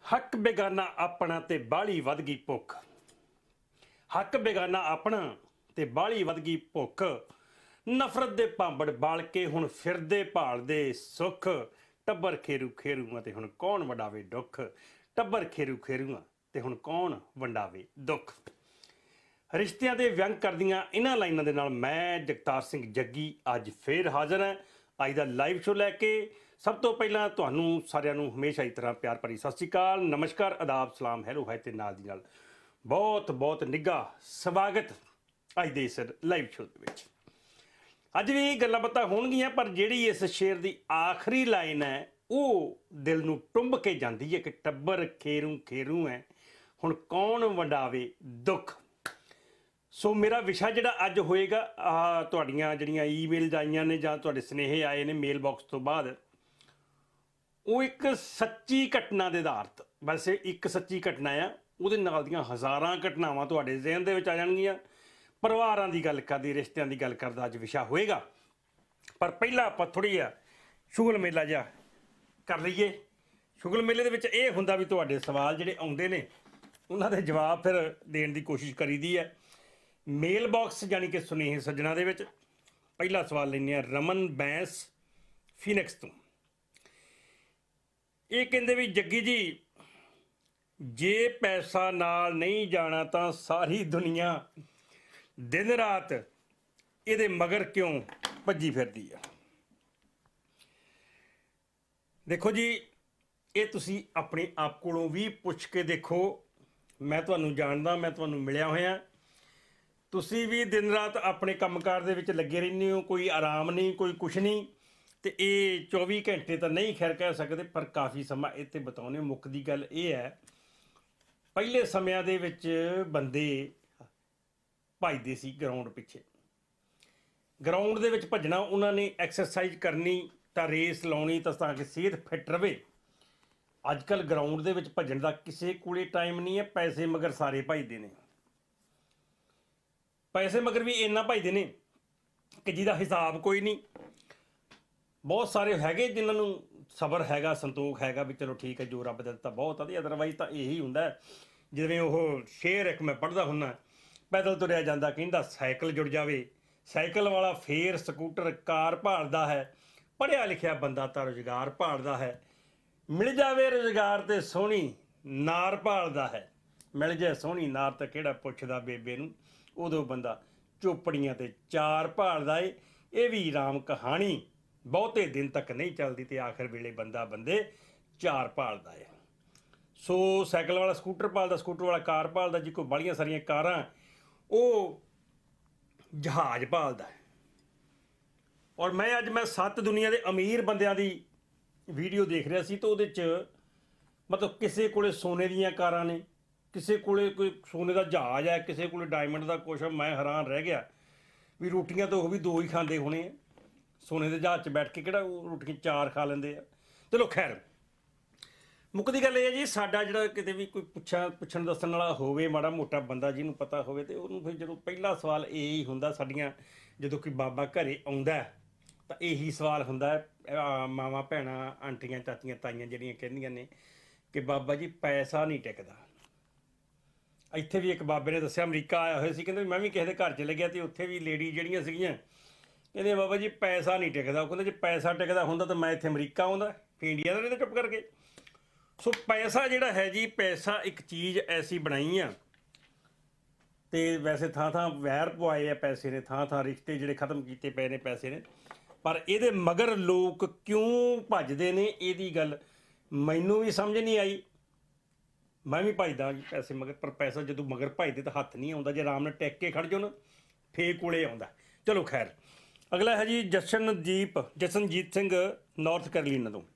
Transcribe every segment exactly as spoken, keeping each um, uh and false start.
हक बेगाना अपना ते बाली वध गई भुख। हक बेगाना अपना ते बाली वध गई भुख। नफरत दे भांबड़ बाल के हुण फिरदे भालदे सुख। टब्बर खेरू खेरूआं ते हुण कौन वंडावे दुख। टब्बर खेरू खेरूआं ते हुण कौन वंडावे दुख। रिश्तिਆਂ ਦੇ ਵਿਅੰਗ ਕਰਦੀਆਂ ਇਹਨਾਂ ਲਾਈਨਾਂ ਦੇ ਨਾਲ ਮੈਂ ਜਗਤਾਰ ਸਿੰਘ ਜੱਗੀ ਅੱਜ ਫੇਰ ਹਾਜ਼ਰ ਹਾਂ ਅੱਜ ਦਾ ਲਾਈਵ ਸ਼ੋ ਲੈ ਕੇ। ਸਭ ਤੋਂ ਪਹਿਲਾਂ ਤੁਹਾਨੂੰ ਸਾਰਿਆਂ ਨੂੰ ਹਮੇਸ਼ਾ ਹੀ ਤਰ੍ਹਾਂ ਪਿਆਰ ਭਰੀ ਸਤਿ ਸ਼੍ਰੀ ਅਕਾਲ, ਨਮਸਕਾਰ, ਆਦਾਬ, ਸਲਾਮ, ਹੈਲੋ ਹਾਈ ਤੇ ਨਾਲ ਦੀ ਨਾਲ ਬਹੁਤ ਬਹੁਤ ਨਿੱਘਾ ਸਵਾਗਤ ਅੱਜ ਦੇ ਇਸ ਲਾਈਵ ਸ਼ੋ ਦੇ ਵਿੱਚ। ਅੱਜ ਵੀ ਗੱਲਾਂ ਬਾਤਾਂ ਹੋਣਗੀਆਂ ਪਰ ਜਿਹੜੀ ਇਸ ਸ਼ੇਰ ਦੀ ਆਖਰੀ ਲਾਈਨ ਹੈ ਉਹ ਦਿਲ ਨੂੰ ਟੁੰਬ ਕੇ ਜਾਂਦੀ ਹੈ ਕਿ ਟੱਬਰ ਖੇਰੂ ਖੇਰੂ ਹੈ ਹੁਣ ਕੌਣ ਵੰਡਾਵੇ ਦੁੱਖ। ਸੋ ਮੇਰਾ ਵਿਸ਼ਾ ਜਿਹੜਾ ਅੱਜ ਹੋਏਗਾ ਆਹ ਤੁਹਾਡੀਆਂ ਜਿਹੜੀਆਂ ਈਮੇਲਜ਼ ਆਈਆਂ ਨੇ ਜਾਂ ਤੁਹਾਡੇ ਸੁਨੇਹੇ ਆਏ ਨੇ ਮੇਲ ਬਾਕਸ ਤੋਂ ਬਾਅਦ, ਉਹ ਇੱਕ ਸੱਚੀ ਘਟਨਾ ਦੇ ਆਧਾਰਿਤ, ਵੈਸੇ ਇੱਕ ਸੱਚੀ ਘਟਨਾ ਆ, ਉਹਦੇ ਨਾਲ ਦੀਆਂ ਹਜ਼ਾਰਾਂ ਘਟਨਾਵਾਂ ਤੁਹਾਡੇ ਜ਼ਿਹਨ ਦੇ ਵਿੱਚ ਆ ਜਾਣਗੀਆਂ। ਪਰਿਵਾਰਾਂ ਦੀ ਗੱਲ ਕਰਦੀ, ਰਿਸ਼ਤਿਆਂ ਦੀ ਗੱਲ ਕਰਦਾ ਅੱਜ ਵਿਸ਼ਾ ਹੋਏਗਾ। ਪਰ ਪਹਿਲਾਂ ਆਪਾਂ ਥੋੜ੍ਹੀ ਜਿਹਾ ਸ਼ੁਗਲ ਮੇਲਾ ਜਿਹਾ ਕਰ ਲਈਏ। ਸ਼ੁਗਲ ਮੇਲੇ ਦੇ ਵਿੱਚ ਇਹ ਹੁੰਦਾ ਵੀ ਤੁਹਾਡੇ ਸਵਾਲ ਜਿਹੜੇ ਆਉਂਦੇ ਨੇ ਉਹਨਾਂ ਦੇ ਜਵਾਬ ਫਿਰ ਦੇਣ ਦੀ ਕੋਸ਼ਿਸ਼ ਕਰੀਦੀ ਹੈ। ਮੇਲ ਬਾਕਸ ਯਾਨੀ ਕਿ ਸੁਨੇਹੇ ਸੱਜਣਾ ਦੇ ਵਿੱਚ ਪਹਿਲਾ ਸਵਾਲ ਲੈਂਦੇ ਹਾਂ ਰਮਨ ਬੈਂਸ ਫੀਨਿਕਸ ਤੋਂ। ਇਹ ਕਹਿੰਦੇ ਵੀ ਜੱਗੀ ਜੀ, ਜੇ ਪੈਸਾ ਨਾਲ ਨਹੀਂ ਜਾਣਾ ਤਾਂ ਸਾਰੀ ਦੁਨੀਆ ਦਿਨ ਰਾਤ ਇਹਦੇ ਮਗਰ ਕਿਉਂ ਭੱਜੀ ਫਿਰਦੀ ਆ। ਦੇਖੋ ਜੀ, ਇਹ ਤੁਸੀਂ ਆਪਣੇ ਆਪ ਕੋਲੋਂ ਵੀ ਪੁੱਛ ਕੇ ਦੇਖੋ। ਮੈਂ ਤੁਹਾਨੂੰ ਜਾਣਦਾ, ਮੈਂ ਤੁਹਾਨੂੰ ਮਿਲਿਆ ਹੋਇਆ। ਤੁਸੀਂ ਵੀ ਦਿਨ ਰਾਤ ਆਪਣੇ ਕੰਮਕਾਰ ਦੇ ਵਿੱਚ ਲੱਗੇ ਰਹਿੰਦੇ ਹੋ, ਕੋਈ ਆਰਾਮ ਨਹੀਂ, ਕੋਈ ਕੁਛ ਨਹੀਂ। ਅਤੇ ਇਹ ਚੌਵੀ ਘੰਟੇ ਤਾਂ ਨਹੀਂ ਖੈਰ ਕਹਿ ਸਕਦੇ ਪਰ ਕਾਫੀ ਸਮਾਂ ਇਹ 'ਤੇ ਬਿਤਾਉਂਦੇ। ਮੁੱਕਦੀ ਗੱਲ ਇਹ ਹੈ, ਪਹਿਲੇ ਸਮਿਆਂ ਦੇ ਵਿੱਚ ਬੰਦੇ ਭੱਜਦੇ ਸੀ ਗਰਾਊਂਡ ਪਿੱਛੇ। ਗਰਾਊਂਡ ਦੇ ਵਿੱਚ ਭੱਜਣਾ, ਉਹਨਾਂ ਨੇ ਐਕਸਰਸਾਈਜ਼ ਕਰਨੀ ਤਾਂ ਰੇਸ ਲਾਉਣੀ ਤਾਂ ਤਾਂ ਕਿ ਸਿਹਤ ਫਿੱਟ ਰਵੇ। ਅੱਜ ਕੱਲ੍ਹ ਗਰਾਊਂਡ ਦੇ ਵਿੱਚ ਭੱਜਣ ਦਾ ਕਿਸੇ ਕੋਲੇ ਟਾਈਮ ਨਹੀਂ ਹੈ। ਪੈਸੇ ਮਗਰ ਸਾਰੇ ਭੱਜਦੇ ਨੇ। ਪੈਸੇ ਮਗਰ ਵੀ ਇੰਨਾ ਭੱਜਦੇ ਨੇ ਕਿ ਜਿਹਦਾ ਹਿਸਾਬ ਕੋਈ ਨਹੀਂ। ਬਹੁਤ ਸਾਰੇ ਹੈਗੇ ਜਿਨ੍ਹਾਂ ਨੂੰ ਸਬਰ ਹੈਗਾ, ਸੰਤੋਖ ਹੈਗਾ ਵੀ ਚਲੋ ਠੀਕ ਹੈ, ਜੋ ਰੱਬ ਦਾ ਦਿੱਤਾ ਬਹੁਤ ਆ। ਅਤੇ ਅਦਰਵਾਈਜ਼ ਤਾਂ ਇਹੀ ਹੁੰਦਾ, ਜਿਵੇਂ ਉਹ ਸ਼ੇਰ ਇੱਕ ਮੈਂ ਪੜ੍ਹਦਾ ਹੁੰਦਾ, ਪੈਦਲ ਤੁਰਿਆ ਜਾਂਦਾ ਕਹਿੰਦਾ ਸਾਈਕਲ ਜੁੜ ਜਾਵੇ, ਸਾਈਕਲ ਵਾਲਾ ਫੇਰ ਸਕੂਟਰ ਕਾਰ ਭਾਲਦਾ ਹੈ, ਪੜ੍ਹਿਆ ਲਿਖਿਆ ਬੰਦਾ ਤਾਂ ਰੁਜ਼ਗਾਰ ਭਾਲਦਾ ਹੈ, ਮਿਲ ਜਾਵੇ ਰੁਜ਼ਗਾਰ ਤੇ ਸੋਹਣੀ ਨਾਰ ਭਾਲਦਾ ਹੈ, ਮਿਲ ਜਾਏ ਸੋਹਣੀ ਨਾਰ ਤਾਂ ਕਿਹੜਾ ਪੁੱਛਦਾ ਬੇਬੇ ਨੂੰ, ਉਦੋਂ ਬੰਦਾ ਚੋਪੜੀਆਂ ਤੇ ਚਾਰ ਭਾਲਦਾ ਏ। ਇਹ ਵੀ ਰਾਮ ਕਹਾਣੀ ਬਹੁਤੇ ਦਿਨ ਤੱਕ ਨਹੀਂ ਚੱਲਦੀ ਅਤੇ ਆਖਰ ਵੇਲੇ ਬੰਦਾ ਬੰਦੇ ਚਾਰ ਭਾਲਦਾ ਏ। ਸੋ ਸਾਈਕਲ ਵਾਲਾ ਸਕੂਟਰ ਭਾਲਦਾ, ਸਕੂਟਰ ਵਾਲਾ ਕਾਰ ਭਾਲਦਾ, ਜੀ ਕੋਈ ਬਾਹਲੀਆਂ ਸਾਰੀਆਂ ਕਾਰਾਂ ਉਹ ਜਹਾਜ਼ ਭਾਲਦਾ। ਔਰ ਮੈਂ ਅੱਜ ਮੈਂ ਸੱਤ ਦੁਨੀਆ ਦੇ ਅਮੀਰ ਬੰਦਿਆਂ ਦੀ ਵੀਡੀਓ ਦੇਖ ਰਿਹਾ ਸੀ ਤਾਂ ਉਹਦੇ 'ਚ ਮਤਲਬ ਕਿਸੇ ਕੋਲੇ ਸੋਨੇ ਦੀਆਂ ਕਾਰਾਂ ਨੇ, ਕਿਸੇ ਕੋਲੇ ਕੋਈ ਸੋਨੇ ਦਾ ਜਹਾਜ਼ ਹੈ, ਕਿਸੇ ਕੋਲੇ ਡਾਇਮੰਡ ਦਾ ਕੁਛ। ਮੈਂ ਹੈਰਾਨ ਰਹਿ ਗਿਆ ਵੀ ਰੋਟੀਆਂ ਤਾਂ ਉਹ ਵੀ ਦੋ ਹੀ ਖਾਂਦੇ ਹੋਣੇ ਆ, ਸੋਨੇ ਦੇ ਜਹਾਜ਼ 'ਚ ਬੈਠ ਕੇ ਕਿਹੜਾ ਉਹ ਰੋਟੀਆਂ ਚਾਰ ਖਾ ਲੈਂਦੇ ਆ। ਚਲੋ ਖੈਰ, ਮੁੱਕਦੀ ਗੱਲ ਇਹ ਹੈ ਜੀ, ਸਾਡਾ ਜਿਹੜਾ ਕਿਤੇ ਵੀ ਕੋਈ ਪੁੱਛਾ ਪੁੱਛਣ ਦੱਸਣ ਵਾਲਾ ਹੋਵੇ, ਮਾੜਾ ਮੋਟਾ ਬੰਦਾ ਜਿਹਨੂੰ ਪਤਾ ਹੋਵੇ, ਅਤੇ ਉਹਨੂੰ ਫਿਰ ਜਦੋਂ ਪਹਿਲਾ ਸਵਾਲ ਇਹ ਹੀ ਹੁੰਦਾ ਸਾਡੀਆਂ, ਜਦੋਂ ਕੋਈ ਬਾਬਾ ਘਰੇ ਆਉਂਦਾ ਤਾਂ ਇਹੀ ਸਵਾਲ ਹੁੰਦਾ। ਮਾਵਾਂ ਭੈਣਾਂ, ਆਂਟੀਆਂ, ਚਾਚੀਆਂ, ਤਾਈਆਂ ਜਿਹੜੀਆਂ ਕਹਿੰਦੀਆਂ ਨੇ ਕਿ ਬਾਬਾ ਜੀ ਪੈਸਾ ਨਹੀਂ ਟਿਕਦਾ। ਇੱਥੇ ਵੀ ਇੱਕ ਬਾਬੇ ਨੇ ਦੱਸਿਆ, ਅਮਰੀਕਾ ਆਇਆ ਹੋਇਆ ਸੀ, ਕਹਿੰਦੇ ਮੈਂ ਵੀ ਕਿਸੇ ਦੇ ਘਰ 'ਚ ਲੱਗਿਆ ਅਤੇ ਉੱਥੇ ਵੀ ਲੇਡੀ ਜਿਹੜੀਆਂ ਸੀਗੀਆਂ ਕਹਿੰਦੇ ਬਾਬਾ ਜੀ ਪੈਸਾ ਨਹੀਂ ਟਿਕਦਾ। ਉਹ ਕਹਿੰਦੇ ਜੇ ਪੈਸਾ ਟਿਕਦਾ ਹੁੰਦਾ ਤਾਂ ਮੈਂ ਇੱਥੇ ਅਮਰੀਕਾ ਆਉਂਦਾ, ਫਿਰ ਇੰਡੀਆ ਦਾ ਨਹੀਂ ਤਾਂ ਚੁੱਪ ਕਰਕੇ। ਸੋ ਪੈਸਾ ਜਿਹੜਾ ਹੈ ਜੀ, ਪੈਸਾ ਇੱਕ ਚੀਜ਼ ਐਸੀ ਬਣਾਈ ਆ, ਅਤੇ ਵੈਸੇ ਥਾਂ ਥਾਂ ਵੈਰ ਪਵਾਏ ਆ ਪੈਸੇ ਨੇ, ਥਾਂ ਥਾਂ ਰਿਸ਼ਤੇ ਜਿਹੜੇ ਖ਼ਤਮ ਕੀਤੇ ਪਏ ਨੇ ਪੈਸੇ ਨੇ। ਪਰ ਇਹਦੇ ਮਗਰ ਲੋਕ ਕਿਉਂ ਭੱਜਦੇ ਨੇ, ਇਹਦੀ ਗੱਲ ਮੈਨੂੰ ਵੀ ਸਮਝ ਨਹੀਂ ਆਈ। ਮੈਂ ਵੀ ਭੱਜਦਾ ਜੀ ਪੈਸੇ ਮਗਰ, ਪਰ ਪੈਸਾ ਜਦੋਂ ਮਗਰ ਭੱਜਦੇ ਤਾਂ ਹੱਥ ਨਹੀਂ ਆਉਂਦਾ। ਜੇ ਆਰਾਮ ਨਾਲ ਟਿਕ ਕੇ ਖੜ੍ਹ ਜਾਓ ਨਾ ਫੇਰ ਕੋਲੇ ਆਉਂਦਾ। ਚਲੋ ਖੈਰ, ਅਗਲਾ ਹੈ ਜੀ ਜਸ਼ਨਦੀਪ ਜਸ਼ਨਜੀਤ ਸਿੰਘ ਨਾਰਥ ਕੈਰੋਲੀਨਾ ਤੋਂ।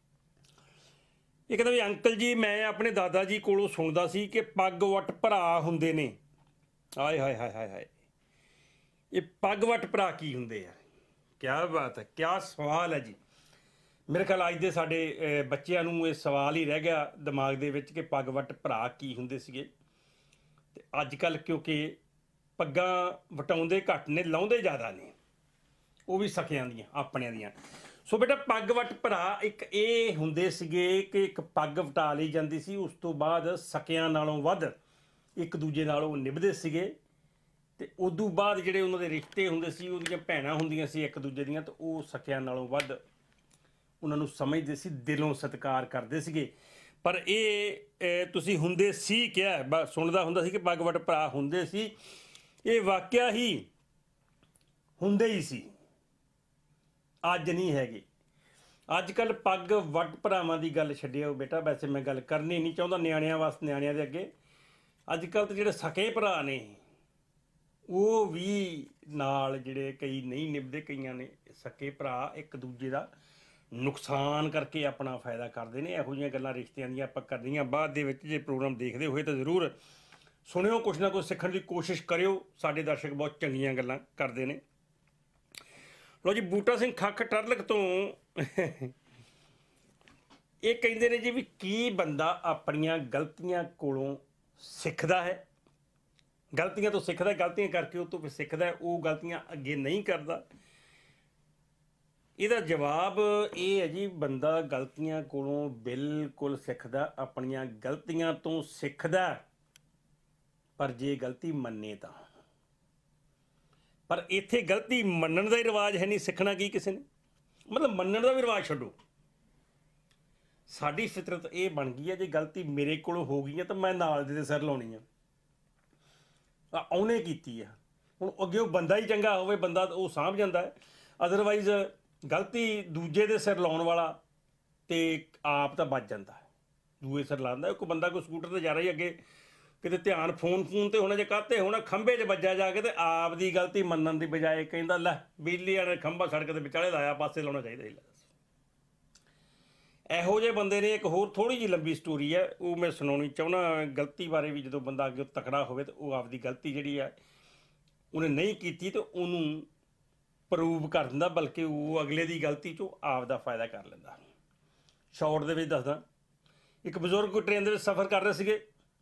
ਇਹ ਕਹਿੰਦਾ ਵੀ ਅੰਕਲ ਜੀ, ਮੈਂ ਆਪਣੇ ਦਾਦਾ ਜੀ ਕੋਲੋਂ ਸੁਣਦਾ ਸੀ ਕਿ ਪੱਗ ਵੱਟ ਭਰਾ ਹੁੰਦੇ ਨੇ। ਹਾਏ ਹਾਏ ਹਾਏ ਹਾਏ ਹਾਏ, ਇਹ ਪੱਗ ਵੱਟ ਭਰਾ ਕੀ ਹੁੰਦੇ ਆ? ਕਿਆ ਬਾਤ ਹੈ, ਕਿਆ ਸਵਾਲ ਹੈ ਜੀ। ਮੇਰੇ ਖਿਆਲ ਅੱਜ ਦੇ ਸਾਡੇ ਬੱਚਿਆਂ ਨੂੰ ਇਹ ਸਵਾਲ ਹੀ ਰਹਿ ਗਿਆ ਦਿਮਾਗ ਦੇ ਵਿੱਚ ਕਿ ਪੱਗ ਵੱਟ ਭਰਾ ਕੀ ਹੁੰਦੇ ਸੀਗੇ। ਅਤੇ ਅੱਜ ਕੱਲ੍ਹ ਕਿਉਂਕਿ ਪੱਗਾਂ ਵਟਾਉਂਦੇ ਘੱਟ ਨੇ, ਲਾਉਂਦੇ ਜ਼ਿਆਦਾ ਨੇ, ਉਹ ਵੀ ਸਕਿਆਂ ਦੀਆਂ, ਆਪਣਿਆਂ ਦੀਆਂ। ਸੋ ਬੇਟਾ ਪੱਗ ਵੱਟ ਭਰਾ ਇੱਕ ਇਹ ਹੁੰਦੇ ਸੀਗੇ ਕਿ ਇੱਕ ਪੱਗ ਵਟਾ ਲਈ ਜਾਂਦੀ ਸੀ, ਉਸ ਤੋਂ ਬਾਅਦ ਸਕਿਆਂ ਨਾਲੋਂ ਵੱਧ ਇੱਕ ਦੂਜੇ ਨਾਲ ਉਹ ਨਿਭਦੇ ਸੀਗੇ। ਤੇ ਉਦੋਂ ਬਾਅਦ ਜਿਹੜੇ ਉਹਨਾਂ ਦੇ ਰਿਸ਼ਤੇ ਹੁੰਦੇ ਸੀ, ਉਹਦੀਆਂ ਭੈਣਾਂ ਹੁੰਦੀਆਂ ਸੀ ਇੱਕ ਦੂਜੇ ਦੀਆਂ, ਤਾਂ ਉਹ ਸਕਿਆਂ ਨਾਲੋਂ ਵੱਧ ਉਹਨਾਂ ਨੂੰ ਸਮਝਦੇ ਸੀ, ਦਿਲੋਂ ਸਤਿਕਾਰ ਕਰਦੇ ਸੀਗੇ। ਪਰ ਇਹ ਤੁਸੀਂ ਹੁੰਦੇ ਸੀ ਕਿਹਾ, ਬਸ ਸੁਣਦਾ ਹੁੰਦਾ ਸੀ ਕਿ ਪੱਗ ਵੱਟ ਭਰਾ ਹੁੰਦੇ ਸੀ, ਇਹ ਵਾਕਿਆ ਹੀ ਹੁੰਦੇ ਹੀ ਸੀ, ਅੱਜ ਨਹੀਂ ਹੈਗੇ। ਅੱਜ ਕੱਲ੍ਹ ਪੱਗ ਵੱਟ ਭਰਾਵਾਂ ਦੀ ਗੱਲ ਛੱਡਿਓ ਬੇਟਾ, ਵੈਸੇ ਮੈਂ ਗੱਲ ਕਰਨੀ ਨਹੀਂ ਚਾਹੁੰਦਾ ਨਿਆਣਿਆਂ ਵਾਸਤੇ, ਨਿਆਣਿਆਂ ਦੇ ਅੱਗੇ। ਅੱਜ ਕੱਲ੍ਹ ਤਾਂ ਜਿਹੜੇ ਸਕੇ ਭਰਾ ਨੇ ਉਹ ਵੀ ਨਾਲ ਜਿਹੜੇ ਕਈ ਨਹੀਂ ਨਿਭਦੇ, ਕਈਆਂ ਨੇ ਸਕੇ ਭਰਾ ਇੱਕ ਦੂਜੇ ਦਾ ਨੁਕਸਾਨ ਕਰਕੇ ਆਪਣਾ ਫਾਇਦਾ ਕਰਦੇ ਨੇ। ਇਹੋ ਜਿਹੀਆਂ ਗੱਲਾਂ ਰਿਸ਼ਤਿਆਂ ਦੀਆਂ ਆਪਾਂ ਕਰਨੀਆਂ ਬਾਅਦ ਦੇ ਵਿੱਚ। ਜੇ ਪ੍ਰੋਗਰਾਮ ਦੇਖਦੇ ਹੋਏ ਤਾਂ ਜ਼ਰੂਰ ਸੁਣਿਓ, ਕੁਛ ਨਾ ਕੁਛ ਸਿੱਖਣ ਦੀ ਕੋਸ਼ਿਸ਼ ਕਰਿਓ। ਸਾਡੇ ਦਰਸ਼ਕ ਬਹੁਤ ਚੰਗੀਆਂ ਗੱਲਾਂ ਕਰਦੇ ਨੇ। ਲੋ ਜੀ, ਬੂਟਾ ਸਿੰਘ ਖੱਖ ਟਰਲਕ ਤੋਂ ਇਹ ਕਹਿੰਦੇ ਨੇ ਜੀ ਵੀ ਕੀ ਬੰਦਾ ਆਪਣੀਆਂ ਗਲਤੀਆਂ ਕੋਲੋਂ ਸਿੱਖਦਾ ਹੈ, ਗਲਤੀਆਂ ਤੋਂ ਸਿੱਖਦਾ, ਗਲਤੀਆਂ ਕਰਕੇ ਉਹ ਤੋਂ ਫਿਰ ਸਿੱਖਦਾ, ਉਹ ਗਲਤੀਆਂ ਅੱਗੇ ਨਹੀਂ ਕਰਦਾ। ਇਹਦਾ ਜਵਾਬ ਇਹ ਹੈ ਜੀ, ਬੰਦਾ ਗਲਤੀਆਂ ਕੋਲੋਂ ਬਿਲਕੁਲ ਸਿੱਖਦਾ, ਆਪਣੀਆਂ ਗਲਤੀਆਂ ਤੋਂ ਸਿੱਖਦਾ, ਪਰ ਜੇ ਗਲਤੀ ਮੰਨੇ ਤਾਂ। ਪਰ ਇੱਥੇ ਗਲਤੀ ਮੰਨਣ ਦਾ ਹੀ ਰਿਵਾਜ ਹੈ ਨਹੀਂ, ਸਿੱਖਣਾ ਕੀ ਕਿਸੇ ਨੇ, ਮਤਲਬ ਮੰਨਣ ਦਾ ਵੀ ਰਿਵਾਜ ਛੱਡੋ। ਸਾਡੀ ਫਿਤਰਤ ਇਹ ਬਣ ਗਈ ਹੈ, ਜੇ ਗਲਤੀ ਮੇਰੇ ਕੋਲੋਂ ਹੋ ਗਈ ਹੈ ਤਾਂ ਮੈਂ ਨਾਲ ਦੇ ਸਿਰ ਲਾਉਣੀ ਆ, ਉਹਨੇ ਕੀਤੀ ਆ। ਹੁਣ ਅੱਗੇ ਉਹ ਬੰਦਾ ਹੀ ਚੰਗਾ ਹੋਵੇ, ਬੰਦਾ ਉਹ ਸਾਂਭ ਜਾਂਦਾ ਹੈ, ਅਦਰਵਾਈਜ਼ ਗਲਤੀ ਦੂਜੇ ਦੇ ਸਿਰ ਲਾਉਣ ਵਾਲਾ ਤੇ ਆਪ ਤਾਂ ਬਚ ਜਾਂਦਾ, ਦੂਏ ਸਿਰ ਲਾਉਂਦਾ। ਇੱਕ ਬੰਦਾ ਕੋਈ ਸਕੂਟਰ 'ਤੇ ਜਾ ਰਿਹਾ ਅੱਗੇ, ਕਿਤੇ ਧਿਆਨ ਫੋਨ ਫੋਨ 'ਤੇ ਹੋਣਾ, ਜੇ ਕਾਹਤੇ ਹੋਣਾ, ਖੰਭੇ 'ਚ ਵੱਜਾ ਜਾ ਕੇ, ਤੇ ਆਪ ਦੀ ਗਲਤੀ ਮੰਨਣ ਦੀ ਬਜਾਏ ਕਹਿੰਦਾ ਲੈ ਬਿਜਲੀ ਵਾਲੇ ਖੰਭਾ ਸੜਕ ਦੇ ਵਿਚਾਲੇ ਲਾਇਆ, ਪਾਸੇ ਲਾਉਣਾ ਚਾਹੀਦਾ ਸੀ। ਇਹੋ ਜਿਹੇ ਬੰਦੇ ਨੇ ਇੱਕ ਹੋਰ ਥੋੜ੍ਹੀ ਜਿਹੀ ਲੰਬੀ ਸਟੋਰੀ ਹੈ, ਉਹ ਮੈਂ ਸੁਣਾਉਣੀ ਚਾਹੁੰਦਾ ਗਲਤੀ ਬਾਰੇ ਵੀ। ਜਦੋਂ ਬੰਦਾ ਅੱਗੇ ਤਕੜਾ ਹੋਵੇ ਤਾਂ ਉਹ ਆਪਦੀ ਗਲਤੀ ਜਿਹੜੀ ਹੈ ਉਹਨੇ ਨਹੀਂ ਕੀਤੀ ਤਾਂ ਉਹਨੂੰ ਪ੍ਰੂਵ ਕਰ ਦਿੰਦਾ, ਬਲਕਿ ਉਹ ਅਗਲੇ ਦੀ ਗਲਤੀ 'ਚੋਂ ਆਪ ਦਾ ਫਾਇਦਾ ਕਰ ਲੈਂਦਾ। ਸ਼ਾਰਟ ਦੇ ਵਿੱਚ ਦੱਸਦਾ, ਇੱਕ ਬਜ਼ੁਰਗ ਕੋਈ ਟ੍ਰੇਨ ਦੇ ਵਿੱਚ ਸਫ਼ਰ ਕਰ ਰਹੇ ਸੀਗੇ,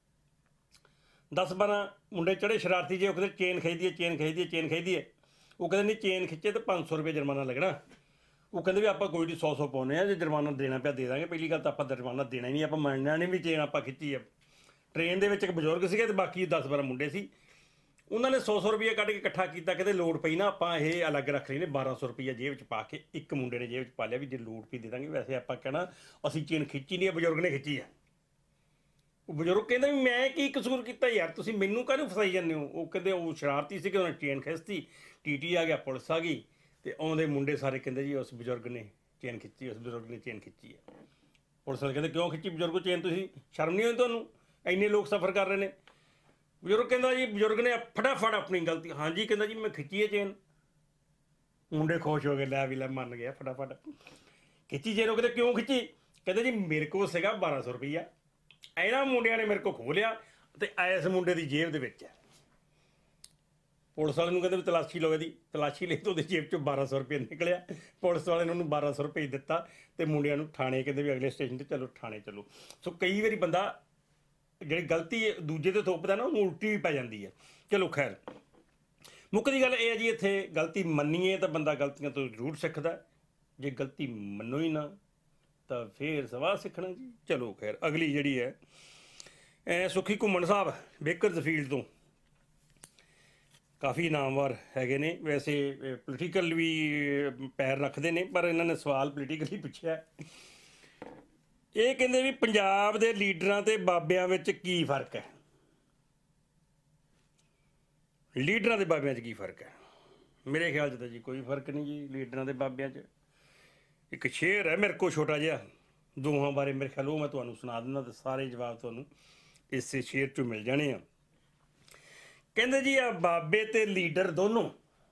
ਦਸ ਬਾਰਾਂ ਮੁੰਡੇ ਚੜ੍ਹੇ ਸ਼ਰਾਰਤੀ ਜੇ, ਉਹ ਕਹਿੰਦੇ ਚੇਨ ਖਿੱਚਦੀ ਹੈ, ਚੇਨ ਖਿੱਚਦੀ ਹੈ, ਚੇਨ ਖਿੱਚਦੀ ਹੈ। ਉਹ ਕਹਿੰਦੇ ਨਹੀਂ, ਚੇਨ ਖਿੱਚੇ ਤਾਂ ਪੰਜ ਸੌ ਰੁਪਏ ਜੁਰਮਾਨਾ ਲੱਗਣਾ। ਉਹ ਕਹਿੰਦੇ ਵੀ ਆਪਾਂ ਕੋਈ ਨਹੀਂ, ਸੌ ਸੌ ਪਾਉਂਦੇ ਆ, ਜੇ ਜੁਰਮਾਨਾ ਦੇਣਾ ਪਿਆ ਦੇ ਦਾਂਗੇ। ਪਹਿਲੀ ਗੱਲ ਤਾਂ ਆਪਾਂ ਜੁਰਮਾਨਾ ਦੇਣਾ ਹੀ ਨਹੀਂ, ਆਪਾਂ ਮੰਨਣਾ ਨਹੀਂ ਵੀ ਚੇਨ ਆਪਾਂ ਖਿੱਚੀ ਆ। ਟ੍ਰੇਨ ਦੇ ਵਿੱਚ ਇੱਕ ਬਜ਼ੁਰਗ ਸੀਗੇ ਅਤੇ ਬਾਕੀ ਦਸ ਬਾਰਾਂ ਮੁੰਡੇ ਸੀ। ਉਹਨਾਂ ਨੇ ਸੌ ਸੌ ਰੁਪਈਆ ਕੱਢ ਕੇ ਇਕੱਠਾ ਕੀਤਾ, ਕਿਤੇ ਲੋੜ ਪਈ ਨਾ ਆਪਾਂ ਇਹ ਅਲੱਗ ਰੱਖ ਲਈ ਨੇ। ਬਾਰਾਂ ਸੌ ਰੁਪਈਆ ਜੇਬ 'ਚ ਪਾ ਕੇ ਇੱਕ ਮੁੰਡੇ ਨੇ ਜੇਬ 'ਚ ਪਾ ਲਿਆ ਵੀ ਜੇ ਲੋੜ ਪਈ ਦੇ ਦਾਂਗੇ। ਵੈਸੇ ਆਪਾਂ ਕਹਿਣਾ ਅਸੀਂ ਚੇਨ ਖਿੱਚੀ ਨਹੀਂ, ਬਜ਼ੁਰਗ ਨੇ ਖਿੱਚੀ ਆ। ਉਹ ਬਜ਼ੁਰਗ ਕਹਿੰਦਾ ਵੀ ਮੈਂ ਕੀ ਕਸੂਰ ਕੀਤਾ ਯਾਰ, ਤੁਸੀਂ ਮੈਨੂੰ ਕਾਹਨੂੰ ਫਸਾਈ ਜਾਂਦੇ ਹੋ। ਉਹ ਕਹਿੰਦੇ ਉਹ ਸ਼ਰਾਰਤੀ ਸੀ ਕਿ ਉਹਨੇ ਚੇਨ ਖਿੱਚਤੀ, ਟੀ ਟੀ ਆ ਗਿਆ, ਪੁਲਿਸ ਆ ਗਈ, ਅਤੇ ਆਉਂਦੇ ਮੁੰਡੇ ਸਾਰੇ ਕਹਿੰਦੇ ਜੀ ਉਸ ਬਜ਼ੁਰਗ ਨੇ ਚੇਨ ਖਿੱਚੀ, ਉਸ ਬਜ਼ੁਰਗ ਨੇ ਚੇਨ ਖਿੱਚੀ ਹੈ। ਪੁਲਿਸ ਵਾਲੇ ਕਹਿੰਦੇ ਕਿਉਂ ਖਿੱਚੀ ਬਜ਼ੁਰਗ ਚੇਨ, ਤੁਸੀਂ ਸ਼ਰਮ ਨਹੀਂ ਹੋਈ ਤੁਹਾਨੂੰ, ਇੰਨੇ ਲੋਕ ਸਫ਼ਰ ਕਰ ਰਹੇ ਨੇ। ਬਜ਼ੁਰਗ ਕਹਿੰਦਾ ਜੀ, ਬਜ਼ੁਰਗ ਨੇ ਫਟਾਫਟ ਆਪਣੀ ਗਲਤੀ, ਹਾਂਜੀ ਕਹਿੰਦਾ ਜੀ ਮੈਂ ਖਿੱਚੀ ਹੈ ਚੇਨ। ਮੁੰਡੇ ਖੁਸ਼ ਹੋ ਗਏ, ਲੈ ਵੀ ਲੈ ਮੰਨ ਗਿਆ, ਫਟਾਫਟ ਖਿੱਚੀ ਚੇਨ। ਉਹ ਕਹਿੰਦੇ ਕਿਉਂ ਖਿੱਚੀ, ਕਹਿੰਦੇ ਜੀ ਮੇਰੇ ਕੋਲ ਸੀਗਾ ਬਾਰਾਂ ਸੌ ਰੁਪਈਆ, ਇਹਨਾਂ ਮੁੰਡਿਆਂ ਨੇ ਮੇਰੇ ਕੋਲ ਖੋਹ ਲਿਆ ਅਤੇ ਇਸ ਮੁੰਡੇ ਦੀ ਜੇਬ ਦੇ ਵਿੱਚ ਹੈ। ਪੁਲਿਸ ਵਾਲੇ ਨੂੰ ਕਹਿੰਦੇ ਵੀ ਤਲਾਸ਼ੀ ਲਓ ਇਹਦੀ, ਤਲਾਸ਼ੀ ਲਈ ਤਾਂ ਉਹਦੀ ਜੇਬ 'ਚੋਂ ਬਾਰਾਂ ਸੌ ਰੁਪਏ ਨਿਕਲਿਆ। ਪੁਲਿਸ ਵਾਲੇ ਨੇ ਉਹਨੂੰ ਬਾਰਾਂ ਸੌ ਰੁਪਏ ਦਿੱਤਾ ਅਤੇ ਮੁੰਡਿਆਂ ਨੂੰ ਥਾਣੇ, ਕਹਿੰਦੇ ਵੀ ਅਗਲੇ ਸਟੇਸ਼ਨ 'ਤੇ ਚਲੋ ਥਾਣੇ ਚਲੋ। ਸੋ ਕਈ ਵਾਰੀ ਬੰਦਾ ਜਿਹੜੀ ਗਲਤੀ ਦੂਜੇ 'ਤੇ ਥੋਪਦਾ ਨਾ, ਉਹਨੂੰ ਉਲਟੀ ਵੀ ਪੈ ਜਾਂਦੀ ਹੈ। ਚਲੋ ਖੈਰ, ਮੁੱਕਦੀ ਗੱਲ ਇਹ ਹੈ ਜੀ, ਇੱਥੇ ਗਲਤੀ ਮੰਨੀਏ ਤਾਂ ਬੰਦਾ ਗਲਤੀਆਂ ਤੋਂ ਜ਼ਰੂਰ ਸਿੱਖਦਾ, ਜੇ ਗਲਤੀ ਮੰਨੋ ਹੀ ਨਾ ਤਾਂ ਫਿਰ ਸਵਾਹ ਸਿੱਖਣਾ ਜੀ। ਚਲੋ ਖੈਰ, ਅਗਲੀ ਜਿਹੜੀ ਹੈ ਸੁਖੀ ਘੁੰਮਣ ਸਾਹਿਬ ਬੇਕਰਜ਼ਫੀਲਡ ਤੋਂ, ਕਾਫੀ ਨਾਮਵਰ ਹੈਗੇ ਨੇ, ਵੈਸੇ ਪੋਲੀਟੀਕਲ ਵੀ ਪੈਰ ਰੱਖਦੇ ਨੇ, ਪਰ ਇਹਨਾਂ ਨੇ ਸਵਾਲ ਪੋਲੀਟੀਕਲੀ ਪੁੱਛਿਆ। ਇਹ ਕਹਿੰਦੇ ਵੀ ਪੰਜਾਬ ਦੇ ਲੀਡਰਾਂ ਤੇ ਬਾਬਿਆਂ ਵਿੱਚ ਕੀ ਫਰਕ ਹੈ, ਲੀਡਰਾਂ ਦੇ ਬਾਬਿਆਂ 'ਚ ਕੀ ਫਰਕ ਹੈ। ਮੇਰੇ ਖਿਆਲ 'ਚ ਤਾਂ ਜੀ ਕੋਈ ਫਰਕ ਨਹੀਂ ਜੀ ਲੀਡਰਾਂ ਦੇ ਬਾਬਿਆਂ 'ਚ। ਇੱਕ ਸ਼ੇਰ ਹੈ ਮੇਰੇ ਕੋਲ ਛੋਟਾ ਜਿਹਾ, ਦੋਹਾਂ ਬਾਰੇ ਮੇਰੇ ਖਿਆਲ ਉਹ ਮੈਂ ਤੁਹਾਨੂੰ ਸੁਣਾ ਦਿੰਦਾ ਅਤੇ ਸਾਰੇ ਜਵਾਬ ਤੁਹਾਨੂੰ ਇਸੇ ਸ਼ੇਰ 'ਚੋਂ ਮਿਲ ਜਾਣੇ ਆ। ਕਹਿੰਦੇ ਜੀ ਆ ਬਾਬੇ ਤੇ ਲੀਡਰ ਦੋਨੋਂ,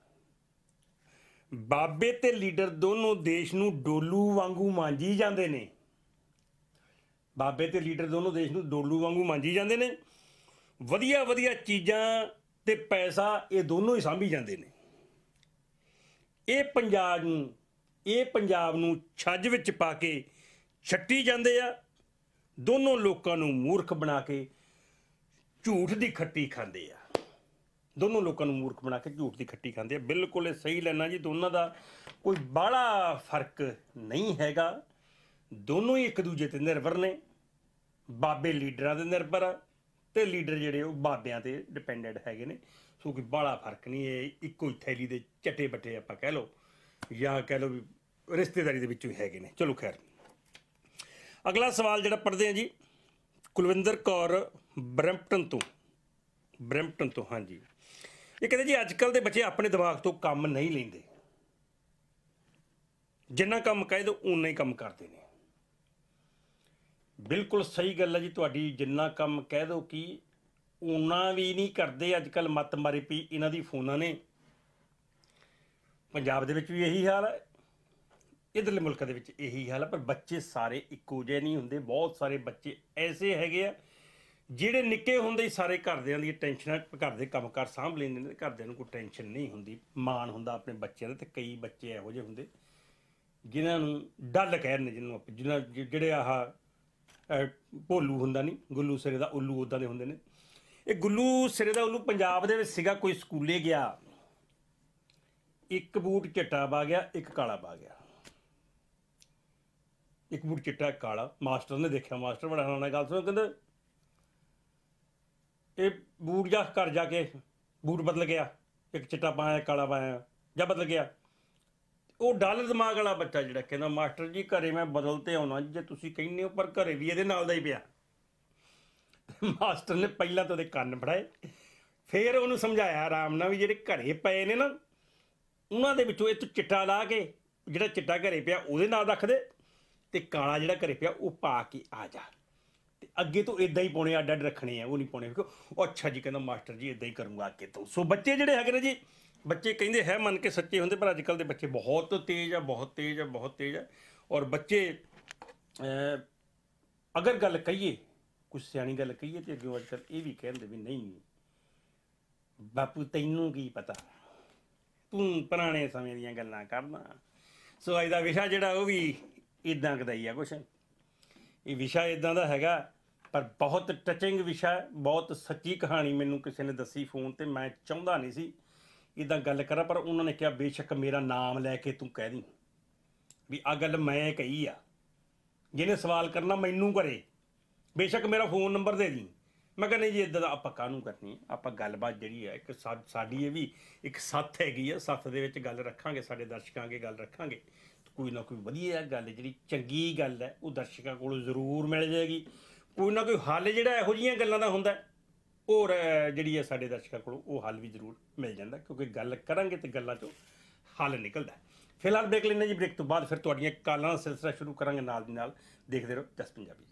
ਬਾਬੇ ਤੇ ਲੀਡਰ ਦੋਨੋਂ ਦੇਸ਼ ਨੂੰ ਡੋਲੂ ਵਾਂਗੂ ਮਾਂਜੀ ਜਾਂਦੇ ਨੇ। ਬਾਬੇ ਤੇ ਲੀਡਰ ਦੋਨੋਂ ਦੇਸ਼ ਨੂੰ ਡੋਲੂ ਵਾਂਗੂ ਮਾਂਜੀ ਜਾਂਦੇ ਨੇ। ਵਧੀਆ ਵਧੀਆ ਚੀਜ਼ਾਂ ਤੇ ਪੈਸਾ ਇਹ ਦੋਨੋਂ ਹੀ ਸਾਂਭੀ ਜਾਂਦੇ ਨੇ। ਇਹ ਪੰਜਾਬ ਨੂੰ ਇਹ ਪੰਜਾਬ ਨੂੰ ਛੱਜ ਵਿੱਚ ਪਾ ਕੇ ਛੱਟੀ ਜਾਂਦੇ ਆ। ਦੋਨੋਂ ਲੋਕਾਂ ਨੂੰ ਮੂਰਖ ਬਣਾ ਕੇ ਝੂਠ ਦੀ ਖੱਟੀ ਖਾਂਦੇ ਆ। ਦੋਨੋਂ ਲੋਕਾਂ ਨੂੰ ਮੂਰਖ ਬਣਾ ਕੇ ਝੂਠ ਦੀ ਖੱਟੀ ਖਾਂਦੇ ਆ। ਬਿਲਕੁਲ ਇਹ ਸਹੀ ਲੈਣਾ ਜੀ, ਦੋਨਾਂ ਦਾ ਕੋਈ ਬਾਹਲਾ ਫਰਕ ਨਹੀਂ ਹੈਗਾ, ਦੋਨੋਂ ਹੀ ਇੱਕ ਦੂਜੇ ਤੇ ਨਿਰਭਰ ਨੇ। ਬਾਬੇ ਲੀਡਰਾਂ ਤੇ ਨਿਰਭਰ ਆ ਤੇ ਲੀਡਰ ਜਿਹੜੇ ਉਹ ਬਾਬਿਆਂ ਤੇ ਡਿਪੈਂਡੈਂਟ ਹੈਗੇ ਨੇ। ਸੋ ਕੋਈ ਬਾਹਲਾ ਫਰਕ ਨਹੀਂ, ਇਹ ਇੱਕੋ ਹੀ ਥੈਲੀ ਦੇ ਚੱਟੇ ਬੱਟੇ ਆਪਾਂ ਕਹਿ ਲਓ, ਜਾਂ ਕਹਿ ਲਓ ਵੀ ਰਿਸ਼ਤੇਦਾਰੀ ਦੇ ਵਿੱਚੋਂ ਹੀ ਹੈਗੇ ਨੇ। ਚਲੋ ਖੈਰ, ਅਗਲਾ ਸਵਾਲ ਜਿਹੜਾ ਪੜ੍ਹਦੇ ਹਾਂ ਜੀ, ਕੁਲਵਿੰਦਰ ਕੌਰ ਬਰੈਂਪਟਨ ਤੋਂ, ਬਰੈਂਪਟਨ ਤੋਂ ਹਾਂਜੀ। ਇਹ ਕਹਿੰਦੇ ਜੀ ਅੱਜ ਕੱਲ੍ਹ ਦੇ ਬੱਚੇ ਆਪਣੇ ਦਿਮਾਗ ਤੋਂ ਕੰਮ ਨਹੀਂ ਲੈਂਦੇ, ਜਿੰਨਾ ਕੰਮ ਕਹਿ ਦਿਓ ਉਨਾ ਹੀ ਕੰਮ ਕਰਦੇ ਨੇ। ਬਿਲਕੁਲ ਸਹੀ ਗੱਲ ਹੈ ਜੀ ਤੁਹਾਡੀ, ਜਿੰਨਾ ਕੰਮ ਕਹਿ ਦਿਓ ਕਿ ਉਨਾ ਵੀ ਨਹੀਂ ਕਰਦੇ। ਅੱਜ ਕੱਲ੍ਹ ਮੱਤ ਮਾਰੀ ਪਈ ਇਹਨਾਂ ਦੀ ਫੋਨਾਂ ਨੇ। ਪੰਜਾਬ ਦੇ ਵਿੱਚ ਵੀ ਇਹੀ ਹਾਲ ਹੈ, ਇੱਧਰਲੇ ਮੁਲਕਾਂ ਦੇ ਵਿੱਚ ਇਹੀ ਹਾਲ ਹੈ। ਪਰ ਬੱਚੇ ਸਾਰੇ ਇੱਕੋ ਜਿਹੇ ਨਹੀਂ ਹੁੰਦੇ। ਬਹੁਤ ਸਾਰੇ ਬੱਚੇ ਐਸੇ ਹੈਗੇ ਆ ਜਿਹੜੇ ਨਿੱਕੇ ਹੁੰਦੇ ਹੀ ਸਾਰੇ ਘਰਦਿਆਂ ਦੀਆਂ ਟੈਨਸ਼ਨਾਂ, ਘਰ ਦੇ ਕੰਮਕਾਰ ਸਾਂਭ ਲੈਂਦੇ ਨੇ, ਘਰਦਿਆਂ ਨੂੰ ਕੋਈ ਟੈਨਸ਼ਨ ਨਹੀਂ ਹੁੰਦੀ, ਮਾਣ ਹੁੰਦਾ ਆਪਣੇ ਬੱਚਿਆਂ ਦਾ। ਅਤੇ ਕਈ ਬੱਚੇ ਇਹੋ ਜਿਹੇ ਹੁੰਦੇ ਜਿਨ੍ਹਾਂ ਨੂੰ ਡੱਲ ਕਹਿੰਦੇ, ਜਿਹਨੂੰ ਆਪਾਂ ਜਿਹਨਾਂ ਜਿਹੜੇ ਆਹ ਭੋਲੂ ਹੁੰਦਾ ਨਹੀਂ, ਗੁੱਲੂ ਸਿਰੇ ਦਾ ਉੱਲੂ, ਉੱਦਾਂ ਦੇ ਹੁੰਦੇ ਨੇ। ਇਹ ਗੁੱਲੂ ਸਿਰੇ ਦਾ ਉੱਲੂ ਪੰਜਾਬ ਦੇ ਵਿੱਚ ਸੀਗਾ। ਕੋਈ ਸਕੂਲੇ ਗਿਆ, ਇੱਕ ਬੂਟ ਚਿੱਟਾ ਪਾ ਗਿਆ, ਇੱਕ ਕਾਲਾ ਪਾ ਗਿਆ। ਇੱਕ ਬੂਟ ਚਿੱਟਾ, ਇੱਕ ਕਾਲਾ। ਮਾਸਟਰ ਨੇ ਦੇਖਿਆ, ਮਾਸਟਰ ਬੜਾ ਹੈਰਾਨ ਨਾਲ ਗੱਲ ਸੁਣੋ, ਕਹਿੰਦੇ ਇਹ ਬੂਟ ਜਾ ਘਰ ਜਾ ਕੇ ਬੂਟ ਬਦਲ ਗਿਆ, ਇੱਕ ਚਿੱਟਾ ਪਾਇਆ, ਕਾਲਾ ਪਾਇਆ, ਜਾਂ ਬਦਲ ਗਿਆ। ਉਹ ਡਲ ਦਿਮਾਗ ਵਾਲਾ ਬੱਚਾ ਜਿਹੜਾ ਕਹਿੰਦਾ ਮਾਸਟਰ ਜੀ ਘਰੇ ਮੈਂ ਬਦਲ ਤੇ ਆਉਣਾ ਜੇ ਤੁਸੀਂ ਕਹਿੰਦੇ ਹੋ, ਪਰ ਘਰੇ ਵੀ ਇਹਦੇ ਨਾਲ ਦਾ ਹੀ ਪਿਆ। ਮਾਸਟਰ ਨੇ ਪਹਿਲਾਂ ਤਾਂ ਉਹਦੇ ਕੰਨ ਫੜਾਏ, ਫਿਰ ਉਹਨੂੰ ਸਮਝਾਇਆ ਆਰਾਮ ਨਾਲ ਵੀ ਜਿਹੜੇ ਘਰੇ ਪਏ ਨੇ ਨਾ, ਉਹਨਾਂ ਦੇ ਵਿੱਚੋਂ ਇਹ ਤੂੰ ਚਿੱਟਾ ਲਾ ਕੇ, ਜਿਹੜਾ ਚਿੱਟਾ ਘਰੇ ਪਿਆ ਉਹਦੇ ਨਾਲ ਰੱਖ ਦੇ, ਅਤੇ ਕਾਲਾ ਜਿਹੜਾ ਘਰੇ ਪਿਆ ਉਹ ਪਾ ਕੇ ਆ ਜਾ। ਅਤੇ ਅੱਗੇ ਤੋਂ ਇੱਦਾਂ ਹੀ ਪਾਉਣੇ, ਅੱਡ ਅੱਡ ਰੱਖਣੇ ਆ, ਉਹ ਨਹੀਂ ਪਾਉਣੇ। ਉਹ ਅੱਛਾ ਜੀ, ਕਹਿੰਦਾ ਮਾਸਟਰ ਜੀ ਇੱਦਾਂ ਹੀ ਕਰੂੰਗਾ ਅੱਗੇ ਤੋਂ। ਸੋ ਬੱਚੇ ਜਿਹੜੇ ਹੈਗੇ ਨੇ ਜੀ, ਬੱਚੇ ਕਹਿੰਦੇ ਹੈ ਮੰਨ ਕੇ ਸੱਚੇ ਹੁੰਦੇ, ਪਰ ਅੱਜ ਕੱਲ੍ਹ ਦੇ ਬੱਚੇ ਬਹੁਤ ਤੇਜ਼ ਆ, ਬਹੁਤ ਤੇਜ਼ ਆ, ਬਹੁਤ ਤੇਜ਼ ਆ। ਔਰ ਬੱਚੇ ਅਗਰ ਗੱਲ ਕਹੀਏ, ਕੁਛ ਸਿਆਣੀ ਗੱਲ ਕਹੀਏ, ਤਾਂ ਅੱਗੇ ਅੱਜ ਕੱਲ੍ਹ ਇਹ ਵੀ ਕਹਿੰਦੇ ਵੀ ਨਹੀਂ ਬਾਪੂ ਤੈਨੂੰ ਕੀ ਪਤਾ, ਤੂੰ ਪੁਰਾਣੇ ਸਮੇਂ ਦੀਆਂ ਗੱਲਾਂ ਕਰਦਾ। ਸੋ ਅੱਜ ਦਾ ਵਿਸ਼ਾ ਜਿਹੜਾ ਉਹ ਵੀ ਇੱਦਾਂ ਕੁ ਦਾ ਹੀ ਆ ਕੁਛ। ਇਹ ਵਿਸ਼ਾ ਇੱਦਾਂ ਦਾ ਹੈਗਾ, ਪਰ ਬਹੁਤ ਟਚਿੰਗ ਵਿਸ਼ਾ, ਬਹੁਤ ਸੱਚੀ ਕਹਾਣੀ ਮੈਨੂੰ ਕਿਸੇ ਨੇ ਦੱਸੀ ਫੋਨ 'ਤੇ। ਮੈਂ ਚਾਹੁੰਦਾ ਨਹੀਂ ਸੀ ਇੱਦਾਂ ਗੱਲ ਕਰਾਂ, ਪਰ ਉਹਨਾਂ ਨੇ ਕਿਹਾ ਬੇਸ਼ੱਕ ਮੇਰਾ ਨਾਮ ਲੈ ਕੇ ਤੂੰ ਕਹਿ ਦੀ ਵੀ ਆਹ ਗੱਲ ਮੈਂ ਕਹੀ ਆ, ਜਿਹਨੇ ਸਵਾਲ ਕਰਨਾ ਮੈਨੂੰ ਕਰੇ, ਬੇਸ਼ੱਕ ਮੇਰਾ ਫੋਨ ਨੰਬਰ ਦੇ ਦੀ। ਮੈਂ ਕਿਹਾ ਨਹੀਂ ਜੀ ਇੱਦਾਂ ਦਾ ਆਪਾਂ ਕਾਹਨੂੰ ਕਰਨੀ, ਆਪਾਂ ਗੱਲਬਾਤ ਜਿਹੜੀ ਹੈ ਇੱਕ ਸਾ ਸਾਡੀ ਇਹ ਵੀ ਇੱਕ ਸੱਥ ਹੈਗੀ ਆ, ਸੱਥ ਦੇ ਵਿੱਚ ਗੱਲ ਰੱਖਾਂਗੇ, ਸਾਡੇ ਦਰਸ਼ਕਾਂ ਅੱਗੇ ਗੱਲ ਰੱਖਾਂਗੇ। ਕੋਈ ਨਾ ਕੋਈ ਵਧੀਆ ਗੱਲ, ਜਿਹੜੀ ਚੰਗੀ ਗੱਲ ਹੈ ਉਹ ਦਰਸ਼ਕਾਂ ਕੋਲੋਂ ਜ਼ਰੂਰ ਮਿਲ ਜਾਏਗੀ। ਕੋਈ ਨਾ ਕੋਈ ਹੱਲ ਜਿਹੜਾ ਇਹੋ ਜਿਹੀਆਂ ਗੱਲਾਂ ਦਾ ਹੁੰਦਾ, ਔਰ ਜਿਹੜੀ ਹੈ ਸਾਡੇ ਦਰਸ਼ਕਾਂ ਕੋਲੋਂ ਉਹ ਹੱਲ ਵੀ ਜ਼ਰੂਰ ਮਿਲ ਜਾਂਦਾ, ਕਿਉਂਕਿ ਗੱਲ ਕਰਾਂਗੇ ਅਤੇ ਗੱਲਾਂ 'ਚੋਂ ਹੱਲ ਨਿਕਲਦਾ। ਫਿਲਹਾਲ ਬ੍ਰੇਕ ਲੈਂਦੇ ਜੀ, ਬ੍ਰੇਕ ਤੋਂ ਬਾਅਦ ਫਿਰ ਤੁਹਾਡੀਆਂ ਕਾਲਾਂ ਦਾ ਸਿਲਸਿਲਾ ਸ਼ੁਰੂ ਕਰਾਂਗੇ ਨਾਲ ਦੀ ਨਾਲ। ਦੇਖਦੇ ਰਹੋ ਜਸ ਪੰਜਾਬੀ।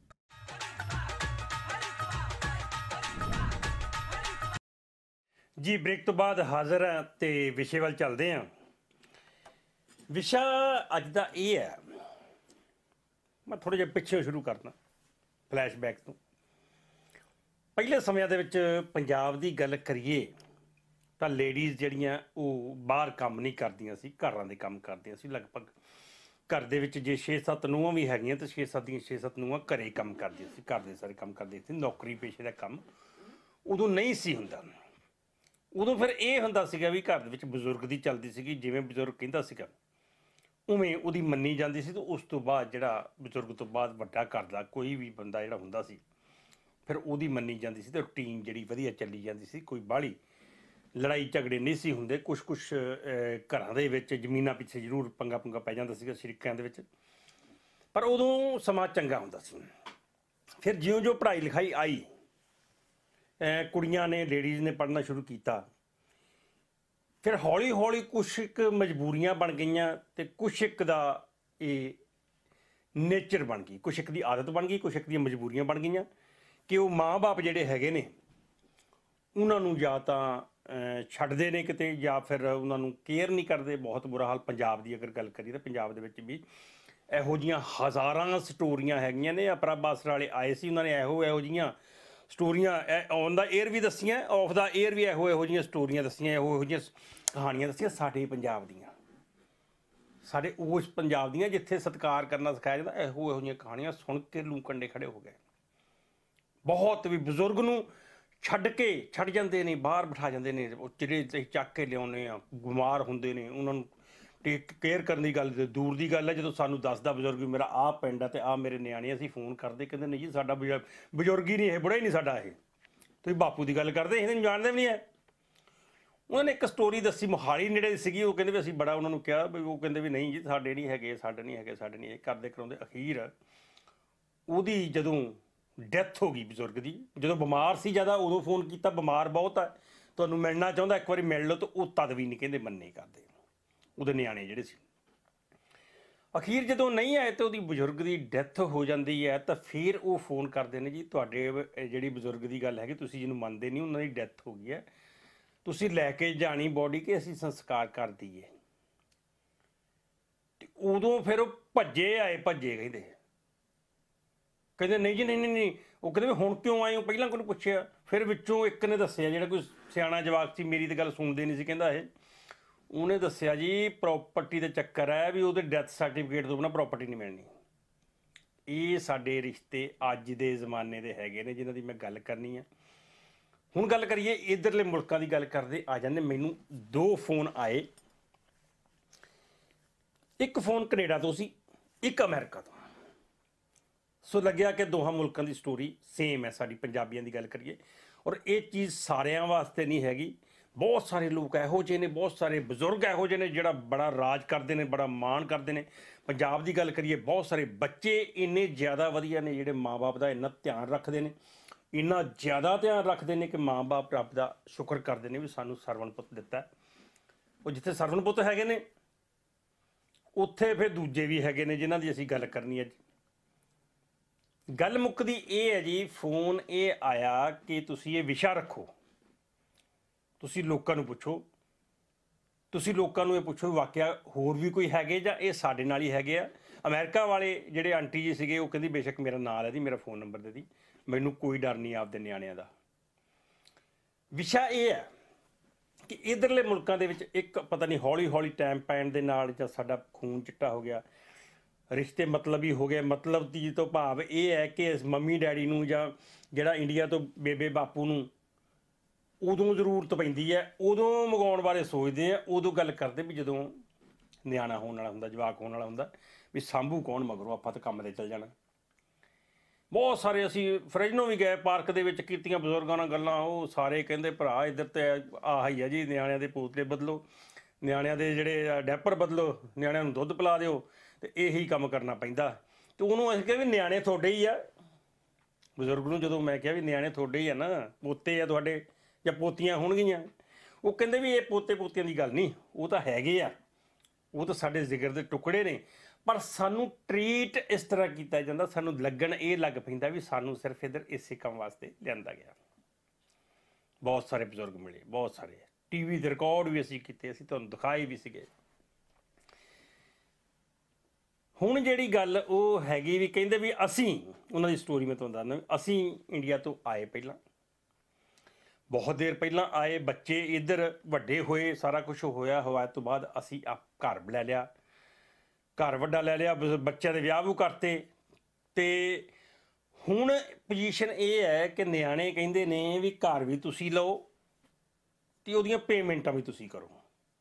ਜੀ ਬ੍ਰੇਕ ਤੋਂ ਬਾਅਦ ਹਾਜ਼ਰ ਹਾਂ ਅਤੇ ਵਿਸ਼ੇ ਵੱਲ ਚੱਲਦੇ ਹਾਂ। ਵਿਸ਼ਾ ਅੱਜ ਦਾ ਇਹ ਹੈ, ਮੈਂ ਥੋੜ੍ਹਾ ਜਿਹਾ ਪਿੱਛੇ ਸ਼ੁਰੂ ਕਰਦਾ, ਫਲੈਸ਼ਬੈਕ ਤੋਂ। ਪਹਿਲੇ ਸਮਿਆਂ ਦੇ ਵਿੱਚ ਪੰਜਾਬ ਦੀ ਗੱਲ ਕਰੀਏ ਤਾਂ ਲੇਡੀਜ਼ ਜਿਹੜੀਆਂ ਉਹ ਬਾਹਰ ਕੰਮ ਨਹੀਂ ਕਰਦੀਆਂ ਸੀ, ਘਰਾਂ ਦੇ ਕੰਮ ਕਰਦੀਆਂ ਸੀ। ਲਗਭਗ ਘਰ ਦੇ ਵਿੱਚ ਜੇ ਛੇ ਸੱਤ ਨੂੰਹਾਂ ਵੀ ਹੈਗੀਆਂ ਤਾਂ ਛੇ ਸੱਤ ਦੀਆਂ ਛੇ ਸੱਤ ਨੂੰਹਾਂ ਘਰੇ ਕੰਮ ਕਰਦੀਆਂ ਸੀ, ਘਰ ਦੇ ਸਾਰੇ ਕੰਮ ਕਰਦੀਆਂ ਸੀ। ਨੌਕਰੀ ਪੇਸ਼ੇ ਦਾ ਕੰਮ ਉਦੋਂ ਨਹੀਂ ਸੀ ਹੁੰਦਾ। ਉਦੋਂ ਫਿਰ ਇਹ ਹੁੰਦਾ ਸੀਗਾ ਵੀ ਘਰ ਦੇ ਵਿੱਚ ਬਜ਼ੁਰਗ ਦੀ ਚੱਲਦੀ ਸੀਗੀ, ਜਿਵੇਂ ਬਜ਼ੁਰਗ ਕਹਿੰਦਾ ਸੀਗਾ ਉਵੇਂ ਉਹਦੀ ਮੰਨੀ ਜਾਂਦੀ ਸੀ। ਅਤੇ ਉਸ ਤੋਂ ਬਾਅਦ ਜਿਹੜਾ ਬਜ਼ੁਰਗ ਤੋਂ ਬਾਅਦ ਵੱਡਾ ਘਰ ਦਾ ਕੋਈ ਵੀ ਬੰਦਾ ਜਿਹੜਾ ਹੁੰਦਾ ਸੀ, ਫਿਰ ਉਹਦੀ ਮੰਨੀ ਜਾਂਦੀ ਸੀ ਅਤੇ ਰੂਟੀਨ ਜਿਹੜੀ ਵਧੀਆ ਚੱਲੀ ਜਾਂਦੀ ਸੀ। ਕੋਈ ਬਾਹਲੀ ਲੜਾਈ ਝਗੜੇ ਨਹੀਂ ਸੀ ਹੁੰਦੇ। ਕੁਛ ਕੁਛ ਘਰਾਂ ਦੇ ਵਿੱਚ ਜ਼ਮੀਨਾਂ ਪਿੱਛੇ ਜ਼ਰੂਰ ਪੰਗਾ ਪੁੰਗਾ ਪੈ ਜਾਂਦਾ ਸੀਗਾ ਸ਼ਰੀਕਾਂ ਦੇ ਵਿੱਚ, ਪਰ ਉਦੋਂ ਸਮਾਂ ਚੰਗਾ ਹੁੰਦਾ ਸੀ। ਫਿਰ ਜਿਉਂ ਜਿਉਂ ਪੜ੍ਹਾਈ ਲਿਖਾਈ ਆਈ, ਕੁੜੀਆਂ ਨੇ, ਲੇਡੀਜ਼ ਨੇ ਪੜ੍ਹਨਾ ਸ਼ੁਰੂ ਕੀਤਾ, ਫਿਰ ਹੌਲੀ ਹੌਲੀ ਕੁਛ ਇੱਕ ਮਜਬੂਰੀਆਂ ਬਣ ਗਈਆਂ ਅਤੇ ਕੁਛ ਇੱਕ ਦਾ ਇਹ ਨੇਚਰ ਬਣ ਗਈ, ਕੁਛ ਇੱਕ ਦੀ ਆਦਤ ਬਣ ਗਈ, ਕੁਛ ਇੱਕ ਦੀਆਂ ਮਜਬੂਰੀਆਂ ਬਣ ਗਈਆਂ ਕਿ ਉਹ ਮਾਂ ਬਾਪ ਜਿਹੜੇ ਹੈਗੇ ਨੇ ਉਹਨਾਂ ਨੂੰ ਜਾਂ ਤਾਂ ਛੱਡਦੇ ਨੇ ਕਿਤੇ, ਜਾਂ ਫਿਰ ਉਹਨਾਂ ਨੂੰ ਕੇਅਰ ਨਹੀਂ ਕਰਦੇ। ਬਹੁਤ ਬੁਰਾ ਹਾਲ ਪੰਜਾਬ ਦੀ ਅਗਰ ਗੱਲ ਕਰੀਏ ਤਾਂ ਪੰਜਾਬ ਦੇ ਵਿੱਚ ਵੀ ਇਹੋ ਜਿਹੀਆਂ ਹਜ਼ਾਰਾਂ ਸਟੋਰੀਆਂ ਹੈਗੀਆਂ ਨੇ। ਅਪਰਾ ਬਾਸਰ ਵਾਲੇ ਆਏ ਸੀ, ਉਹਨਾਂ ਨੇ ਇਹੋ ਇਹੋ ਜਿਹੀਆਂ ਸਟੋਰੀਆਂ ਔਨ ਦਾ ਏਅਰ ਵੀ ਦੱਸੀਆਂ, ਆਫ ਦਾ ਏਅਰ ਵੀ ਇਹੋ ਇਹੋ ਜਿਹੀਆਂ ਸਟੋਰੀਆਂ ਦੱਸੀਆਂ, ਇਹੋ ਇਹੋ ਜਿਹੀਆਂ ਕਹਾਣੀਆਂ ਦੱਸੀਆਂ ਸਾਡੇ ਪੰਜਾਬ ਦੀਆਂ, ਸਾਡੇ ਉਸ ਪੰਜਾਬ ਦੀਆਂ ਜਿੱਥੇ ਸਤਿਕਾਰ ਕਰਨਾ ਸਿਖਾਇਆ ਜਾਂਦਾ। ਇਹੋ ਇਹੋ ਜਿਹੀਆਂ ਕਹਾਣੀਆਂ ਸੁਣ ਕੇ ਲੂ ਕੰਡੇ ਖੜੇ ਹੋ ਗਏ। ਬਹੁਤ ਵੀ ਬਜ਼ੁਰਗ ਨੂੰ ਛੱਡ ਕੇ ਛੱਡ ਜਾਂਦੇ ਨੇ, ਬਾਹਰ ਬਿਠਾ ਜਾਂਦੇ ਨੇ। ਉਹ ਜਿਹੜੇ ਅਸੀਂ ਚੱਕ ਕੇ ਲਿਆਉਂਦੇ ਆ, ਬਿਮਾਰ ਹੁੰਦੇ ਨੇ, ਉਹਨਾਂ ਨੂੰ ਟੇਕ ਕੇਅਰ ਕਰਨ ਦੀ ਗੱਲ ਤੇ ਦੂਰ ਦੀ ਗੱਲ ਹੈ। ਜਦੋਂ ਸਾਨੂੰ ਦੱਸਦਾ ਬਜ਼ੁਰਗ ਵੀ ਮੇਰਾ ਆਹ ਪਿੰਡ ਆ ਅਤੇ ਆਹ ਮੇਰੇ ਨਿਆਣੇ, ਅਸੀਂ ਫੋਨ ਕਰਦੇ, ਕਹਿੰਦੇ ਨਹੀਂ ਜੀ ਸਾਡਾ ਬਜ਼ੁਰਗ ਬਜ਼ੁਰਗ ਹੀ ਨਹੀਂ, ਇਹ ਬੁੜਾ ਹੀ ਨਹੀਂ ਸਾਡਾ, ਇਹ ਤੁਸੀਂ ਬਾਪੂ ਦੀ ਗੱਲ ਕਰਦੇ, ਇਹਨੂੰ ਜਾਣਦੇ ਵੀ ਨਹੀਂ ਹੈ। ਉਹਨਾਂ ਨੇ ਇੱਕ ਸਟੋਰੀ ਦੱਸੀ, ਮੋਹਾਲੀ ਨੇੜੇ ਸੀਗੀ। ਉਹ ਕਹਿੰਦੇ ਵੀ ਅਸੀਂ ਬੜਾ ਉਹਨਾਂ ਨੂੰ ਕਿਹਾ ਵੀ, ਉਹ ਕਹਿੰਦੇ ਵੀ ਨਹੀਂ ਜੀ ਸਾਡੇ ਨਹੀਂ ਹੈਗੇ, ਸਾਡੇ ਨਹੀਂ ਹੈਗੇ, ਸਾਡੇ ਨਹੀਂ ਹੈਗੇ, ਕਰਦੇ ਕਰਾਉਂਦੇ ਅਖੀਰ ਉਹਦੀ ਜਦੋਂ ਡੈਥ ਹੋ ਗਈ ਬਜ਼ੁਰਗ ਦੀ, ਜਦੋਂ ਬਿਮਾਰ ਸੀ ਜ਼ਿਆਦਾ, ਉਦੋਂ ਫੋਨ ਕੀਤਾ, ਬਿਮਾਰ ਬਹੁਤ ਹੈ, ਤੁਹਾਨੂੰ ਮਿਲਣਾ ਚਾਹੁੰਦਾ, ਇੱਕ ਵਾਰੀ ਮਿਲ ਲਓ, ਤਾਂ ਉਹ ਤਦ ਵੀ ਨਹੀਂ ਕਹਿੰਦੇ ਮੰਨੇ ਕਰਦੇ ਉਹਦੇ ਨਿਆਣੇ ਜਿਹੜੇ ਸੀ। ਅਖੀਰ ਜਦੋਂ ਨਹੀਂ ਆਏ ਤਾਂ ਉਹਦੀ ਬਜ਼ੁਰਗ ਦੀ ਡੈਥ ਹੋ ਜਾਂਦੀ ਹੈ, ਤਾਂ ਫਿਰ ਉਹ ਫੋਨ ਕਰਦੇ ਨੇ ਜੀ ਤੁਹਾਡੇ ਜਿਹੜੀ ਬਜ਼ੁਰਗ ਦੀ ਗੱਲ ਹੈਗੀ, ਤੁਸੀਂ ਜਿਹਨੂੰ ਮੰਨਦੇ ਨਹੀਂ, ਉਹਨਾਂ ਦੀ ਡੈਥ ਹੋ ਗਈ ਹੈ, ਤੁਸੀਂ ਲੈ ਕੇ ਜਾਣੀ ਬੋਡੀ ਕਿ ਅਸੀਂ ਸੰਸਕਾਰ ਕਰ ਦਈਏ। ਤੇ ਉਦੋਂ ਫਿਰ ਉਹ ਭੱਜੇ ਆਏ, ਭੱਜੇ ਕਹਿੰਦੇ ਕਹਿੰਦੇ ਨਹੀਂ ਜੀ ਨਹੀਂ ਨਹੀਂ ਨਹੀਂ ਉਹ ਕਹਿੰਦੇ ਵੀ ਹੁਣ ਕਿਉਂ ਆਏ ਹੋ, ਪਹਿਲਾਂ ਕੋਈ ਪੁੱਛਿਆ। ਫਿਰ ਵਿੱਚੋਂ ਇੱਕ ਨੇ ਦੱਸਿਆ, ਜਿਹੜਾ ਕੋਈ ਸਿਆਣਾ ਜਵਾਕ ਸੀ, ਮੇਰੀ ਤਾਂ ਗੱਲ ਸੁਣਦੇ ਨਹੀਂ ਸੀ, ਕਹਿੰਦਾ ਇਹ ਉਹਨੇ ਦੱਸਿਆ ਜੀ ਪ੍ਰੋਪਰਟੀ ਦਾ ਚੱਕਰ ਹੈ ਵੀ ਉਹਦੇ ਡੈਥ ਸਰਟੀਫਿਕੇਟ ਤੋਂ ਬਿਨਾਂ ਪ੍ਰੋਪਰਟੀ ਨਹੀਂ ਮਿਲਣੀ। ਇਹ ਸਾਡੇ ਰਿਸ਼ਤੇ ਅੱਜ ਦੇ ਜ਼ਮਾਨੇ ਦੇ ਹੈਗੇ ਨੇ ਜਿਨ੍ਹਾਂ ਦੀ ਮੈਂ ਗੱਲ ਕਰਨੀ ਹੈ। ਹੁਣ ਗੱਲ ਕਰੀਏ ਇੱਧਰਲੇ ਮੁਲਕਾਂ ਦੀ ਗੱਲ ਕਰਦੇ ਆ ਜਾਂਦੇ। ਮੈਨੂੰ ਦੋ ਫੋਨ ਆਏ, ਇੱਕ ਫੋਨ ਕੈਨੇਡਾ ਤੋਂ ਸੀ, ਇੱਕ ਅਮਰੀਕਾ ਤੋਂ। ਸੋ ਲੱਗਿਆ ਕਿ ਦੋਹਾਂ ਮੁਲਕਾਂ ਦੀ ਸਟੋਰੀ ਸੇਮ ਹੈ। ਸਾਡੀ ਪੰਜਾਬੀਆਂ ਦੀ ਗੱਲ ਕਰੀਏ, ਔਰ ਇਹ ਚੀਜ਼ ਸਾਰਿਆਂ ਵਾਸਤੇ ਨਹੀਂ ਹੈਗੀ। ਬਹੁਤ ਸਾਰੇ ਲੋਕ ਇਹੋ ਜਿਹੇ ਨੇ, ਬਹੁਤ ਸਾਰੇ ਬਜ਼ੁਰਗ ਇਹੋ ਜਿਹੇ ਨੇ ਜਿਹੜਾ ਬੜਾ ਰਾਜ ਕਰਦੇ ਨੇ, ਬੜਾ ਮਾਣ ਕਰਦੇ ਨੇ। ਪੰਜਾਬ ਦੀ ਗੱਲ ਕਰੀਏ, ਬਹੁਤ ਸਾਰੇ ਬੱਚੇ ਇੰਨੇ ਜ਼ਿਆਦਾ ਵਧੀਆ ਨੇ ਜਿਹੜੇ ਮਾਂ-ਬਾਪ ਦਾ ਇੰਨਾ ਧਿਆਨ ਰੱਖਦੇ ਨੇ, ਇੰਨਾ ਜ਼ਿਆਦਾ ਧਿਆਨ ਰੱਖਦੇ ਨੇ ਕਿ ਮਾਂ-ਬਾਪ ਰੱਬ ਦਾ ਸ਼ੁਕਰ ਕਰਦੇ ਨੇ ਵੀ ਸਾਨੂੰ ਸਰਵਣ ਪੁੱਤ ਦਿੱਤਾ। ਉਹ ਜਿੱਥੇ ਸਰਵਣ ਪੁੱਤ ਹੈਗੇ ਨੇ ਉੱਥੇ ਫਿਰ ਦੂਜੇ ਵੀ ਹੈਗੇ ਨੇ ਜਿਨ੍ਹਾਂ ਦੀ ਅਸੀਂ ਗੱਲ ਕਰਨੀ ਹੈ ਜੀ। ਗੱਲ ਮੁੱਕਦੀ ਇਹ ਹੈ ਜੀ, ਫੋਨ ਇਹ ਆਇਆ ਕਿ ਤੁਸੀਂ ਇਹ ਵਿਸ਼ਾ ਰੱਖੋ, ਤੁਸੀਂ ਲੋਕਾਂ ਨੂੰ ਪੁੱਛੋ, ਤੁਸੀਂ ਲੋਕਾਂ ਨੂੰ ਇਹ ਪੁੱਛੋ ਵਾਕਿਆ ਹੋਰ ਵੀ ਕੋਈ ਹੈਗੇ ਜਾਂ ਇਹ ਸਾਡੇ ਨਾਲ ਹੀ ਹੈਗੇ ਆ। ਅਮਰੀਕਾ ਵਾਲੇ ਜਿਹੜੇ ਆਂਟੀ ਜੀ ਸੀਗੇ ਉਹ ਕਹਿੰਦੀ ਬੇਸ਼ੱਕ ਮੇਰਾ ਨਾਂ ਲੈ ਦੀ, ਮੇਰਾ ਫੋਨ ਨੰਬਰ ਦੇ ਦੀ, ਮੈਨੂੰ ਕੋਈ ਡਰ ਨਹੀਂ ਆਪਦੇ ਨਿਆਣਿਆਂ ਦਾ। ਵਿਸ਼ਾ ਇਹ ਹੈ ਕਿ ਇੱਧਰਲੇ ਮੁਲਕਾਂ ਦੇ ਵਿੱਚ ਇੱਕ ਪਤਾ ਨਹੀਂ ਹੌਲੀ ਹੌਲੀ ਟਾਈਮ ਪੈਣ ਦੇ ਨਾਲ ਜਾਂ ਸਾਡਾ ਖੂਨ ਚਿੱਟਾ ਹੋ ਗਿਆ, ਰਿਸ਼ਤੇ ਮਤਲਬੀ ਹੋ ਗਏ। ਮਤਲਬ ਦੀ ਤੋਂ ਭਾਵ ਇਹ ਹੈ ਕਿ ਇਸ ਮੰਮੀ ਡੈਡੀ ਨੂੰ ਜਾਂ ਜਿਹੜਾ ਇੰਡੀਆ ਤੋਂ ਬੇਬੇ ਬਾਪੂ ਨੂੰ ਉਦੋਂ ਜ਼ਰੂਰਤ ਪੈਂਦੀ ਹੈ, ਉਦੋਂ ਮੰਗਾਉਣ ਬਾਰੇ ਸੋਚਦੇ ਆ, ਉਦੋਂ ਗੱਲ ਕਰਦੇ ਵੀ ਜਦੋਂ ਨਿਆਣਾ ਹੋਣ ਵਾਲਾ ਹੁੰਦਾ, ਜਵਾਕ ਹੋਣ ਵਾਲਾ ਹੁੰਦਾ, ਵੀ ਸਾਂਭੂ ਕੌਣ ਮਗਰੋਂ, ਆਪਾਂ ਤਾਂ ਕੰਮ 'ਤੇ ਚੱਲ ਜਾਣਾ। ਬਹੁਤ ਸਾਰੇ ਅਸੀਂ ਫਰਿਜਨੋਂ ਵੀ ਗਏ, ਪਾਰਕ ਦੇ ਵਿੱਚ ਕੀਤੀਆਂ ਬਜ਼ੁਰਗਾਂ ਨਾਲ ਗੱਲਾਂ। ਉਹ ਸਾਰੇ ਕਹਿੰਦੇ ਭਰਾ ਇੱਧਰ ਤਾਂ ਆਹ ਹੀ ਆ ਜੀ, ਨਿਆਣਿਆਂ ਦੇ ਪੋਤਲੇ ਬਦਲੋ, ਨਿਆਣਿਆਂ ਦੇ ਜਿਹੜੇ ਡੈਪਰ ਬਦਲੋ, ਨਿਆਣਿਆਂ ਨੂੰ ਦੁੱਧ ਪਿਲਾ ਦਿਓ, ਅਤੇ ਇਹੀ ਕੰਮ ਕਰਨਾ ਪੈਂਦਾ। ਅਤੇ ਉਹਨੂੰ ਅਸੀਂ ਕਿਹਾ ਵੀ ਨਿਆਣੇ ਤੁਹਾਡੇ ਹੀ ਆ। ਬਜ਼ੁਰਗ ਨੂੰ ਜਦੋਂ ਮੈਂ ਕਿਹਾ ਵੀ ਨਿਆਣੇ ਤੁਹਾਡੇ ਹੀ ਆ ਨਾ, ਪੋਤੇ ਆ ਤੁਹਾਡੇ ਜਾਂ ਪੋਤੀਆਂ ਹੋਣਗੀਆਂ, ਉਹ ਕਹਿੰਦੇ ਵੀ ਇਹ ਪੋਤੇ ਪੋਤੀਆਂ ਦੀ ਗੱਲ ਨਹੀਂ, ਉਹ ਤਾਂ ਹੈਗੇ ਆ, ਉਹ ਤਾਂ ਸਾਡੇ ਜ਼ਿਕਰ ਦੇ ਟੁਕੜੇ ਨੇ, ਪਰ ਸਾਨੂੰ ਟਰੀਟ ਇਸ ਤਰ੍ਹਾਂ ਕੀਤਾ ਜਾਂਦਾ, ਸਾਨੂੰ ਲੱਗਣ ਇਹ ਲੱਗ ਪੈਂਦਾ ਵੀ ਸਾਨੂੰ ਸਿਰਫ ਇੱਧਰ ਇਸੇ ਕੰਮ ਵਾਸਤੇ ਲਿਆਂਦਾ ਗਿਆ। ਬਹੁਤ ਸਾਰੇ ਬਜ਼ੁਰਗ ਮਿਲੇ, ਬਹੁਤ ਸਾਰੇ ਟੀ ਵੀ ਦੇ ਰਿਕਾਰਡ ਵੀ ਅਸੀਂ ਕੀਤੇ, ਅਸੀਂ ਤੁਹਾਨੂੰ ਦਿਖਾਏ ਵੀ ਸੀਗੇ। ਹੁਣ ਜਿਹੜੀ ਗੱਲ ਉਹ ਹੈਗੀ ਵੀ ਕਹਿੰਦੇ ਵੀ ਅਸੀਂ, ਉਹਨਾਂ ਦੀ ਸਟੋਰੀ ਮੈਂ ਤੁਹਾਨੂੰ ਦੱਸਦਾ, ਅਸੀਂ ਇੰਡੀਆ ਤੋਂ ਆਏ ਪਹਿਲਾਂ, ਬਹੁਤ ਦੇਰ ਪਹਿਲਾਂ ਆਏ, ਬੱਚੇ ਇੱਧਰ ਵੱਡੇ ਹੋਏ, ਸਾਰਾ ਕੁਛ ਹੋਇਆ। ਹੋਇਆ ਤੋਂ ਬਾਅਦ ਅਸੀਂ ਆ ਘਰ ਲੈ ਲਿਆ, ਘਰ ਵੱਡਾ ਲੈ ਲਿਆ, ਬੱਚਿਆਂ ਦੇ ਵਿਆਹ ਵੀ ਕਰਤੇ। ਅਤੇ ਹੁਣ ਪੋਜੀਸ਼ਨ ਇਹ ਹੈ ਕਿ ਨਿਆਣੇ ਕਹਿੰਦੇ ਨੇ ਵੀ ਘਰ ਵੀ ਤੁਸੀਂ ਲਓ ਅਤੇ ਉਹਦੀਆਂ ਪੇਮੈਂਟਾਂ ਵੀ ਤੁਸੀਂ ਕਰੋ,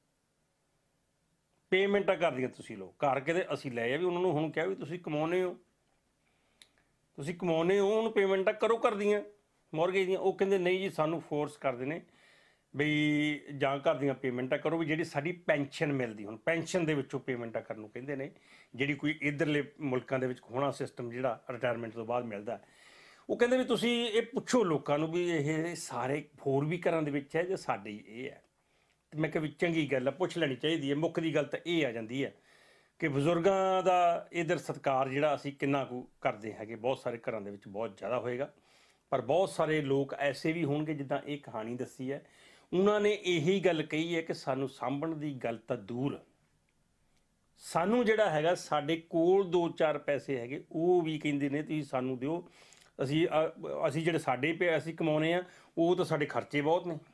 ਪੇਮੈਂਟਾਂ ਕਰਦੀਆਂ ਤੁਸੀਂ ਲਓ। ਘਰ ਕਿਤੇ ਅਸੀਂ ਲੈ ਆ ਵੀ ਉਹਨਾਂ ਨੂੰ ਹੁਣ ਕਿਹਾ ਵੀ ਤੁਸੀਂ ਕਮਾਉਂਦੇ ਹੋ, ਤੁਸੀਂ ਕਮਾਉਂਦੇ ਹੋ, ਉਹਨੂੰ ਪੇਮੈਂਟਾਂ ਕਰੋ ਕਰਦੀਆਂ ਮੋਰਗੇਜ ਦੀਆਂ। ਉਹ ਕਹਿੰਦੇ ਨਹੀਂ ਜੀ, ਸਾਨੂੰ ਫੋਰਸ ਕਰਦੇ ਨੇ ਬਈ ਜਾਂ ਘਰ ਦੀਆਂ ਪੇਮੈਂਟਾਂ ਕਰੋ, ਵੀ ਜਿਹੜੀ ਸਾਡੀ ਪੈਨਸ਼ਨ ਮਿਲਦੀ, ਹੁਣ ਪੈਨਸ਼ਨ ਦੇ ਵਿੱਚੋਂ ਪੇਮੈਂਟਾਂ ਕਰਨ ਨੂੰ ਕਹਿੰਦੇ ਨੇ, ਜਿਹੜੀ ਕੋਈ ਇੱਧਰਲੇ ਮੁਲਕਾਂ ਦੇ ਵਿੱਚ ਹੋਣਾ ਸਿਸਟਮ ਜਿਹੜਾ ਰਿਟਾਇਰਮੈਂਟ ਤੋਂ ਬਾਅਦ ਮਿਲਦਾ। ਉਹ ਕਹਿੰਦੇ ਵੀ ਤੁਸੀਂ ਇਹ ਪੁੱਛੋ ਲੋਕਾਂ ਨੂੰ ਵੀ ਇਹ ਸਾਰੇ ਹੋਰ ਵੀ ਘਰਾਂ ਦੇ ਵਿੱਚ ਹੈ ਜਾਂ ਸਾਡੇ ਹੀ ਇਹ ਹੈ। ਅਤੇ ਮੈਂ ਕਿਹਾ ਵੀ ਚੰਗੀ ਗੱਲ ਹੈ, ਪੁੱਛ ਲੈਣੀ ਚਾਹੀਦੀ ਹੈ। ਮੁੱਖ ਦੀ ਗੱਲ ਤਾਂ ਇਹ ਆ ਜਾਂਦੀ ਹੈ ਕਿ ਬਜ਼ੁਰਗਾਂ ਦਾ ਇੱਧਰ ਸਤਿਕਾਰ ਜਿਹੜਾ ਅਸੀਂ ਕਿੰਨਾ ਕੁ ਕਰਦੇ ਹੈਗੇ, ਬਹੁਤ ਸਾਰੇ ਘਰਾਂ ਦੇ ਵਿੱਚ ਬਹੁਤ ਜ਼ਿਆਦਾ ਹੋਏਗਾ। ਪਰ ਬਹੁਤ ਸਾਰੇ ਲੋਕ ਐਸੇ ਵੀ ਹੋਣਗੇ, ਜਿੱਦਾਂ ਇਹ ਕਹਾਣੀ ਦੱਸੀ ਹੈ, ਉਹਨਾਂ ਨੇ ਇਹੀ ਗੱਲ ਕਹੀ ਹੈ ਕਿ ਸਾਨੂੰ ਸਾਂਭਣ ਦੀ ਗੱਲ ਤਾਂ ਦੂਰ, ਸਾਨੂੰ ਜਿਹੜਾ ਹੈਗਾ ਸਾਡੇ ਕੋਲ ਦੋ ਚਾਰ ਪੈਸੇ ਹੈਗੇ ਉਹ ਵੀ ਕਹਿੰਦੇ ਨੇ ਤੁਸੀਂ ਸਾਨੂੰ ਦਿਓ, ਅਸੀਂ ਅਸੀਂ ਜਿਹੜੇ ਸਾਡੇ ਪੇ ਅਸੀਂ ਕਮਾਉਂਦੇ ਹਾਂ ਉਹ ਤਾਂ ਸਾਡੇ ਖਰਚੇ ਬਹੁਤ ਨੇ।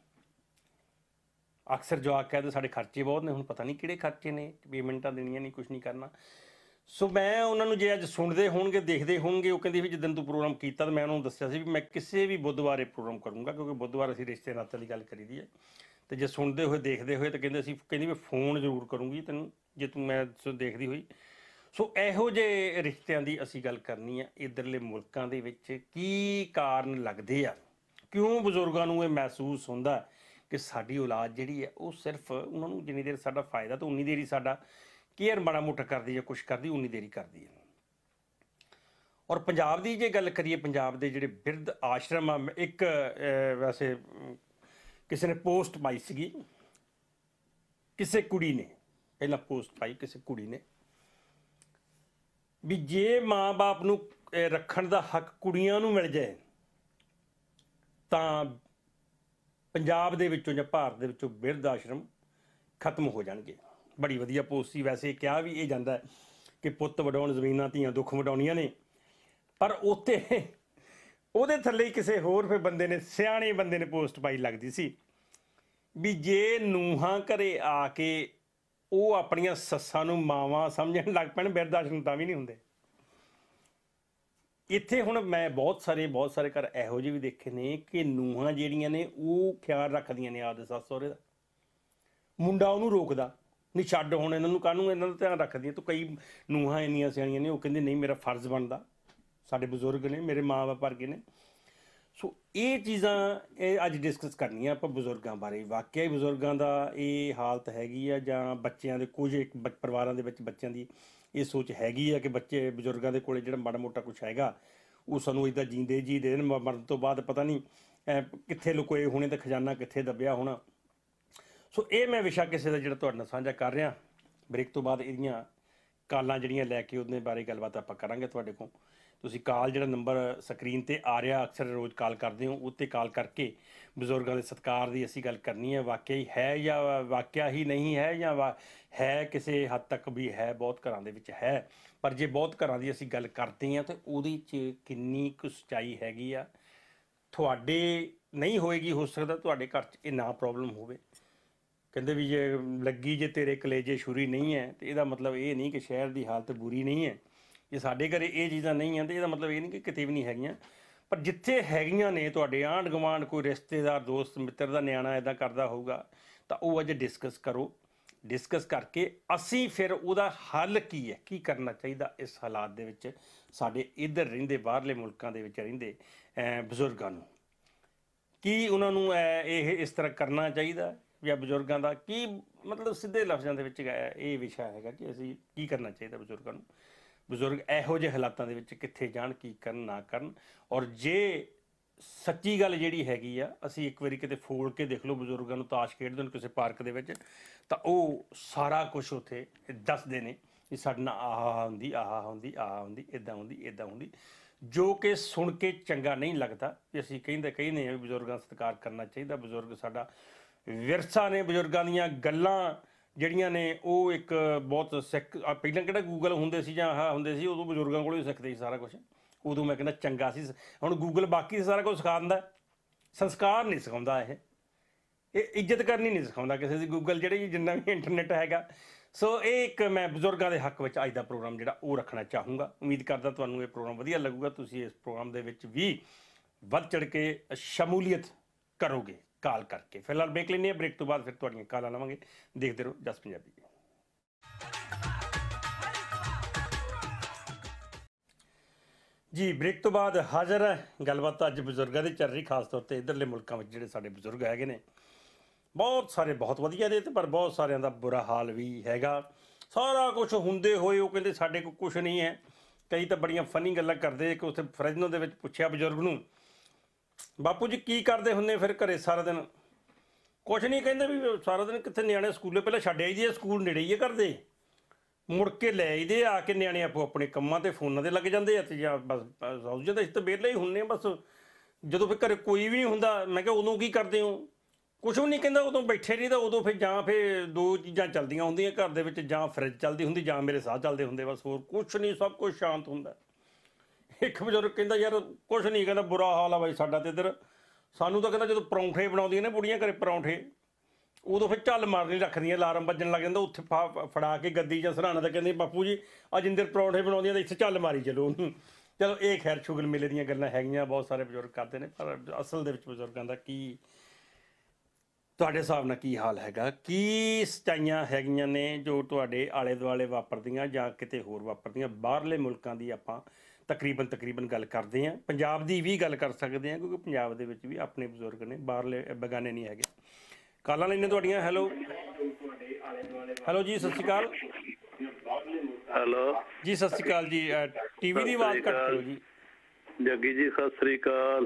ਅਕਸਰ ਜਵਾਕ ਕਹਿੰਦੇ ਸਾਡੇ ਖਰਚੇ ਬਹੁਤ ਨੇ, ਹੁਣ ਪਤਾ ਨਹੀਂ ਕਿਹੜੇ ਖਰਚੇ ਨੇ, ਪੇਮੈਂਟਾਂ ਦੇਣੀਆਂ ਨਹੀਂ, ਕੁਛ ਨਹੀਂ ਕਰਨਾ। ਸੋ ਮੈਂ ਉਹਨਾਂ ਨੂੰ ਜੇ ਅੱਜ ਸੁਣਦੇ ਹੋਣਗੇ ਦੇਖਦੇ ਹੋਣਗੇ, ਉਹ ਕਹਿੰਦੇ ਵੀ ਜਿੱਦਣ ਤੂੰ ਪ੍ਰੋਗਰਾਮ ਕੀਤਾ ਤਾਂ ਮੈਂ ਉਹਨਾਂ ਨੂੰ ਦੱਸਿਆ ਸੀ ਵੀ ਮੈਂ ਕਿਸੇ ਵੀ ਬੁੱਧਵਾਰ ਇਹ ਪ੍ਰੋਗਰਾਮ ਕਰੂੰਗਾ, ਕਿਉਂਕਿ ਬੁੱਧਵਾਰ ਅਸੀਂ ਰਿਸ਼ਤੇ ਨਾਤੇ ਦੀ ਗੱਲ ਕਰੀ ਦੀ ਹੈ। ਤੇ ਜੇ ਸੁਣਦੇ ਹੋਏ ਦੇਖਦੇ ਹੋਏ ਤਾਂ ਕਹਿੰਦੇ ਅਸੀਂ ਕਹਿੰਦੀ ਵੀ ਫੋਨ ਜ਼ਰੂਰ ਕਰੂੰਗੀ ਤੈਨੂੰ ਜੇ ਤੂੰ ਮੈਂ ਸੋ ਦੇਖਦੀ ਹੋਈ। ਸੋ ਇਹੋ ਜਿਹੇ ਰਿਸ਼ਤਿਆਂ ਦੀ ਅਸੀਂ ਗੱਲ ਕਰਨੀ ਆ। ਇੱਧਰਲੇ ਮੁਲਕਾਂ ਦੇ ਵਿੱਚ ਕੀ ਕਾਰਨ ਲੱਗਦੇ ਆ, ਕਿਉਂ ਬਜ਼ੁਰਗਾਂ ਨੂੰ ਇਹ ਮਹਿਸੂਸ ਹੁੰਦਾ ਕਿ ਸਾਡੀ ਔਲਾਦ ਜਿਹੜੀ ਹੈ ਉਹ ਸਿਰਫ ਉਹਨਾਂ ਨੂੰ ਜਿੰਨੀ ਦੇਰ ਸਾਡਾ ਫਾਇਦਾ ਤਾਂ ਉਨੀ ਦੇਰ ਹੀ ਸਾਡਾ ਕੇਅਰ ਮਾੜਾ ਮੋਟਾ ਕਰਦੀ ਹੈ, ਕੁਛ ਕਰਦੀ ਉਨੀ ਦੇਰ ਹੀ ਕਰਦੀ ਹੈ। ਔਰ ਪੰਜਾਬ ਦੀ ਜੇ ਗੱਲ ਕਰੀਏ, ਪੰਜਾਬ ਦੇ ਜਿਹੜੇ ਬਿਰਧ ਆਸ਼ਰਮ ਆ, ਇੱਕ ਵੈਸੇ ਕਿਸੇ ਨੇ ਪੋਸਟ ਪਾਈ ਸੀਗੀ, ਕਿਸੇ ਕੁੜੀ ਨੇ ਪਹਿਲਾਂ ਪੋਸਟ ਪਾਈ ਕਿਸੇ ਕੁੜੀ ਨੇ ਵੀ ਜੇ ਮਾਂ-ਬਾਪ ਨੂੰ ਰੱਖਣ ਦਾ ਹੱਕ ਕੁੜੀਆਂ ਨੂੰ ਮਿਲ ਜਾਏ ਤਾਂ ਪੰਜਾਬ ਦੇ ਵਿੱਚੋਂ ਜਾਂ ਭਾਰਤ ਦੇ ਵਿੱਚੋਂ ਬਿਰਧ ਆਸ਼ਰਮ ਖਤਮ ਹੋ ਜਾਣਗੇ। ਬੜੀ ਵਧੀਆ ਪੋਸਟ ਸੀ। ਵੈਸੇ ਕਿਹਾ ਵੀ ਇਹ ਜਾਂਦਾ ਕਿ ਪੁੱਤ ਵਡਾਉਣ ਜ਼ਮੀਨਾਂ ਧੀਆਂ ਦੁੱਖ ਵਡਾਉਣੀਆਂ ਨੇ, ਪਰ ਉੱਥੇ ਉਹਦੇ ਥੱਲੇ ਹੀ ਕਿਸੇ ਹੋਰ ਫਿਰ ਬੰਦੇ ਨੇ, ਸਿਆਣੇ ਬੰਦੇ ਨੇ ਪੋਸਟ ਪਾਈ ਲੱਗਦੀ ਸੀ ਵੀ ਜੇ ਨੂੰਹਾਂ ਘਰੇ ਆ ਕੇ ਉਹ ਆਪਣੀਆਂ ਸੱਸਾਂ ਨੂੰ ਮਾਵਾਂ ਸਮਝਣ ਲੱਗ ਪੈਣ, ਬਿਰਧ ਆਸ਼ਰਮ ਤਾਂ ਵੀ ਨਹੀਂ ਹੁੰਦੇ। ਇੱਥੇ ਹੁਣ ਮੈਂ ਬਹੁਤ ਸਾਰੇ ਬਹੁਤ ਸਾਰੇ ਘਰ ਇਹੋ ਜਿਹੇ ਵੀ ਦੇਖੇ ਨੇ ਕਿ ਨੂੰਹਾਂ ਜਿਹੜੀਆਂ ਨੇ ਉਹ ਖਿਆਲ ਰੱਖਦੀਆਂ ਨੇ ਆਪਦੇ ਸੱਸ ਸਹੁਰੇ ਦਾ, ਮੁੰਡਾ ਉਹਨੂੰ ਰੋਕਦਾ ਨਹੀਂ, ਛੱਡ ਹੁਣ ਇਹਨਾਂ ਨੂੰ, ਕਾਹਨੂੰ ਇਹਨਾਂ ਦਾ ਧਿਆਨ ਰੱਖਦੀਆਂ। ਤੂੰ ਕਈ ਨੂੰਹਾਂ ਇੰਨੀਆਂ ਸਿਆਣੀਆਂ ਨੇ ਉਹ ਕਹਿੰਦੇ ਨਹੀਂ ਮੇਰਾ ਫਰਜ਼ ਬਣਦਾ, ਸਾਡੇ ਬਜ਼ੁਰਗ ਨੇ, ਮੇਰੇ ਮਾਂ ਬਾਪ ਵਰਗੇ ਨੇ। ਸੋ ਇਹ ਚੀਜ਼ਾਂ ਇਹ ਅੱਜ ਡਿਸਕਸ ਕਰਨੀਆਂ ਆਪਾਂ ਬਜ਼ੁਰਗਾਂ ਬਾਰੇ। ਵਾਕਿਆ ਹੀ ਬਜ਼ੁਰਗਾਂ ਦਾ ਇਹ ਹਾਲਤ ਹੈਗੀ ਆ ਜਾਂ ਬੱਚਿਆਂ ਦੇ ਕੁਝ ਇੱਕ ਪਰਿਵਾਰਾਂ ਦੇ ਵਿੱਚ ਬੱਚਿਆਂ ਦੀ ਇਹ ਸੋਚ ਹੈਗੀ ਆ ਕਿ ਬੱਚੇ ਬਜ਼ੁਰਗਾਂ ਦੇ ਕੋਲੇ ਜਿਹੜਾ ਮਾੜਾ ਮੋਟਾ ਕੁਛ ਹੈਗਾ ਉਹ ਸਾਨੂੰ ਇੱਦਾਂ ਜੀਂਦੇ ਜੀ ਦੇਣ, ਮਰਨ ਤੋਂ ਬਾਅਦ ਪਤਾ ਨਹੀਂ ਕਿੱਥੇ ਲੁਕੋਏ ਹੋਣੇ ਤੇ ਖਜ਼ਾਨਾ ਕਿੱਥੇ ਦੱਬਿਆ ਹੋਣਾ। ਸੋ ਇਹ ਮੈਂ ਵਿਸ਼ਾ ਕਿਸੇ ਦਾ ਜਿਹੜਾ ਤੁਹਾਡੇ ਨਾਲ ਸਾਂਝਾ ਕਰ ਰਿਹਾ। ਬ੍ਰੇਕ ਤੋਂ ਬਾਅਦ ਇਹਦੀਆਂ ਕਾਲਾਂ ਜਿਹੜੀਆਂ ਲੈ ਕੇ ਉਹਦੇ ਬਾਰੇ ਗੱਲਬਾਤ ਆਪਾਂ ਕਰਾਂਗੇ ਤੁਹਾਡੇ ਕੋਲ। ਤੁਸੀਂ ਕਾਲ ਜਿਹੜਾ ਨੰਬਰ ਸਕਰੀਨ 'ਤੇ ਆ ਰਿਹਾ, ਅਕਸਰ ਰੋਜ਼ ਕਾਲ ਕਰਦੇ ਹੋ, ਉੱਤੇ ਕਾਲ ਕਰਕੇ ਬਜ਼ੁਰਗਾਂ ਦੇ ਸਤਿਕਾਰ ਦੀ ਅਸੀਂ ਗੱਲ ਕਰਨੀ ਹੈ। ਵਾਕਿਆ ਹੀ ਹੈ ਜਾਂ ਵਾਕਿਆ ਹੀ ਨਹੀਂ ਹੈ, ਜਾਂ ਵਾ ਹੈ ਕਿਸੇ ਹੱਦ ਤੱਕ ਵੀ ਹੈ, ਬਹੁਤ ਘਰਾਂ ਦੇ ਵਿੱਚ ਹੈ। ਪਰ ਜੇ ਬਹੁਤ ਘਰਾਂ ਦੀ ਅਸੀਂ ਗੱਲ ਕਰਦੇ ਹਾਂ ਤਾਂ ਉਹਦੇ 'ਚ ਕਿੰਨੀ ਕੁ ਸੱਚਾਈ ਹੈਗੀ ਆ। ਤੁਹਾਡੇ ਨਹੀਂ ਹੋਏਗੀ, ਹੋ ਸਕਦਾ ਤੁਹਾਡੇ ਘਰ 'ਚ ਇਹ ਨਾ ਪ੍ਰੋਬਲਮ ਹੋਵੇ। ਕਹਿੰਦੇ ਵੀ ਜੇ ਲੱਗੀ ਜੇ ਤੇਰੇ ਕਲੇਜੇ ਛੁਰੀ ਨਹੀਂ ਹੈ ਤੇ ਇਹਦਾ ਮਤਲਬ ਇਹ ਨਹੀਂ ਕਿ ਸ਼ਹਿਰ ਦੀ ਹਾਲਤ ਬੁਰੀ ਨਹੀਂ ਹੈ। ਜੇ ਸਾਡੇ ਘਰੇ ਇਹ ਚੀਜ਼ਾਂ ਨਹੀਂ ਹਨ ਤੇ ਇਹਦਾ ਮਤਲਬ ਇਹ ਨਹੀਂ ਕਿ ਕਿਤੇ ਵੀ ਨਹੀਂ ਹੈਗੀਆਂ। ਪਰ ਜਿੱਥੇ ਹੈਗੀਆਂ ਨੇ, ਤੁਹਾਡੇ ਆਂਢ ਗੁਆਂਢ ਕੋਈ ਰਿਸ਼ਤੇਦਾਰ ਦੋਸਤ ਮਿੱਤਰ ਦਾ ਨਿਆਣਾ ਇੱਦਾਂ ਕਰਦਾ ਹੋਊਗਾ ਤਾਂ ਉਹ ਅੱਜ ਡਿਸਕਸ ਕਰੋ। ਡਿਸਕਸ ਕਰਕੇ ਅਸੀਂ ਫਿਰ ਉਹਦਾ ਹੱਲ ਕੀ ਹੈ, ਕੀ ਕਰਨਾ ਚਾਹੀਦਾ ਇਸ ਹਾਲਾਤ ਦੇ ਵਿੱਚ ਸਾਡੇ ਇੱਧਰ ਰਹਿੰਦੇ ਬਾਹਰਲੇ ਮੁਲਕਾਂ ਦੇ ਵਿੱਚ ਰਹਿੰਦੇ ਬਜ਼ੁਰਗਾਂ ਨੂੰ, ਕੀ ਉਹਨਾਂ ਨੂੰ ਇਹ ਇਸ ਤਰ੍ਹਾਂ ਕਰਨਾ ਚਾਹੀਦਾ ਜਾਂ ਬਜ਼ੁਰਗਾਂ ਦਾ ਕੀ ਮਤਲਬ ਸਿੱਧੇ ਲਫ਼ਜ਼ਾਂ ਦੇ ਵਿੱਚ ਇਹ ਵਿਸ਼ਾ ਹੈਗਾ ਕਿ ਅਸੀਂ ਕੀ ਕਰਨਾ ਚਾਹੀਦਾ ਬਜ਼ੁਰਗਾਂ ਨੂੰ। ਬਜ਼ੁਰਗ ਇਹੋ ਜਿਹੇ ਹਾਲਾਤਾਂ ਦੇ ਵਿੱਚ ਕਿੱਥੇ ਜਾਣ, ਕੀ ਕਰਨ ਨਾ ਕਰਨ। ਔਰ ਜੇ ਸੱਚੀ ਗੱਲ ਜਿਹੜੀ ਹੈਗੀ ਆ, ਅਸੀਂ ਇੱਕ ਵਾਰੀ ਕਿਤੇ ਫੋਲ ਕੇ ਦੇਖ ਲਓ ਬਜ਼ੁਰਗਾਂ ਨੂੰ ਤਾਸ਼ ਖੇਡਦੇ ਹੋਣ ਕਿਸੇ ਪਾਰਕ ਦੇ ਵਿੱਚ, ਤਾਂ ਉਹ ਸਾਰਾ ਕੁਛ ਉੱਥੇ ਦੱਸਦੇ ਨੇ ਵੀ ਸਾਡੇ ਨਾਲ ਆਹ ਹੁੰਦੀ ਆਹ ਹੁੰਦੀ ਆਹ ਹੁੰਦੀ ਇੱਦਾਂ ਹੁੰਦੀ ਇੱਦਾਂ ਹੁੰਦੀ, ਜੋ ਕਿ ਸੁਣ ਕੇ ਚੰਗਾ ਨਹੀਂ ਲੱਗਦਾ। ਵੀ ਅਸੀਂ ਕਹਿੰਦੇ ਕਹਿੰਦੇ ਹਾਂ ਵੀ ਬਜ਼ੁਰਗਾਂ ਦਾ ਸਤਿਕਾਰ ਕਰਨਾ ਚਾਹੀਦਾ, ਬਜ਼ੁਰਗ ਸਾਡਾ ਵਿਰਸਾ ਨੇ। ਬਜ਼ੁਰਗਾਂ ਦੀਆਂ ਗੱਲਾਂ ਜਿਹੜੀਆਂ ਨੇ ਉਹ ਇੱਕ ਬਹੁਤ ਸਿੱਖ, ਪਹਿਲਾਂ ਕਿਹੜਾ ਗੂਗਲ ਹੁੰਦੇ ਸੀ ਜਾਂ ਆਹ ਹੁੰਦੇ ਸੀ, ਉਦੋਂ ਬਜ਼ੁਰਗਾਂ ਕੋਲੋਂ ਹੀ ਸਿੱਖਦੇ ਸੀ ਸਾਰਾ ਕੁਛ। ਉਦੋਂ ਮੈਂ ਕਹਿੰਦਾ ਚੰਗਾ ਸੀ। ਹੁਣ ਗੂਗਲ ਬਾਕੀ ਸਾਰਾ ਕੁਝ ਸਿਖਾ ਦਿੰਦਾ, ਸੰਸਕਾਰ ਨਹੀਂ ਸਿਖਾਉਂਦਾ। ਇਹ ਇਹ ਇੱਜ਼ਤ ਕਰਨੀ ਨਹੀਂ ਸਿਖਾਉਂਦਾ ਕਿਸੇ ਦੀ ਗੂਗਲ, ਜਿਹੜੀ ਜਿੰਨਾ ਵੀ ਇੰਟਰਨੈਟ ਹੈਗਾ। ਸੋ ਇਹ ਇੱਕ ਮੈਂ ਬਜ਼ੁਰਗਾਂ ਦੇ ਹੱਕ ਵਿੱਚ ਅੱਜ ਦਾ ਪ੍ਰੋਗਰਾਮ ਜਿਹੜਾ ਉਹ ਰੱਖਣਾ ਚਾਹੂੰਗਾ। ਉਮੀਦ ਕਰਦਾ ਤੁਹਾਨੂੰ ਇਹ ਪ੍ਰੋਗਰਾਮ ਵਧੀਆ ਲੱਗੂਗਾ, ਤੁਸੀਂ ਇਸ ਪ੍ਰੋਗਰਾਮ ਦੇ ਵਿੱਚ ਵੀ ਵੱਧ ਚੜ੍ਹ ਕੇ ਸ਼ਮੂਲੀਅਤ ਕਰੋਗੇ ਕਾਲ ਕਰਕੇ। ਫਿਲਹਾਲ ਬ੍ਰੇਕ ਲੈਂਦੇ ਹਾਂ, ਬ੍ਰੇਕ ਤੋਂ ਬਾਅਦ ਫਿਰ ਤੁਹਾਡੀਆਂ ਕਾਲਾਂ ਲਵਾਂਗੇ। ਦੇਖਦੇ ਰਹੋ ਜਸ ਪੰਜਾਬੀ। ਜੀ ਬ੍ਰੇਕ ਤੋਂ ਬਾਅਦ ਹਾਜ਼ਰ ਹੈ। ਗੱਲਬਾਤ ਅੱਜ ਬਜ਼ੁਰਗਾਂ ਦੀ ਚੱਲ ਰਹੀ, ਖਾਸ ਤੌਰ 'ਤੇ ਇੱਧਰਲੇ ਮੁਲਕਾਂ ਵਿੱਚ ਜਿਹੜੇ ਸਾਡੇ ਬਜ਼ੁਰਗ ਹੈਗੇ ਨੇ, ਬਹੁਤ ਸਾਰੇ ਬਹੁਤ ਵਧੀਆ ਦੇ, ਪਰ ਬਹੁਤ ਸਾਰਿਆਂ ਦਾ ਬੁਰਾ ਹਾਲ ਵੀ ਹੈਗਾ। ਸਾਰਾ ਕੁਛ ਹੁੰਦੇ ਹੋਏ ਉਹ ਕਹਿੰਦੇ ਸਾਡੇ ਕੋਲ ਕੁਛ ਨਹੀਂ ਹੈ। ਕਈ ਤਾਂ ਬੜੀਆਂ ਫਨੀ ਗੱਲਾਂ ਕਰਦੇ ਕਿ ਉੱਥੇ ਫਰਿੱਜ ਦੇ ਵਿੱਚ ਪੁੱਛਿਆ ਬਜ਼ੁਰਗ ਨੂੰ, ਬਾਪੂ ਜੀ ਕੀ ਕਰਦੇ ਹੁੰਦੇ ਫਿਰ ਘਰੇ ਸਾਰਾ ਦਿਨ? ਕੁਛ ਨਹੀਂ, ਕਹਿੰਦੇ ਵੀ ਸਾਰਾ ਦਿਨ ਕਿੱਥੇ, ਨਿਆਣੇ ਸਕੂਲੇ ਪਹਿਲਾਂ ਛੱਡ ਆਈਦੇ ਆ, ਸਕੂਲ ਨੇੜੇ ਹੀ ਆ ਕਰਦੇ, ਮੁੜ ਕੇ ਲੈ ਆਈਦੇ ਆ ਕੇ ਨਿਆਣੇ ਆਪੋ ਆਪਣੇ ਕੰਮਾਂ 'ਤੇ ਫੋਨਾਂ 'ਤੇ ਲੱਗ ਜਾਂਦੇ ਆ ਅਤੇ ਜਾਂ ਬਸ ਸੌਂ ਜਾਂਦੇ। ਅਸੀਂ ਤਾਂ ਵਿਹਲੇ ਹੀ ਹੁੰਦੇ ਹਾਂ ਬਸ। ਜਦੋਂ ਫਿਰ ਘਰੇ ਕੋਈ ਵੀ ਨਹੀਂ ਹੁੰਦਾ, ਮੈਂ ਕਿਹਾ ਉਦੋਂ ਕੀ ਕਰਦੇ ਹੋ? ਕੁਛ ਵੀ ਨਹੀਂ, ਕਹਿੰਦਾ ਉਦੋਂ ਬੈਠੇ ਨਹੀਂ ਤਾਂ ਉਦੋਂ ਫਿਰ ਜਾਂ ਫਿਰ ਦੋ ਚੀਜ਼ਾਂ ਚੱਲਦੀਆਂ ਹੁੰਦੀਆਂ ਘਰ ਦੇ ਵਿੱਚ, ਜਾਂ ਫਰਿੱਜ ਚੱਲਦੀ ਹੁੰਦੀ ਜਾਂ ਮੇਰੇ ਸਾਹ ਚੱਲਦੇ ਹੁੰਦੇ, ਬਸ ਹੋਰ ਕੁਛ ਨਹੀਂ, ਸਭ ਕੁਛ ਸ਼ਾਂਤ ਹੁੰਦਾ। ਇੱਕ ਬਜ਼ੁਰਗ ਕਹਿੰਦਾ ਯਾਰ ਕੁਛ ਨਹੀਂ, ਕਹਿੰਦਾ ਬੁਰਾ ਹਾਲ ਆ ਬਾਈ ਸਾਡਾ ਤਾਂ ਇੱਧਰ। ਸਾਨੂੰ ਤਾਂ ਕਹਿੰਦਾ ਜਦੋਂ ਪਰੌਂਠੇ ਬਣਾਉਂਦੀਆਂ ਨੇ ਬੁੜੀਆਂ ਘਰੇ ਪਰੌਂਠੇ, ਉਦੋਂ ਫਿਰ ਝੱਲ ਮਾਰਨੀ ਰੱਖਦੀਆਂ, ਅਲਾਰਮ ਵੱਜਣ ਲੱਗ ਜਾਂਦਾ, ਉੱਥੇ ਫਾ- ਫੜਾ ਕੇ ਗੱਦੀ ਜਾਂ ਸਰਾਣਾ ਤਾਂ ਕਹਿੰਦੇ ਬਾਪੂ ਜੀ ਅੱਜ ਇੰਦਰ ਪਰੌਂਠੇ ਬਣਾਉਂਦੀਆਂ ਤਾਂ ਇੱਥੇ ਝੱਲ ਮਾਰੀ ਚਲੋ ਉਹਨੂੰ। ਚਲੋ ਇਹ ਖੈਰ ਸ਼ੁਗਰ ਮੇਲੇ ਦੀਆਂ ਗੱਲਾਂ ਹੈਗੀਆਂ, ਬਹੁਤ ਸਾਰੇ ਬਜ਼ੁਰਗ ਕਰਦੇ ਨੇ, ਪਰ ਅਸਲ ਦੇ ਵਿੱਚ ਬਜ਼ੁਰਗਾਂ ਦਾ ਕੀ ਤੁਹਾਡੇ ਹਿਸਾਬ ਨਾਲ ਕੀ ਹਾਲ ਹੈਗਾ, ਕੀ ਸੱਚਾਈਆਂ ਹੈਗੀਆਂ ਨੇ ਜੋ ਤੁਹਾਡੇ ਆਲੇ ਦੁਆਲੇ ਵਾਪਰਦੀਆਂ ਜਾਂ ਕਿਤੇ ਹੋਰ ਵਾਪਰਦੀਆਂ। ਬਾਹਰਲੇ ਮੁਲਕਾਂ ਦੀ ਆਪਾਂ ਤਕਰੀਬਨ ਤਕਰੀਬਨ ਗੱਲ ਕਰਦੇ ਹਾਂ, ਪੰਜਾਬ ਦੀ ਵੀ ਗੱਲ ਕਰ ਸਕਦੇ ਹਾਂ ਕਿਉਂਕਿ ਪੰਜਾਬ ਦੇ ਵਿੱਚ ਵੀ ਆਪਣੇ ਬਜ਼ੁਰਗ ਨੇ, ਬਾਹਰਲੇ ਬੇਗਾਨੇ ਨਹੀਂ ਹੈਗੇ। ਕਾਲਾਂ ਲੈਣੇ ਤੁਹਾਡੀਆਂ। ਹੈਲੋ ਹੈਲੋ ਜੀ, ਸਤਿ ਸ਼੍ਰੀ ਅਕਾਲ। ਹੈਲੋ ਜੀ ਸਤਿ ਸ਼੍ਰੀ ਅਕਾਲ ਜੀ। ਟੀਵੀ ਦੀ ਆਵਾਜ਼ ਘੱਟ ਕਰੋ ਜੀ। ਜੱਗੀ ਜੀ ਸਤਿ ਸ੍ਰੀ ਅਕਾਲ।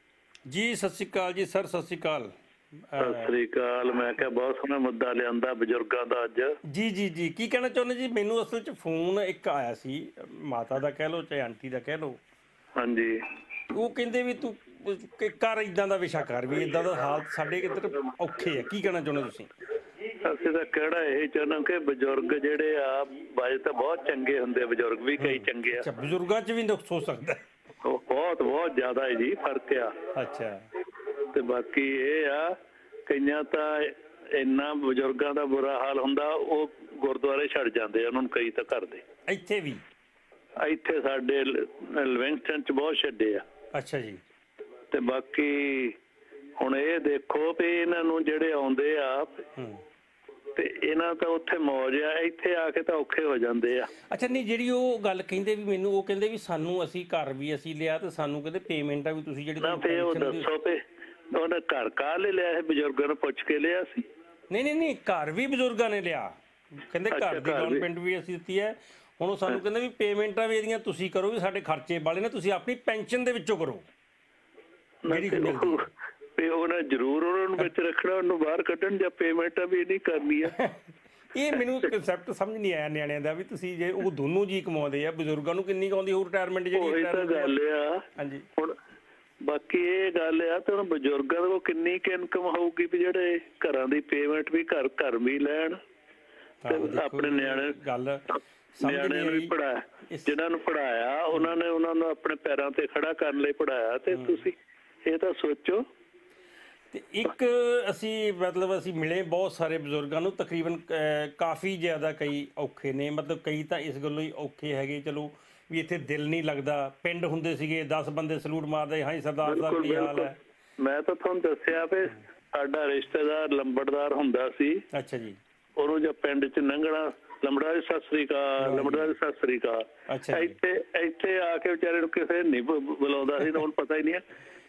ਜੀ ਸਤਿ ਸ਼੍ਰੀ ਅਕਾਲ ਜੀ ਸਰ, ਸਤਿ ਸ਼੍ਰੀ ਅਕਾਲ। ਸਤਿ ਸ੍ਰੀ ਅਕਾਲ। ਮੈਂ ਕਿਹਾ ਬਹੁਤ ਸੋਹਣਾ ਮੁੱਦਾ ਲਿਆਂਦਾ ਬਜ਼ੁਰਗਾਂ ਦਾ ਅੱਜ। ਜੀ ਜੀ ਜੀ ਕੀ ਕਹਿਣਾ ਚਾਹੁੰਦੇ ਜੀ? ਮੈਨੂੰ ਅਸਲ 'ਚ ਫੋਨ ਇੱਕ ਆਇਆ ਸੀ, ਮਾਤਾ ਦਾ ਕਹਿ ਲਓ ਚਾਹੇ ਆਂਟੀ ਦਾ ਕਹਿ ਲਓ। ਹਾਂਜੀ। ਉਹ ਕਹਿੰਦੇ ਵੀ ਤੂੰ ਕਰ ਇੱਦਾਂ ਦਾ ਵਿਸ਼ਾ ਕਰ, ਵੀ ਇੱਦਾਂ ਦਾ ਹਾਲਤ ਸਾਡੇ ਇੱਧਰ ਔਖੇ ਆ। ਕੀ ਕਹਿਣਾ ਚਾਹੁੰਦੇ ਤੁਸੀਂ? ਅਸੀਂ ਤਾਂ ਕਿਹੜਾ ਇਹ ਚਾਹੁੰਦਾ ਕਿ ਬਜ਼ੁਰਗ ਜਿਹੜੇ ਆ ਬਾਜ ਤਾਂ ਬਹੁਤ ਚੰਗੇ ਹੁੰਦੇ, ਬਜ਼ੁਰਗ ਵੀ ਕਈ ਚੰਗੇ ਆ। ਅੱਛਾ, ਬਜ਼ੁਰਗਾਂ 'ਚ ਵੀ ਨੁਕਸ ਹੋ ਸਕਦਾ? ਉਹ ਬਹੁਤ ਬਹੁਤ ਜ਼ਿਆਦਾ ਹੈ ਜੀ, ਫਰਕ ਆ। ਅੱਛਾ। ਤੇ ਬਾਕੀ ਇਹ ਆ ਕਈਆਂ ਤਾਂ ਇੰਨਾ ਬਜ਼ੁਰਗਾਂ ਦਾ ਬੁਰਾ ਹਾਲ ਹੁੰਦਾ ਉਹ ਗੁਰਦੁਆਰੇ ਛੱਡ ਜਾਂਦੇ ਆ ਉਹਨਾਂ ਨੂੰ, ਕਈ ਤਾਂ ਘਰ ਦੇ। ਇੱਥੇ ਵੀ? ਇੱਥੇ ਸਾਡੇ ਲਿਵਿੰਗਸਟਨ 'ਚ ਬਹੁਤ ਛੱਡੇ ਆ। ਅੱਛਾ ਜੀ। ਤੇ ਬਾਕੀ ਹੁਣ ਇਹ ਦੇਖੋ ਵੀ ਇਹਨਾਂ ਨੂੰ ਜਿਹੜੇ ਆਉਂਦੇ ਆ ਤੇ ਇਹਨਾਂ ਤਾਂ ਉੱਥੇ ਮੌਜ ਆ, ਇੱਥੇ ਆ ਕੇ ਤਾਂ ਔਖੇ ਹੋ ਜਾਂਦੇ ਆ। ਅੱਛਾ, ਨਹੀਂ ਜਿਹੜੀ ਉਹ ਗੱਲ ਕਹਿੰਦੇ ਵੀ ਮੈਨੂੰ ਉਹ ਕਹਿੰਦੇ ਵੀ ਸਾਨੂੰ ਅਸੀਂ ਘਰ ਵੀ ਅਸੀਂ ਲਿਆ ਤੇ ਸਾਨੂੰ ਕਹਿੰਦੇ ਪੇਮੈਂਟਾਂ ਵੀ ਤੁਸੀਂ ਜਿਹੜੀ ਨਾ ਫੇ ਉਹ ਦੱਸੋ ਵੀ ਉਹਨੇ ਘਰ ਕਾਹਲੇ ਲਿਆ ਇਹ? ਬਜ਼ੁਰਗਾਂ ਨੂੰ ਪੁੱਛ ਕੇ ਲਿਆ ਸੀ? ਨਹੀਂ ਨਹੀਂ ਨਹੀਂ ਘਰ ਵੀ ਬਜ਼ੁਰਗਾਂ ਨੇ ਲਿਆ, ਕਹਿੰਦੇ ਘਰ ਦੀ ਗਵਰਨਮੈਂਟ ਵੀ ਅਸੀਂ ਦਿੱਤੀ ਹੈ। ਹੁਣ ਉਹ ਸਾਨੂੰ ਕਹਿੰਦੇ ਵੀ ਪੇਮੈਂਟਾਂ ਵੀ ਇਹਦੀਆਂ ਤੁਸੀਂ ਕਰੋ, ਵੀ ਸਾਡੇ ਖਰਚੇ ਵਾਲੇ ਨੇ, ਤੁਸੀਂ ਆਪਣੀ ਪੈਨਸ਼ਨ ਦੇ ਵਿੱਚੋਂ ਕਰੋ ਜਿਹੜੀ ਮਿਲਦੀ ਹੈ। ਵੀ ਉਹਨਾਂ ਜ਼ਰੂਰ ਉਹਨਾਂ ਨੂੰ ਵਿੱਚ ਰੱਖਣਾ, ਉਹਨੂੰ ਬਾਹਰ ਕੱਢਣ ਜਾਂ ਪੇਮੈਂਟਾਂ ਵੀ ਨਹੀਂ ਕਰਨੀਆਂ। ਇਹ ਮੈਨੂੰ ਕਨਸੈਪਟ ਸਮਝ ਨਹੀਂ ਆਇਆ ਨਿਆਣਿਆਂ ਦਾ, ਵੀ ਤੁਸੀਂ ਜੇ ਉਹ ਦੋਨੋਂ ਜੀ ਕਮਾਉਂਦੇ ਆ, ਬਜ਼ੁਰਗਾਂ ਨੂੰ ਕਿੰਨੀ ਆਉਂਦੀ ਹੋਊ ਰਿਟਾਇਰਮੈਂਟ ਜਿਹੜੀ? ਤਾਂ ਗੱਲ ਆ। ਹਾਂਜੀ। ਹੁਣ ਬਾਕੀ ਇਹ ਗੱਲ ਆ ਤੇ ਹੁਣ ਬਜ਼ੁਰਗਾਂ ਕੋਲ ਕਿੰਨੀ ਕੁ ਇਨਕਮ ਹੋਊਗੀ ਵੀ ਜਿਹੜੇ ਘਰਾਂ ਦੀ ਪੇਮੈਂਟ ਵੀ ਘਰ ਘਰ ਵੀ ਲੈਣ ਤੇ ਆਪਣੇ ਨਿਆਣੇ ਗੱਲ ਨਿਆਣਿਆਂ ਨੂੰ ਵੀ ਪੜ੍ਹਾਇਆ, ਜਿਹਨਾਂ ਨੂੰ ਪੜ੍ਹਾਇਆ ਉਹਨਾਂ ਨੇ ਉਹਨਾਂ ਨੂੰ ਆਪਣੇ ਪੈਰਾਂ ਤੇ ਖੜਾ ਕਰਨ ਲਈ ਪੜ੍ਹਾਇਆ। ਤੇ ਤੁਸੀਂ ਇਹ ਤਾਂ ਸੋਚੋ। ਤੇ ਇੱਕ ਅਸੀਂ ਮਤਲਬ ਅਸੀਂ ਮਿਲੇ ਬਹੁਤ ਸਾਰੇ ਬਜ਼ੁਰਗਾਂ ਨੂੰ, ਤਕਰੀਬਨ ਕਾਫੀ ਜ਼ਿਆਦਾ ਕਈ ਔਖੇ ਨੇ, ਮਤਲਬ ਕਈ ਤਾਂ ਇਸ ਗੱਲੋਂ ਹੀ ਔਖੇ ਹੈਗੇ ਚਲੋ ਵੀ ਇੱਥੇ ਦਿਲ ਨਹੀਂ ਲੱਗਦਾ। ਪਿੰਡ ਹੁੰਦੇ ਸੀਗੇ ਦਸ ਬੰਦੇ ਸਲੂਟ ਮਾਰਦੇ, ਹਾਂ ਸਰਦਾਰ ਸਾਹਿਬ ਕੀ ਹਾਲ ਹੈ। ਮੈਂ ਤਾਂ ਤੁਹਾਨੂੰ ਦੱਸਿਆ ਵੀ ਸਾਡਾ ਰਿਸ਼ਤੇਦਾਰ ਲੰਬੜਦਾਰ ਹੁੰਦਾ ਸੀ। ਅੱਛਾ ਜੀ। ਉਹਨੂੰ ਜੇ ਪਿੰਡ 'ਚ ਲੰਘਣਾ, ਲੰਬੜਾ ਜੀ ਸਤਿ ਸ੍ਰੀ ਅਕਾਲ, ਲੰਬੜਾ ਜੀ ਸਤਿ ਸ੍ਰੀ ਅਕਾਲ। ਇੱਥੇ ਇੱਥੇ ਆ ਕੇ ਵਿਚਾਰੇ ਨੂੰ ਕਿਸੇ ਨਹੀਂ ਬੁਲਾਉਂਦਾ ਸੀ, ਉਹਨੂੰ ਪਤਾ ਹੀ ਨਹੀਂ ਹੈ।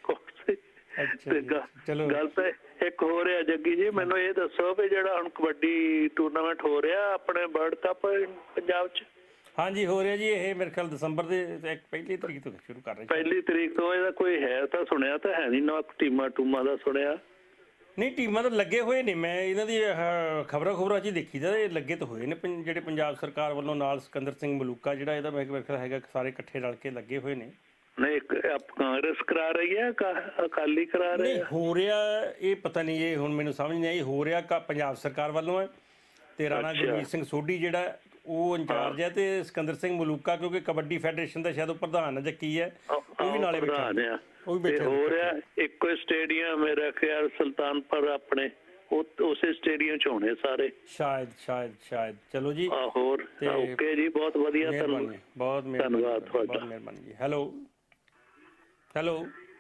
ਗੱਲ ਤਾਂ ਇੱਕ ਹੋ ਰਿਹਾ ਜੱਗੀ ਜੀ, ਮੈਨੂੰ ਇਹ ਦੱਸੋ ਵੀ ਜਿਹੜਾ ਹੁਣ ਕਬੱਡੀ ਟੂਰਨਾਮੈਂਟ ਹੋ ਰਿਹਾ ਆਪਣੇ ਵਰਲਡ ਕੱਪ ਪੰਜਾਬ 'ਚ? ਹਾਂਜੀ ਹੋ ਰਿਹਾ ਜੀ। ਇਹ ਮੇਰੇ ਖਿਆਲ ਦਸੰਬਰ ਦੇ ਪਹਿਲੀ ਤਰੀਕ ਤੋਂ ਸ਼ੁਰੂ ਕਰ ਰਹੇ। ਪਹਿਲੀ ਤਰੀਕ ਤੋਂ? ਇਹਦਾ ਕੋਈ ਹੈ ਤਾਂ ਸੁਣਿਆ ਤਾਂ ਹੈ ਨਹੀਂ ਨਾ, ਟੀਮਾਂ ਟੂਮਾਂ ਦਾ ਸੁਣਿਆ ਨਹੀਂ। ਟੀਮਾਂ ਤਾਂ ਲੱਗੇ ਹੋਏ ਨੇ, ਮੈਂ ਇਹਨਾਂ ਦੀ ਖਬਰਾਂ ਖਬਰਾਂ 'ਚ ਹੀ ਦੇਖੀ ਦਾ, ਇਹ ਲੱਗੇ ਤਾਂ ਹੋਏ ਨੇ ਜਿਹੜੇ ਪੰਜਾਬ ਸਰਕਾਰ ਵੱਲੋਂ, ਨਾਲ ਸਿਕੰਦਰ ਸਿੰਘ ਮਲੂਕਾ ਜਿਹੜਾ ਇਹਦਾ ਮੇਰੇ ਖਿਆਲ ਹੈਗਾ, ਸਾਰੇ ਇਕੱਠੇ ਰਲ ਕੇ ਲੱਗੇ ਹੋਏ ਨੇ। ਨਹੀਂ ਕਾਂਗਰਸ ਕਰਾ ਰਹੀ ਹੈ, ਅਕਾਲੀ ਕਰਾ ਰਹੇ? ਨਹੀਂ ਹੋ ਰਿਹਾ ਇਹ ਪਤਾ ਨਹੀਂ, ਇਹ ਹੁਣ ਮੈਨੂੰ ਸਮਝ ਨਹੀਂ ਆਈ। ਹੋ ਰਿਹਾ ਪੰਜਾਬ ਸਰਕਾਰ ਵੱਲੋਂ ਹੈ ਤੇ ਰਾਣਾ ਗੁਰਮੀਤ ਸਿੰਘ ਸੋਢੀ ਜਿਹੜਾ ਉਹ ਇੰਚਾਰਜ ਹੈ, ਤੇ ਸਿਕੰਦਰ ਸਿੰਘ ਮਲੂਕਾ ਕਿਉਂਕਿ ਕਬੱਡੀ ਫੈਡਰੇਸ਼ਨ ਦਾ ਸ਼ਾਇਦ ਉਹ ਪ੍ਰਧਾਨ ਹੈ ਜਾਂ ਕੀ ਹੈ, ਉਹ ਵੀ ਨਾਲੇ ਬੈਠਾ। ਉਹ ਵੀ ਬੈਠੇ ਹੋ ਰਿਹਾ ਇੱਕੋ ਸਟੇਡੀਅਮ ਮੇਰਾ ਖਿਆਲ ਸੁਲਤਾਨਪੁਰ ਆਪਣੇ ਉਸੇ ਸਟੇਡੀਅਮ 'ਚ ਹੋਣੇ ਸਾਰੇ ਸ਼ਾਇਦ ਸ਼ਾਇਦ ਸ਼ਾਇਦ ਚਲੋ ਜੀ। ਹੋਰ ਓਕੇ ਜੀ, ਬਹੁਤ ਵਧੀਆ, ਧੰਨਵਾਦ, ਬਹੁਤ ਧੰਨਵਾਦ ਤੁਹਾਡਾ, ਬਹੁਤ ਮਿਹਰਬਾਨੀ ਜੀ। ਹੈਲੋ ਹੈਲੋ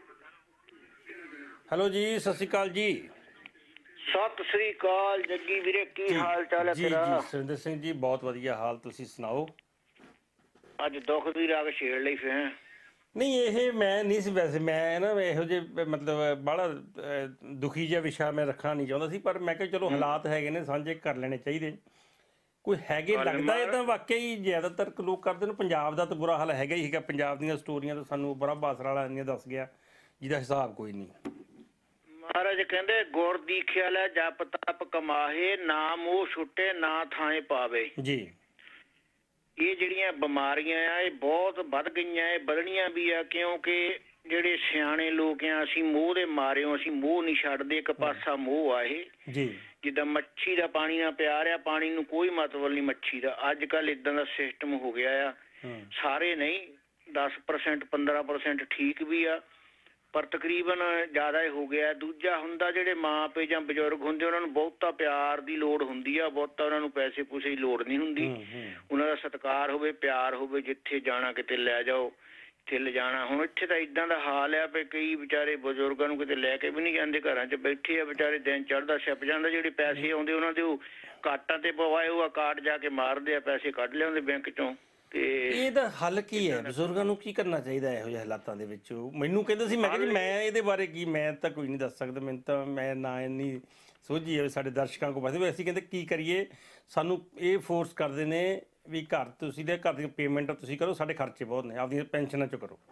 ਹੈਲੋ ਜੀ, ਸਤਿ ਸ਼੍ਰੀ ਅਕਾਲ ਜੀ। ਸਤਿ ਸ੍ਰੀ ਅਕਾਲ ਜੱਗੀ ਵੀਰੇ, ਕੀ ਹਾਲ ਚਾਲ ਹੈ ਤੇਰਾ? ਜੀ ਜੀ ਸੁਰਿੰਦਰ ਸਿੰਘ ਜੀ, ਬਹੁਤ ਵਧੀਆ ਹਾਲ, ਤੁਸੀਂ ਸੁਣਾਓ? ਅੱਜ ਦੁੱਖ ਦੀ ਰਾਗ ਛੇੜ ਲਈ ਫਿਰ? ਨਹੀਂ ਇਹ ਮੈਂ ਨਹੀਂ ਸੀ, ਵੈਸੇ ਮੈਂ ਨਾ ਇਹੋ ਜਿਹੇ ਮਤਲਬ ਬੜਾ ਦੁਖੀ ਜਿਹਾ ਵਿਸ਼ਾ ਮੈਂ ਰੱਖਣਾ ਨਹੀਂ ਚਾਹੁੰਦਾ ਸੀ, ਪਰ ਮੈਂ ਕਿਹਾ ਚਲੋ ਹਾਲਾਤ ਹੈਗੇ ਨੇ, ਸਾਂਝੇ ਕਰ ਲੈਣੇ ਚਾਹੀਦੇ। ਕੋਈ ਹੈਗੇ ਲੱਗਦਾ ਇਹ ਤਾਂ ਵਾਕਿਆ ਹੀ ਜ਼ਿਆਦਾਤਰ ਲੋਕ ਕਰਦੇ ਨੇ। ਪੰਜਾਬ ਦਾ ਤਾਂ ਬੁਰਾ ਹਾਲ ਹੈਗਾ ਹੀ ਹੈਗਾ, ਪੰਜਾਬ ਦੀਆਂ ਸਟੋਰੀਆਂ ਤਾਂ ਸਾਨੂੰ ਬੜਾ ਬਾਸਰਾ ਵਾਲਾ ਇੰਨੀਆਂ ਦੱਸ ਗਿਆ ਜਿਹਦਾ ਹਿਸਾਬ ਕੋਈ ਨਹੀਂ। ਮਹਾਰਾਜ ਕਹਿੰਦੇ ਗੁਰ ਦੀਖਿਆ ਲੈ ਜਪ ਤਪ ਕਮਾਹੇ, ਨਾ ਮੂੰਹ ਛੁੱਟੇ ਨਾ ਥਾਂ ਪਾਵੇ ਜੀ। ਇਹ ਜਿਹੜੀਆਂ ਬਿਮਾਰੀਆਂ ਆ ਇਹ ਬਹੁਤ ਵੱਧ ਗਈਆਂ, ਇਹ ਵਧਣੀਆਂ ਵੀ ਆ, ਕਿਉਂਕਿ ਜਿਹੜੇ ਸਿਆਣੇ ਲੋਕ ਆ ਅਸੀਂ ਮੂੰਹ ਦੇ ਮਾਰਿਓ ਅਸੀਂ ਮੂੰਹ ਨਹੀਂ ਛੱਡਦੇ, ਇੱਕ ਪਾਸਾ ਮੂੰਹ ਆ ਇਹ ਜੀ। ਜਿੱਦਾਂ ਮੱਛੀ ਦਾ ਪਾਣੀ ਨਾਲ ਪਿਆਰ ਆ, ਪਾਣੀ ਨੂੰ ਕੋਈ ਮਤਲਬ ਨਹੀਂ ਮੱਛੀ ਦਾ। ਅੱਜ ਕੱਲ੍ਹ ਇੱਦਾਂ ਦਾ ਸਿਸਟਮ ਹੋ ਗਿਆ ਆ, ਸਾਰੇ ਨਹੀਂ, ਦਸ ਪਰਸੈਂਟ ਪੰਦਰਾਂ ਪਰਸੈਂਟ ਠੀਕ ਵੀ ਆ, ਪਰ ਤਕਰੀਬਨ ਜ਼ਿਆਦਾ ਹੀ ਹੋ ਗਿਆ। ਦੂਜਾ ਹੁੰਦਾ ਜਿਹੜੇ ਮਾਂ ਪਿਓ ਜਾਂ ਬਜ਼ੁਰਗ ਹੁੰਦੇ ਉਹਨਾਂ ਨੂੰ ਬਹੁਤਾ ਪਿਆਰ ਦੀ ਲੋੜ ਹੁੰਦੀ ਆ, ਬਹੁਤਾ ਉਹਨਾਂ ਨੂੰ ਪੈਸੇ ਪੂਸੇ ਦੀ ਲੋੜ ਨਹੀਂ ਹੁੰਦੀ। ਉਹਨਾਂ ਦਾ ਸਤਿਕਾਰ ਹੋਵੇ, ਪਿਆਰ ਹੋਵੇ, ਜਿੱਥੇ ਜਾਣਾ ਕਿਤੇ ਲੈ ਜਾਓ, ਇੱਥੇ ਲਿਜਾਣਾ। ਹੁਣ ਇੱਥੇ ਤਾਂ ਇਦਾਂ ਦਾ ਹਾਲ ਆ ਵੀ ਕਈ ਵਿਚਾਰੇ ਬਜ਼ੁਰਗਾਂ ਨੂੰ ਕਿਤੇ ਲੈ ਕੇ ਵੀ ਨਹੀਂ ਜਾਂਦੇ, ਘਰਾਂ 'ਚ ਬੈਠੇ ਆ ਵਿਚਾਰੇ, ਦਿਨ ਚੜ੍ਹਦਾ ਛਿਪ ਜਾਂਦਾ। ਜਿਹੜੇ ਪੈਸੇ ਆਉਂਦੇ ਉਹਨਾਂ ਦੇ ਉਹ ਕਾਟਾਂ ਤੇ ਪਵਾਏ, ਉਹ ਕਾਟ ਜਾ ਕੇ ਮਾਰਦੇ ਆ, ਪੈਸੇ ਕੱਢ ਲਿਆਉਂਦੇ ਬੈਂਕ 'ਚੋਂ। ਤੇ ਇਹਦਾ ਹੱਲ ਕੀ ਹੈ? ਬਜ਼ੁਰਗਾਂ ਨੂੰ ਕੀ ਕਰਨਾ ਚਾਹੀਦਾ ਇਹੋ ਜਿਹੇ ਹਾਲਾਤਾਂ ਦੇ ਵਿੱਚ? ਮੈਨੂੰ ਕਹਿੰਦੇ ਸੀ, ਮੈਂ ਕਿਹਾ ਜੀ ਮੈਂ ਇਹਦੇ ਬਾਰੇ ਕੀ, ਮੈਂ ਤਾਂ ਕੋਈ ਨਹੀਂ ਦੱਸ ਸਕਦਾ, ਮੈਨੂੰ ਤਾਂ ਮੈਂ ਨਾ ਇੰਨੀ ਸੋਝੀ ਹੈ ਸਾਡੇ ਦਰਸ਼ਕਾਂ ਕੋਲ। ਵੈਸੇ ਅਸੀਂ ਕਹਿੰਦੇ ਕੀ ਕਰੀਏ, ਸਾਨੂੰ ਇਹ ਫੋਰਸ ਕਰਦੇ ਨੇ ਵੀ ਘਰ ਤੁਸੀਂ ਦੇ ਘਰ ਦੀ ਪੇਮੈਂਟ ਤੁਸੀਂ ਕਰੋ, ਸਾਡੇ ਖਰਚੇ ਬਹੁਤ ਨੇ, ਆਪਦੀਆਂ ਪੈਨਸ਼ਨਾਂ 'ਚੋਂ ਕਰੋ।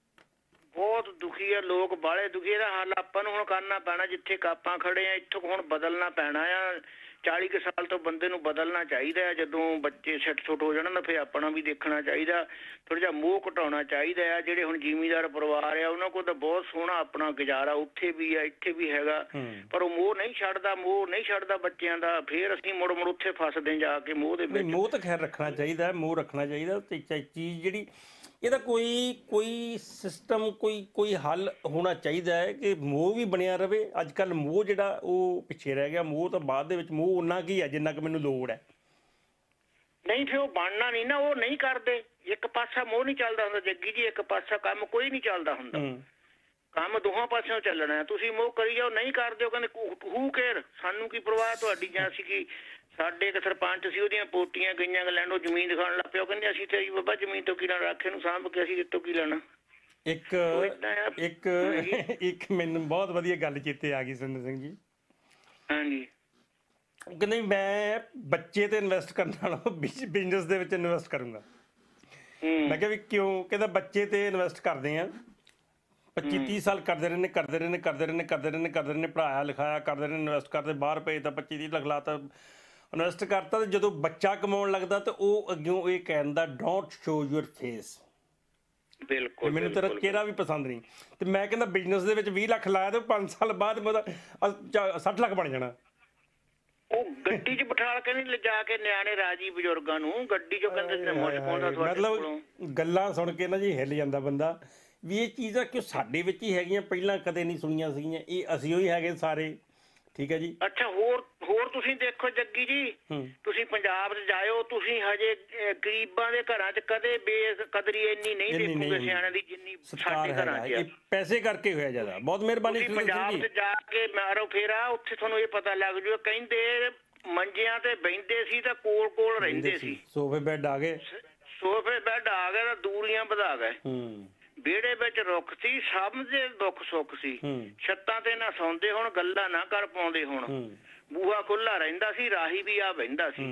ਬਹੁਤ ਦੁਖੀ ਆ ਲੋਕ, ਬਾਹਲੇ ਦੁਖੀ। ਇਹਦਾ ਹੱਲ ਆਪਾਂ ਨੂੰ ਹੁਣ ਕਰਨਾ ਪੈਣਾ, ਜਿੱਥੇ ਆਪਾਂ ਖੜੇ ਆ ਇੱਥੋਂ ਹੁਣ ਬਦਲਣਾ ਪੈਣਾ ਆ। ਚਾਲੀ ਕੁ ਸਾਲ ਤੋਂ ਬੰਦੇ ਨੂੰ ਬਦਲਣਾ ਚਾਹੀਦਾ ਹੈ। ਜਦੋਂ ਬੱਚੇ ਛੱਟ ਛੁੱਟ ਹੋ ਜਾਣ ਨਾ ਫਿਰ ਆਪਣਾ ਵੀ ਦੇਖਣਾ ਚਾਹੀਦਾ, ਥੋੜ੍ਹਾ ਜਿਹਾ ਮੋਹ ਘਟਾਉਣਾ ਚਾਹੀਦਾ ਆ। ਜਿਹੜੇ ਹੁਣ ਜ਼ਿਮੀਂਦਾਰ ਪਰਿਵਾਰ ਆ ਉਹਨਾਂ ਕੋਲ ਤਾਂ ਬਹੁਤ ਸੋਹਣਾ ਆਪਣਾ ਗੁਜ਼ਾਰਾ ਉੱਥੇ ਵੀ ਆ, ਇੱਥੇ ਵੀ ਹੈਗਾ, ਪਰ ਉਹ ਮੋਹ ਨਹੀਂ ਛੱਡਦਾ, ਮੋਹ ਨਹੀਂ ਛੱਡਦਾ ਬੱਚਿਆਂ ਦਾ। ਫਿਰ ਅਸੀਂ ਮੁੜ ਮੁੜ ਉੱਥੇ ਫਸਦੇ ਜਾ ਕੇ ਮੋਹ ਦੇ ਵਿੱਚ। ਮੋਹ ਤਾਂ ਖੈਰ ਰੱਖਣਾ ਚਾਹੀਦਾ, ਮੋਹ ਰੱਖਣਾ ਚਾਹੀਦਾ। ਤੇ ਚੀਜ਼ ਜਿਹੜੀ ਇਹਦਾ ਕੋਈ ਕੋਈ ਸਿਸਟਮ, ਕੋਈ ਕੋਈ ਹੱਲ ਹੋਣਾ ਚਾਹੀਦਾ ਹੈ ਕਿ ਮੋਹ ਵੀ ਬਣਿਆ ਰਵੇ। ਅੱਜ ਕੱਲ੍ਹ ਮੋਹ ਜਿਹੜਾ ਉਹ ਪਿੱਛੇ ਰਹਿ ਗਿਆ। ਮੋਹ ਤਾਂ ਬਾਅਦ ਦੇ ਵਿੱਚ ਮੋਹ ਓਨਾ ਕੀ ਹੈ ਜਿੰਨਾ ਕਿ ਮੈਨੂੰ ਲੋੜ ਹੈ। ਨਹੀਂ ਫਿਰ ਉਹ ਬਣਨਾ ਨਹੀਂ ਨਾ, ਉਹ ਨਹੀਂ ਕਰਦੇ। ਇੱਕ ਪਾਸਾ ਮੋਹ ਨਹੀਂ ਚੱਲਦਾ ਹੁੰਦਾ ਜੱਗੀ ਜੀ, ਇੱਕ ਪਾਸਾ ਕੰਮ ਕੋਈ ਨਹੀਂ ਚੱਲਦਾ ਹੁੰਦਾ। ਕੰਮ ਦੋਹਾਂ ਪਾਸਿਓਂ ਚੱਲਣਾ। ਤੁਸੀਂ ਮੋਹ ਕਰੀ ਜਾਓ, ਨਹੀਂ ਕਰਦੇ ਉਹ ਕਹਿੰਦੇ ਹੂ ਕੇਅਰ, ਸਾਨੂੰ ਕੀ ਪਰਵਾਹ ਤੁਹਾਡੀ। ਜਾਂ ਅਸੀਂ ਕੀ, ਸਾਡੇ ਇੱਕ ਸਰਪੰਚ ਸੀ, ਉਹਦੀਆਂ ਪੋਤੀਆਂ ਗਈਆਂ ਇੰਗਲੈਂਡ, ਉਹ ਜ਼ਮੀਨ ਦਿਖਾਉਣ ਲੱਗ ਪਿਆ। ਉਹ ਕਹਿੰਦੇ ਅਸੀਂ ਤੇਰੀ ਬਾਬਾ ਜ਼ਮੀਨ ਤੋਂ ਕੀ ਲੈਣਾ, ਰੱਖੇ ਨੂੰ ਸਾਂਭ ਕੇ ਅਸੀਂ ਇੱਥੋਂ ਕੀ ਲੈਣਾ। ਇੱਕ ਇੱਕ ਇੱਕ ਮੈਨੂੰ ਬਹੁਤ ਵਧੀਆ ਗੱਲ ਚੇਤੇ ਆ ਗਈ ਸੁਰਿੰਦਰ ਸਿੰਘ ਜੀ। ਹਾਂਜੀ। ਉਹ ਕਹਿੰਦੇ ਮੈਂ ਬੱਚੇ ਤੇ ਇਨਵੈਸਟ ਕਰਨ ਨਾਲੋਂ ਬਿਜ਼ਨਸ ਦੇ ਵਿੱਚ ਇਨਵੈਸਟ ਕਰੂੰਗਾ। ਮੈਂ ਕਿਹਾ ਵੀ ਕਿਉਂ? ਕਹਿੰਦਾ ਬੱਚੇ ਤੇ ਇਨਵੈਸਟ ਕਰਦੇ ਆ, ਪੱਚੀ ਤੀਹ ਸਾਲ ਕਰਦੇ ਰਹੇ ਨੇ ਕਰਦੇ ਰਹੇ ਨੇ ਕਰਦੇ ਰਹੇ ਨੇ ਕਰਦੇ ਰਹੇ ਨੇ ਕਰਦੇ ਰਹੇ ਨੇ ਪੜ੍ਹਾਇਆ ਲਿਖਾਇਆ ਕਰਦੇ ਰਹੇ ਨੇ, ਇਨਵੈਸਟ ਕਰਦੇ, ਬਾਹਰ ਭੇਜਦਾ, ਪੱਚੀ ਤੀਹ ਲੱਖ ਲਾਤਾ, ਇਨਵੈਸਟ ਕਰਤਾ। ਤੇ ਜਦੋਂ ਬੱਚਾ ਕਮਾਉਣ ਲੱਗਦਾ ਤਾਂ ਉਹ ਅੱਗਿਓਂ ਇਹ ਕਹਿੰਦਾ ਡੋਂਟ ਸ਼ੋ ਯੂਅਰ ਫੇਸ। ਬਿਲਕੁਲ। ਮੈਨੂੰ ਤੇਰਾ ਚਿਹਰਾ ਵੀ ਪਸੰਦ ਨਹੀਂ। ਤੇ ਮੈਂ ਕਹਿੰਦਾ ਬਿਜ਼ਨਸ ਦੇ ਵਿੱਚ ਵੀਹ ਲੱਖ ਲਾਇਆ ਤੇ ਪੰਜ ਸਾਲ ਬਾਅਦ ਮਤਲਬ ਸੱਠ ਲੱਖ ਬਣ ਜਾਣਾ। ਉਹ ਗੱਡੀ 'ਚ ਬਿਠਾ ਕੇ ਨਹੀਂ ਲਿਜਾ ਕੇ ਨਿਆਣੇ ਰਾਜੀ ਬਜ਼ੁਰਗਾਂ ਨੂੰ, ਗੱਡੀ 'ਚੋਂ ਕਹਿੰਦੇ ਮੁੱਛ ਪਾਉਂਦਾ ਤੁਹਾਡੇ ਕੋਲੋਂ। ਮਤਲਬ ਗੱਲਾਂ ਸੁਣ ਕੇ ਨਾ ਜੀ ਹਿੱਲ ਜਾਂਦਾ ਬੰਦਾ ਵੀ ਇਹ ਚੀਜ਼ਾਂ ਕਿਉਂ ਸਾਡੇ ਵਿੱਚ ਹੀ ਹੈਗੀਆਂ, ਪਹਿਲਾਂ ਕਦੇ ਨਹੀਂ ਸੁਣੀਆਂ ਸੀਗੀਆਂ। ਇਹ ਅਸੀਂ ਹੀ ਹੈਗੇ ਸਾਰੇ। ਠੀਕ ਹੈ ਜੀ। ਅੱਛਾ, ਹੋਰ ਹੋਰ ਤੁਸੀਂ ਦੇਖੋ ਜੱਗੀ ਜੀ, ਤੁਸੀਂ ਪੰਜਾਬ 'ਚ ਜਾਇਓ, ਤੁਸੀਂ ਹਜੇ ਗਰੀਬਾਂ ਦੇ ਘਰਾਂ 'ਚ ਕਦੇ ਬੇਕਦਰੀ ਇੰਨੀ ਨਹੀਂ ਦੇਖੋਗੇ ਸਿਆਣਿਆਂ ਦੀ ਜਿੰਨੀ ਸਾਡੇ ਘਰਾਂ 'ਚ ਆ। ਪੈਸੇ ਕਰਕੇ ਹੋਇਆ ਜ਼ਿਆਦਾ। ਬਹੁਤ ਮਿਹਰਬਾਨੀ। ਪੰਜਾਬ 'ਚ ਜਾ ਕੇ ਮਾਰੋ ਫੇਰਾ, ਉੱਥੇ ਤੁਹਾਨੂੰ ਇਹ ਪਤਾ ਲੱਗ ਜੂਗਾ। ਕਹਿੰਦੇ ਮੰਜਿਆਂ ਤੇ ਬਹਿੰਦੇ ਸੀ ਤਾਂ ਕੋਲ ਕੋਲ ਰਹਿੰਦੇ ਸੀ। ਸੋਫੇ ਬੈੱਡ ਆ ਗਏ, ਸੋਫੇ ਬੈੱਡ ਆ ਗਏ ਤਾਂ ਦੂਰੀਆਂ ਵਧਾ ਗਏ। ਵਿਹੜੇ ਵਿੱਚ ਰੁੱਖ ਸੀ, ਸਭ ਦੇ ਦੁੱਖ ਸੁੱਖ ਸੀ। ਛੱਤਾਂ ਤੇ ਨਾ ਸੌਂਦੇ ਹੁਣ, ਗੱਲਾਂ ਨਾ ਕਰ ਪਾਉਂਦੇ ਹੁਣ। ਬੂਹਾ ਖੁੱਲਾ ਰਹਿੰਦਾ ਸੀ, ਰਾਹੀ ਵੀ ਆ ਬਹਿੰਦਾ ਸੀ,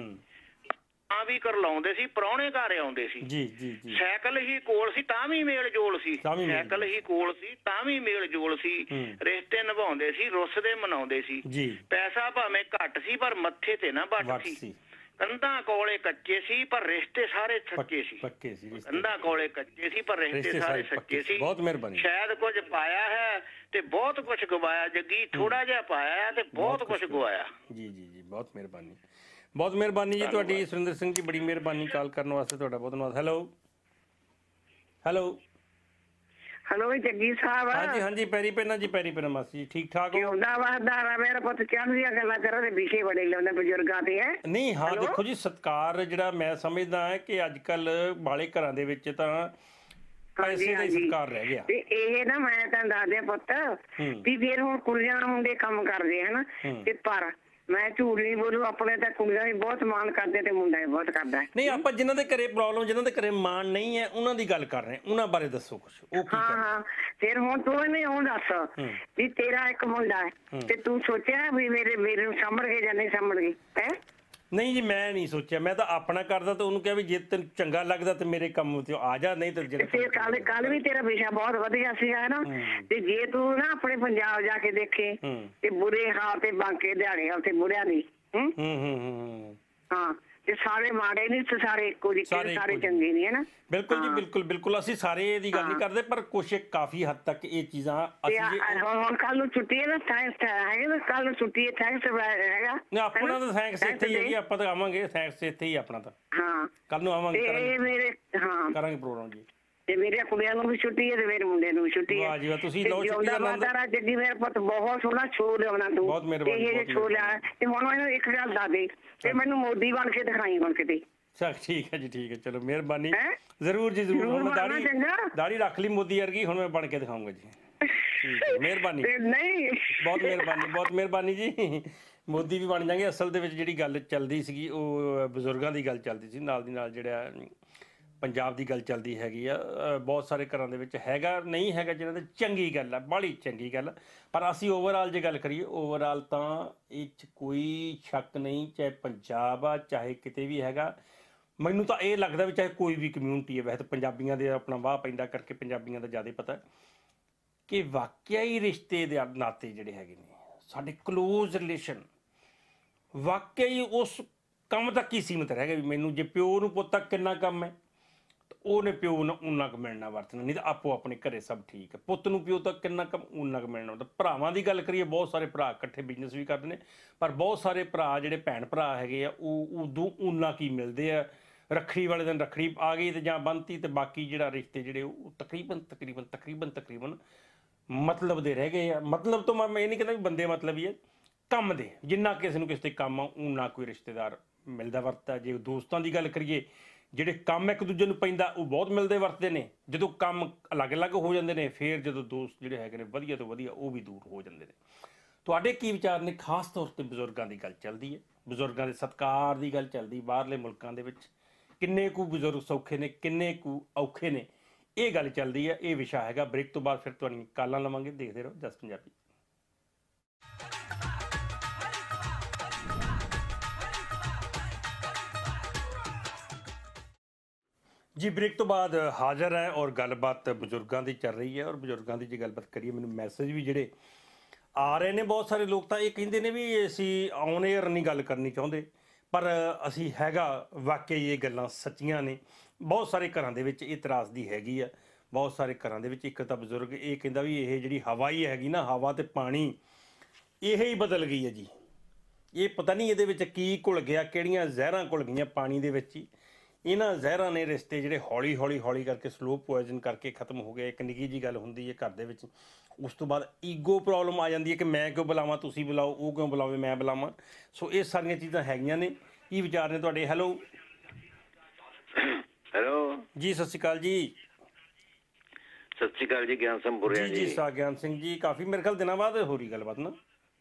ਆ ਵੀ ਕਰਲਾਉਂਦੇ ਸੀ, ਪ੍ਰਾਹੁਣੇ ਘਰ ਆਉਂਦੇ ਸੀ। ਸਾਈਕਲ ਹੀ ਕੋਲ ਸੀ ਤਾਂ ਵੀ ਮੇਲ ਜੋਲ ਸੀ, ਸਾਈਕਲ ਹੀ ਕੋਲ ਸੀ ਤਾਂ ਵੀ ਮੇਲ ਜੋਲ ਸੀ। ਰਿਸ਼ਤੇ ਨਿਭਾਉਂਦੇ ਸੀ, ਰੁੱਸਦੇ ਮਨਾਉਂਦੇ ਸੀ। ਪੈਸਾ ਭਾਵੇਂ ਘੱਟ ਸੀ ਪਰ ਮੱਥੇ ਤੇ ਨਾ ਵੱਟ ਸੀ। ਕੰਧਾਂ ਕੋਲੇ ਕੱਚੇ ਸੀ ਪਰ ਰਿਸ਼ਤੇ ਸਾਰੇ ਸੱਚੇ ਸੀ। ਕੰਧਾਂ ਕੋਲੇ ਕੱਚੇ ਸੀ ਪਰ ਰਿਸ਼ਤੇ ਸਾਰੇ ਸੱਚੇ ਸੀ। ਬਹੁਤ ਮਿਹਰਬਾਨੀ। ਸ਼ਾਇਦ ਕੁਝ ਪਾਇਆ ਹੈ ਤੇ ਬਹੁਤ ਕੁਝ ਗਵਾਇਆ ਜੱਗੀ, ਥੋੜਾ ਜਿਹਾ ਪਾਇਆ ਤੇ ਬਹੁਤ ਕੁਝ ਗਵਾਇਆ। ਜੀ ਜੀ ਜੀ, ਬਹੁਤ ਮਿਹਰਬਾਨੀ, ਬਹੁਤ ਮਿਹਰਬਾਨੀ ਜੀ ਤੁਹਾਡੀ ਸੁਰਿੰਦਰ ਸਿੰਘ ਜੀ, ਬੜੀ ਮਿਹਰਬਾਨੀ ਕਾਲ ਕਰਨ ਵਾਸਤੇ, ਤੁਹਾਡਾ ਬਹੁਤ ਧੰਨਵਾਦ। Hello hello hello Jaggi Sahib. ਹਾਂਜੀ ਹਾਂਜੀ, ਪੈਰੀ ਪੈਣਾ ਜੀ, ਪੈਰੀ ਪੈਣਾ ਮਾਸੀ ਜੀ, ਠੀਕ ਠਾਕ ਹੋ? ਮੇਰਾ ਪੁੱਤ ਕਹਿੰਦੀਆਂ ਗੱਲਾਂ ਕਰੋ ਤੇ ਵਿਸ਼ੇ ਬੜੇ ਲਾਉਂਦੇ ਬਜ਼ੁਰਗਾਂ ਤੇ ਹੈ। ਨਹੀਂ ਹਾਂ, ਦੇਖੋ ਜੀ ਸਤਿਕਾਰ ਜਿਹੜਾ ਮੈਂ ਸਮਝਦਾ ਹੈ ਕਿ ਅੱਜ ਕੱਲ ਵਾਲੇ ਘਰਾਂ ਦੇ ਵਿੱਚ ਤਾਂ ਪੈਸੇ ਦਾ ਸਤਿਕਾਰ ਰਹਿ ਗਿਆ। ਤੇ ਇਹ ਨਾ ਮੈਂ ਤਾਂ ਦੱਸਦੇ ਪੁੱਤ ਵੀ ਫਿਰ ਹੁਣ ਕੁੜੀਆਂ ਮੁੰਡੇ ਕੰਮ ਕਰਦੇ ਹਨਾ, ਤੇ ਪਰ ਮੈਂ ਝੂਠ ਨਹੀਂ ਬੋਲੂ, ਆਪਣੇ ਤਾਂ ਕੁੜੀਆਂ ਵੀ ਬਹੁਤ ਮਾਣ ਕਰਦੇ ਤੇ ਮੁੰਡਾ ਵੀ ਬਹੁਤ ਕਰਦਾ। ਨਹੀਂ, ਆਪਾਂ ਜਿਨ੍ਹਾਂ ਦੇ ਘਰੇ ਪ੍ਰੋਬਲਮ, ਜਿਨ੍ਹਾਂ ਦੇ ਘਰੇ ਮਾਣ ਨਹੀਂ ਹੈ ਉਹਨਾਂ ਦੀ ਗੱਲ ਕਰ ਰਹੇ, ਉਹਨਾਂ ਬਾਰੇ ਦੱਸੋ ਕੁਛ। ਉਹ ਕੀ ਹਾਂ ਹਾਂ, ਫਿਰ ਹੁਣ ਤੂੰ ਇਹਨੇ ਉਹ ਦੱਸ ਵੀ ਤੇਰਾ ਇੱਕ ਮੁੰਡਾ ਹੈ ਤੇ ਤੂੰ ਸੋਚਿਆ ਵੀ ਮੇਰੇ ਮੇਰੇ ਨੂੰ ਸਾਂਭਣ ਗਏ ਜਾਂ ਨਹੀਂ ਸਾਂਭਣ ਗਏ ਹੈ? ਨਹੀਂ ਜੀ, ਮੈਂ ਨਹੀਂ ਸੋਚਿਆ। ਮੈਂ ਤਾਂ ਆਪਣਾ ਕਰਦਾ ਤੇ ਉਹਨੂੰ ਕਿਹਾ ਵੀ ਜੇ ਤੈਨੂੰ ਚੰਗਾ ਲੱਗਦਾ ਤੇ ਮੇਰੇ ਕੰਮ ਤੇ ਆ ਜਾ, ਨਹੀਂ ਤੇ ਫਿਰ ਕੱਲ ਕੱਲ ਵੀ ਤੇਰਾ ਵਿਸ਼ਾ ਬਹੁਤ ਵਧੀਆ ਸੀਗਾ ਨਾ। ਤੇ ਜੇ ਤੂੰ ਨਾ ਆਪਣੇ ਪੰਜਾਬ ਜਾ ਕੇ ਦੇਖੇ ਤੇ ਬੁਰੇ ਹਾਲ ਤੇ ਬਾਂਕੇ ਦਿਹਾੜੇ ਹਾਲ ਤੇ ਬੁੜਿਆਂ ਦੀ ਹੂੰ ਹੂੰ ਹੂੰ ਹਾਂ, ਤੇ ਸਾਰੇ ਮਾੜੇ ਨਹੀਂ ਤੇ ਸਾਰੇ ਇੱਕੋ ਜਿਹੇ, ਸਾਰੇ ਚੰਗੇ ਨਹੀਂ ਹੈ ਨਾ। ਬਿਲਕੁਲ ਜੀ, ਬਿਲਕੁਲ ਬਿਲਕੁਲ। ਅਸੀਂ ਸਾਰੇ ਦੀ ਗੱਲ ਨਹੀਂ ਕਰਦੇ, ਪਰ ਕੁਛ ਕਾਫੀ ਹੱਦ ਤੱਕ ਇਹ ਚੀਜ਼ਾਂ ਹੁਣ ਕੱਲ ਨੂੰ ਛੁੱਟੀ ਹੈ ਨਾ, ਸਾਇੰਸ ਹੈਗੇ ਨਾ, ਕੱਲ ਨੂੰ ਛੁੱਟੀ ਹੈ, ਸਾਇੰਸ ਹੈਗਾ ਆਪਣਾ ਤਾਂ ਸਾਇੰਸ ਇੱਥੇ ਹੀ ਹੈਗੀ, ਆਪਾਂ ਤਾਂ ਆਵਾਂਗੇ ਸਾਇੰਸ ਇੱਥੇ ਹੀ ਆਪਣਾ ਤਾਂ। ਹਾਂ, ਕੱਲ ਨੂੰ ਆਵਾਂਗੇ, ਮੇਰੇ ਹਾਂ ਕਰਾਂਗੇ ਪ੍ਰੋਗਰਾਮ ਜੀ। ਤੇ ਮੇਰੀਆਂ ਕੁੜੀਆਂ ਨੂੰ ਵੀ ਛੁੱਟੀ ਹੈ ਤੇ ਮੇਰੇ ਮੁੰਡੇ ਨੂੰ ਵੀ ਛੁੱਟੀ ਹੈ। ਵਾਹ ਜੀ ਵਾਹ, ਤੁਸੀਂ ਲਓ ਛੁੱਟੀ ਦਾ ਆਨੰਦ। ਮਾਤਾ ਜੱਗੀ ਮੇਰਾ ਪੁੱਤ ਬਹੁਤ ਸੋਹਣਾ ਛੋ ਲਿਆਉਣਾ ਤੂੰ, ਬਹੁਤ ਮਿਹਰਬਾਨੀ, ਇਹ ਛੋ ਲਿਆ। ਤੇ ਹੁਣ ਇਹਨੂੰ ਇੱਕ ਗੱਲ ਦੱਸ ਦੇ ਤੇ ਮੈਨੂੰ ਮੋਦੀ ਬਣ ਕੇ ਦਿਖਾਈ ਹੁਣ ਕਿਤੇ। ਚਲ ਠੀਕ ਹੈ ਜੀ, ਠੀਕ ਹੈ, ਚਲੋ ਮਿਹਰਬਾਨੀ, ਜ਼ਰੂਰ ਜੀ ਜ਼ਰੂਰ। ਹੁਣ ਮੈਂ ਦਾੜੀ ਦਾੜੀ ਰੱਖ ਲਈ ਮੋਦੀ ਵਰਗੀ, ਹੁਣ ਮੈਂ ਬਣ ਕੇ ਦਿਖਾਊਂਗਾ ਜੀ। ਠੀਕ ਹੈ, ਮਿਹਰਬਾਨੀ, ਨਹੀਂ ਬਹੁਤ ਮਿਹਰਬਾਨੀ, ਬਹੁਤ ਮਿਹਰਬਾਨੀ ਜੀ। ਮੋਦੀ ਵੀ ਬਣ ਜਾਗੇ। ਅਸਲ ਦੇ ਵਿੱਚ ਜਿਹੜੀ ਗੱਲ ਚੱਲਦੀ ਸੀਗੀ ਉਹ ਬਜ਼ੁਰਗਾਂ ਦੀ ਗੱਲ ਚੱਲਦੀ ਸੀ, ਨਾਲ ਦੀ ਨਾਲ ਜਿਹੜਾ ਪੰਜਾਬ ਦੀ ਗੱਲ ਚੱਲਦੀ ਹੈਗੀ ਆ। ਬਹੁਤ ਸਾਰੇ ਘਰਾਂ ਦੇ ਵਿੱਚ ਹੈਗਾ, ਨਹੀਂ ਹੈਗਾ ਜਿਹਨਾਂ ਦੇ ਚੰਗੀ ਗੱਲ ਆ, ਬਾਹਲੀ ਚੰਗੀ ਗੱਲ। ਪਰ ਅਸੀਂ ਓਵਰਆਲ ਜੇ ਗੱਲ ਕਰੀਏ, ਓਵਰਆਲ ਤਾਂ ਇਹ 'ਚ ਕੋਈ ਸ਼ੱਕ ਨਹੀਂ, ਚਾਹੇ ਪੰਜਾਬ ਆ ਚਾਹੇ ਕਿਤੇ ਵੀ ਹੈਗਾ। ਮੈਨੂੰ ਤਾਂ ਇਹ ਲੱਗਦਾ ਵੀ ਚਾਹੇ ਕੋਈ ਵੀ ਕਮਿਊਨਿਟੀ ਹੈ, ਵੈਸੇ ਤਾਂ ਪੰਜਾਬੀਆਂ ਦੇ ਆਪਣਾ ਵਾਹ ਪੈਂਦਾ ਕਰਕੇ ਪੰਜਾਬੀਆਂ ਦਾ ਜ਼ਿਆਦਾ ਪਤਾ ਕਿ ਵਾਕਿਆ ਹੀ ਰਿਸ਼ਤੇ ਦੇ ਨਾਤੇ ਜਿਹੜੇ ਹੈਗੇ ਨੇ ਸਾਡੇ ਕਲੋਜ਼ ਰਿਲੇਸ਼ਨ ਵਾਕਿਆ ਹੀ ਉਸ ਕੰਮ ਤੱਕ ਹੀ ਸੀਮਿਤ ਰਹਿ ਗਏ ਵੀ ਮੈਨੂੰ ਜੇ ਪਿਓ ਨੂੰ ਪੁੱਤ ਤੱਕ ਕਿੰਨਾ ਕੰਮ ਹੈ ਉਹਨੇ ਪਿਓ ਨੂੰ ਉਨਾ ਕੁ ਮਿਲਣਾ ਵਰਤਣਾ, ਨਹੀਂ ਤਾਂ ਆਪੋ ਆਪਣੇ ਘਰੇ ਸਭ ਠੀਕ ਹੈ। ਪੁੱਤ ਨੂੰ ਪਿਓ ਤੱਕ ਕਿੰਨਾ ਕੰਮ ਉਨਾ ਕੁ ਮਿਲਣਾ। ਤਾਂ ਭਰਾਵਾਂ ਦੀ ਗੱਲ ਕਰੀਏ, ਬਹੁਤ ਸਾਰੇ ਭਰਾ ਇਕੱਠੇ ਬਿਜ਼ਨਸ ਵੀ ਕਰਦੇ ਨੇ, ਪਰ ਬਹੁਤ ਸਾਰੇ ਭਰਾ ਜਿਹੜੇ ਭੈਣ ਭਰਾ ਹੈਗੇ ਆ ਉਹ ਉਦੋਂ ਉਨਾ ਕੀ ਮਿਲਦੇ ਆ। ਰੱਖੜੀ ਵਾਲੇ ਦਿਨ ਰੱਖੜੀ ਆ ਗਈ ਤੇ ਜਾਂ ਬੰਨਤੀ, ਤੇ ਬਾਕੀ ਜਿਹੜਾ ਰਿਸ਼ਤੇ ਜਿਹੜੇ ਉਹ ਤਕਰੀਬਨ ਤਕਰੀਬਨ ਤਕਰੀਬਨ ਤਕਰੀਬਨ ਮਤਲਬ ਦੇ ਰਹਿ ਗਏ ਆ। ਮਤਲਬ ਤੋਂ ਮੈਂ ਇਹ ਨਹੀਂ ਕਹਿੰਦਾ ਵੀ ਬੰਦੇ ਮਤਲਬ ਹੀ ਹੈ, ਕੰਮ ਦੇ। ਜਿੰਨਾ ਕਿਸੇ ਨੂੰ ਕਿਸੇ ਤੇ ਕੰਮ ਆ ਉਨਾ ਕੋਈ ਰਿਸ਼ਤੇਦਾਰ ਮਿਲਦਾ ਵਰਤਦਾ। ਜੇ ਦੋਸਤਾਂ ਦੀ ਗੱਲ ਕਰੀਏ, ਜਿਹੜੇ ਕੰਮ ਇੱਕ ਦੂਜੇ ਨੂੰ ਪੈਂਦਾ ਉਹ ਬਹੁਤ ਮਿਲਦੇ ਵਰਤਦੇ ਨੇ। ਜਦੋਂ ਕੰਮ ਅਲੱਗ-ਅਲੱਗ ਹੋ ਜਾਂਦੇ ਨੇ, ਫਿਰ ਜਦੋਂ ਦੋਸਤ ਜਿਹੜੇ ਹੈਗੇ ਨੇ ਵਧੀਆ ਤੋਂ ਵਧੀਆ ਉਹ ਵੀ ਦੂਰ ਹੋ ਜਾਂਦੇ ਨੇ। ਤੁਹਾਡੇ ਕੀ ਵਿਚਾਰ ਨੇ? ਖਾਸ ਤੌਰ 'ਤੇ ਬਜ਼ੁਰਗਾਂ ਦੀ ਗੱਲ ਚੱਲਦੀ ਹੈ, ਬਜ਼ੁਰਗਾਂ ਦੇ ਸਤਿਕਾਰ ਦੀ ਗੱਲ ਚੱਲਦੀ। ਬਾਹਰਲੇ ਮੁਲਕਾਂ ਦੇ ਵਿੱਚ ਕਿੰਨੇ ਕੁ ਬਜ਼ੁਰਗ ਸੌਖੇ ਨੇ, ਕਿੰਨੇ ਕੁ ਔਖੇ ਨੇ, ਇਹ ਗੱਲ ਚੱਲਦੀ ਹੈ। ਇਹ ਵਿਸ਼ਾ ਹੈਗਾ। ਬ੍ਰੇਕ ਤੋਂ ਬਾਅਦ ਫਿਰ ਤੁਹਾਡੀਆਂ ਕਾਲਾਂ ਲਵਾਂਗੇ। ਦੇਖਦੇ ਰਹੋ ਜਸ ਪੰਜਾਬੀ। ਜੀ ਬ੍ਰੇਕ ਤੋਂ ਬਾਅਦ ਹਾਜ਼ਰ ਹੈ ਔਰ ਗੱਲਬਾਤ ਬਜ਼ੁਰਗਾਂ ਦੀ ਚੱਲ ਰਹੀ ਹੈ। ਔਰ ਬਜ਼ੁਰਗਾਂ ਦੀ ਜੇ ਗੱਲਬਾਤ ਕਰੀਏ, ਮੈਨੂੰ ਮੈਸੇਜ ਵੀ ਜਿਹੜੇ ਆ ਰਹੇ ਨੇ, ਬਹੁਤ ਸਾਰੇ ਲੋਕ ਤਾਂ ਇਹ ਕਹਿੰਦੇ ਨੇ ਵੀ ਅਸੀਂ ਔਨ ਏਅਰ ਨਹੀਂ ਗੱਲ ਕਰਨੀ ਚਾਹੁੰਦੇ, ਪਰ ਅਸੀਂ ਹੈਗਾ ਵਾਕਈ ਇਹ ਗੱਲਾਂ ਸੱਚੀਆਂ ਨੇ। ਬਹੁਤ ਸਾਰੇ ਘਰਾਂ ਦੇ ਵਿੱਚ ਇਹ ਤਰਾਸਦੀ ਹੈਗੀ ਆ। ਬਹੁਤ ਸਾਰੇ ਘਰਾਂ ਦੇ ਵਿੱਚ ਇੱਕ ਤਾਂ ਬਜ਼ੁਰਗ ਇਹ ਕਹਿੰਦਾ ਵੀ ਇਹ ਜਿਹੜੀ ਹਵਾ ਹੀ ਹੈਗੀ ਨਾ, ਹਵਾ ਤੇ ਪਾਣੀ ਇਹ ਹੀ ਬਦਲ ਗਈ ਹੈ ਜੀ। ਇਹ ਪਤਾ ਨਹੀਂ ਇਹਦੇ ਵਿੱਚ ਕੀ ਘੁਲ ਗਿਆ, ਕਿਹੜੀਆਂ ਜ਼ਹਿਰਾਂ ਘੁਲ ਗਈਆਂ ਪਾਣੀ ਦੇ ਵਿੱਚ ਹੀ। ਇਹਨਾਂ ਜ਼ਹਿਰਾਂ ਨੇ ਰਿਸ਼ਤੇ ਜਿਹੜੇ ਹੌਲੀ ਹੌਲੀ ਹੌਲੀ ਕਰਕੇ ਸਲੋ ਪੋਇਜ਼ਨ ਕਰਕੇ ਖਤਮ ਹੋ ਗਏ। ਇੱਕ ਨਿੱਕੀ ਜਿਹੀ ਗੱਲ ਹੁੰਦੀ ਹੈ ਘਰ ਦੇ ਵਿੱਚ, ਉਸ ਤੋਂ ਬਾਅਦ ਈਗੋ ਪ੍ਰੋਬਲਮ ਆ ਜਾਂਦੀ ਹੈ ਕਿ ਮੈਂ ਕਿਉਂ ਬੁਲਾਵਾਂ, ਤੁਸੀਂ ਬੁਲਾਓ, ਉਹ ਕਿਉਂ ਬੁਲਾਵੇ, ਮੈਂ ਬੁਲਾਵਾਂ। ਸੋ ਇਹ ਸਾਰੀਆਂ ਚੀਜ਼ਾਂ ਹੈਗੀਆਂ ਨੇ। ਕੀ ਵਿਚਾਰ ਨੇ ਤੁਹਾਡੇ? ਹੈਲੋ ਹੈਲੋ ਜੀ, ਸਤਿ ਸ਼੍ਰੀ ਅਕਾਲ ਜੀ। ਸਤਿ ਸ਼੍ਰੀ ਅਕਾਲ ਜੀ, ਗਿਆਨ ਸਿੰਘ ਬੋਲ ਰਿਹਾ ਜੀ। ਜੀ ਸਾ ਗਿਆਨ ਸਿੰਘ ਜੀ, ਕਾਫੀ ਮੇਰੇ ਖਿਆਲ ਦਿਨਾਂ ਬਾਅਦ ਹੋ ਰਹੀ ਗੱਲਬਾਤ ਨਾ।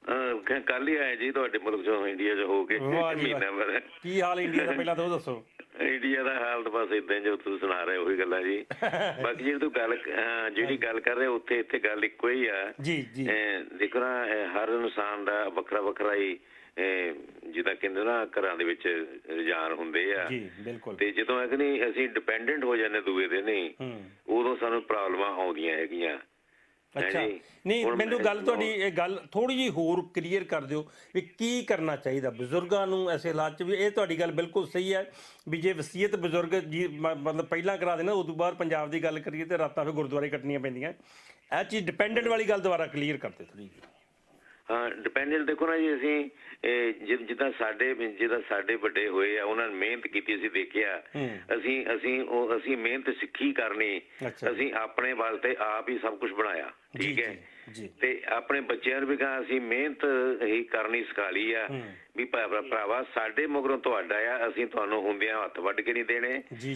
ਕੱਲ ਹੀ ਆਏ ਜੀ ਤੁਹਾਡੇ ਮੁਲਕ ਚੋਂ, ਇੰਡੀਆ 'ਚ ਹੋ ਕੇ ਮਹੀਨਾ ਬਾਅਦ। ਕੀ ਹਾਲ ਇੰਡੀਆ ਦਾ ਪਹਿਲਾਂ ਤਾਂ ਉਹ ਦੱਸੋ। ਇੰਡੀਆ ਦਾ ਹਾਲ ਤਾਂ ਬਸ ਇਦਾਂ ਜੋ ਤੁਸੀਂ ਸੁਣਾ ਰਹੇ ਉਹੀ ਗੱਲਾਂ ਜੀ। ਬਾਕੀ ਜਿਹੜੀ ਤੂੰ ਗੱਲ ਜਿਹੜੀ ਗੱਲ ਕਰ ਰਹੇ ਉੱਥੇ ਇੱਥੇ ਗੱਲ ਇੱਕੋ ਹੀ ਆ ਜੀ। ਜੀ ਦੇਖੋ ਨਾ, ਹਰ ਇਨਸਾਨ ਦਾ ਵੱਖਰਾ ਵੱਖਰਾ ਹੀ ਜਿੱਦਾਂ ਕਹਿੰਦੇ ਨਾ ਘਰਾਂ ਦੇ ਵਿੱਚ ਰੁਝਾਨ ਹੁੰਦੇ ਆ। ਜੀ ਬਿਲਕੁਲ। ਤੇ ਜਦੋਂ ਹੈ ਕਿ ਨਹੀਂ ਅਸੀਂ ਡਿਪੈਂਡੈਂਟ ਹੋ ਜਾਂਦੇ ਦੂਏ ਦੇ, ਨਹੀਂ ਉਦੋਂ ਸਾਨੂੰ ਪ੍ਰੋਬਲਮਾਂ ਆਉਂਦੀਆਂ ਹੈਗੀਆਂ। ਅੱਛਾ, ਨਹੀਂ ਮੈਨੂੰ ਗੱਲ ਤੁਹਾਡੀ ਇਹ ਗੱਲ ਥੋੜ੍ਹੀ ਜਿਹੀ ਹੋਰ ਕਲੀਅਰ ਕਰ ਦਿਓ ਵੀ ਕੀ ਕਰਨਾ ਚਾਹੀਦਾ ਬਜ਼ੁਰਗਾਂ ਨੂੰ ਐਸੇ ਹਾਲਾਤ 'ਚ ਵੀ। ਇਹ ਤੁਹਾਡੀ ਗੱਲ ਬਿਲਕੁਲ ਸਹੀ ਹੈ ਵੀ ਜੇ ਵਸੀਅਤ ਬਜ਼ੁਰਗ ਜੀ ਮਤਲਬ ਪਹਿਲਾਂ ਕਰਾ ਦੇਣਾ, ਉਦੋਂ ਬਾਅਦ ਪੰਜਾਬ ਦੀ ਗੱਲ ਕਰੀਏ ਤਾਂ ਰਾਤਾਂ ਫਿਰ ਗੁਰਦੁਆਰੇ ਕੱਟਣੀਆਂ ਪੈਂਦੀਆਂ। ਇਹ ਚੀਜ਼ ਡਿਪੈਂਡੈਂਟ ਵਾਲੀ ਗੱਲ ਦੁਬਾਰਾ ਕਲੀਅਰ ਕਰਦੇ ਥੋੜ੍ਹੀ ਜਿਹੀ। ਹਾਂ, ਡਿਪੈਂਡੈਂਟ ਦੇਖੋ ਨਾ ਜੀ, ਅਸੀਂ ਜਿੱਦਾਂ ਸਾਡੇ ਜਿੱਦਾਂ ਸਾਡੇ ਵੱਡੇ ਹੋਏ ਆ, ਉਹਨਾਂ ਨੇ ਮਿਹਨਤ ਕੀਤੀ, ਅਸੀਂ ਦੇਖਿਆ। ਅਸੀਂ ਅਸੀਂ ਉਹ ਅਸੀਂ ਮਿਹਨਤ ਸਿੱਖੀ ਕਰਨੀ, ਅਸੀਂ ਆਪਣੇ ਵਾਸਤੇ ਆਪ ਹੀ ਸਭ ਕੁਝ ਬਣਾਇਆ, ਠੀਕ ਹੈ। ਤੇ ਆਪਣੇ ਬੱਚਿਆਂ ਨੂੰ ਵੀ ਕਹਾਂ ਅਸੀਂ ਮਿਹਨਤ ਹੀ ਕਰਨੀ ਸਿਖਾ ਲਈ ਆ ਵੀ ਭਰਾਵਾ ਸਾਡੇ ਮਗਰੋਂ ਤੁਹਾਡਾ ਆ, ਅਸੀਂ ਤੁਹਾਨੂੰ ਹੁੰਦਿਆਂ ਹੱਥ ਵੱਢ ਕੇ ਨਹੀਂ ਦੇਣੇ,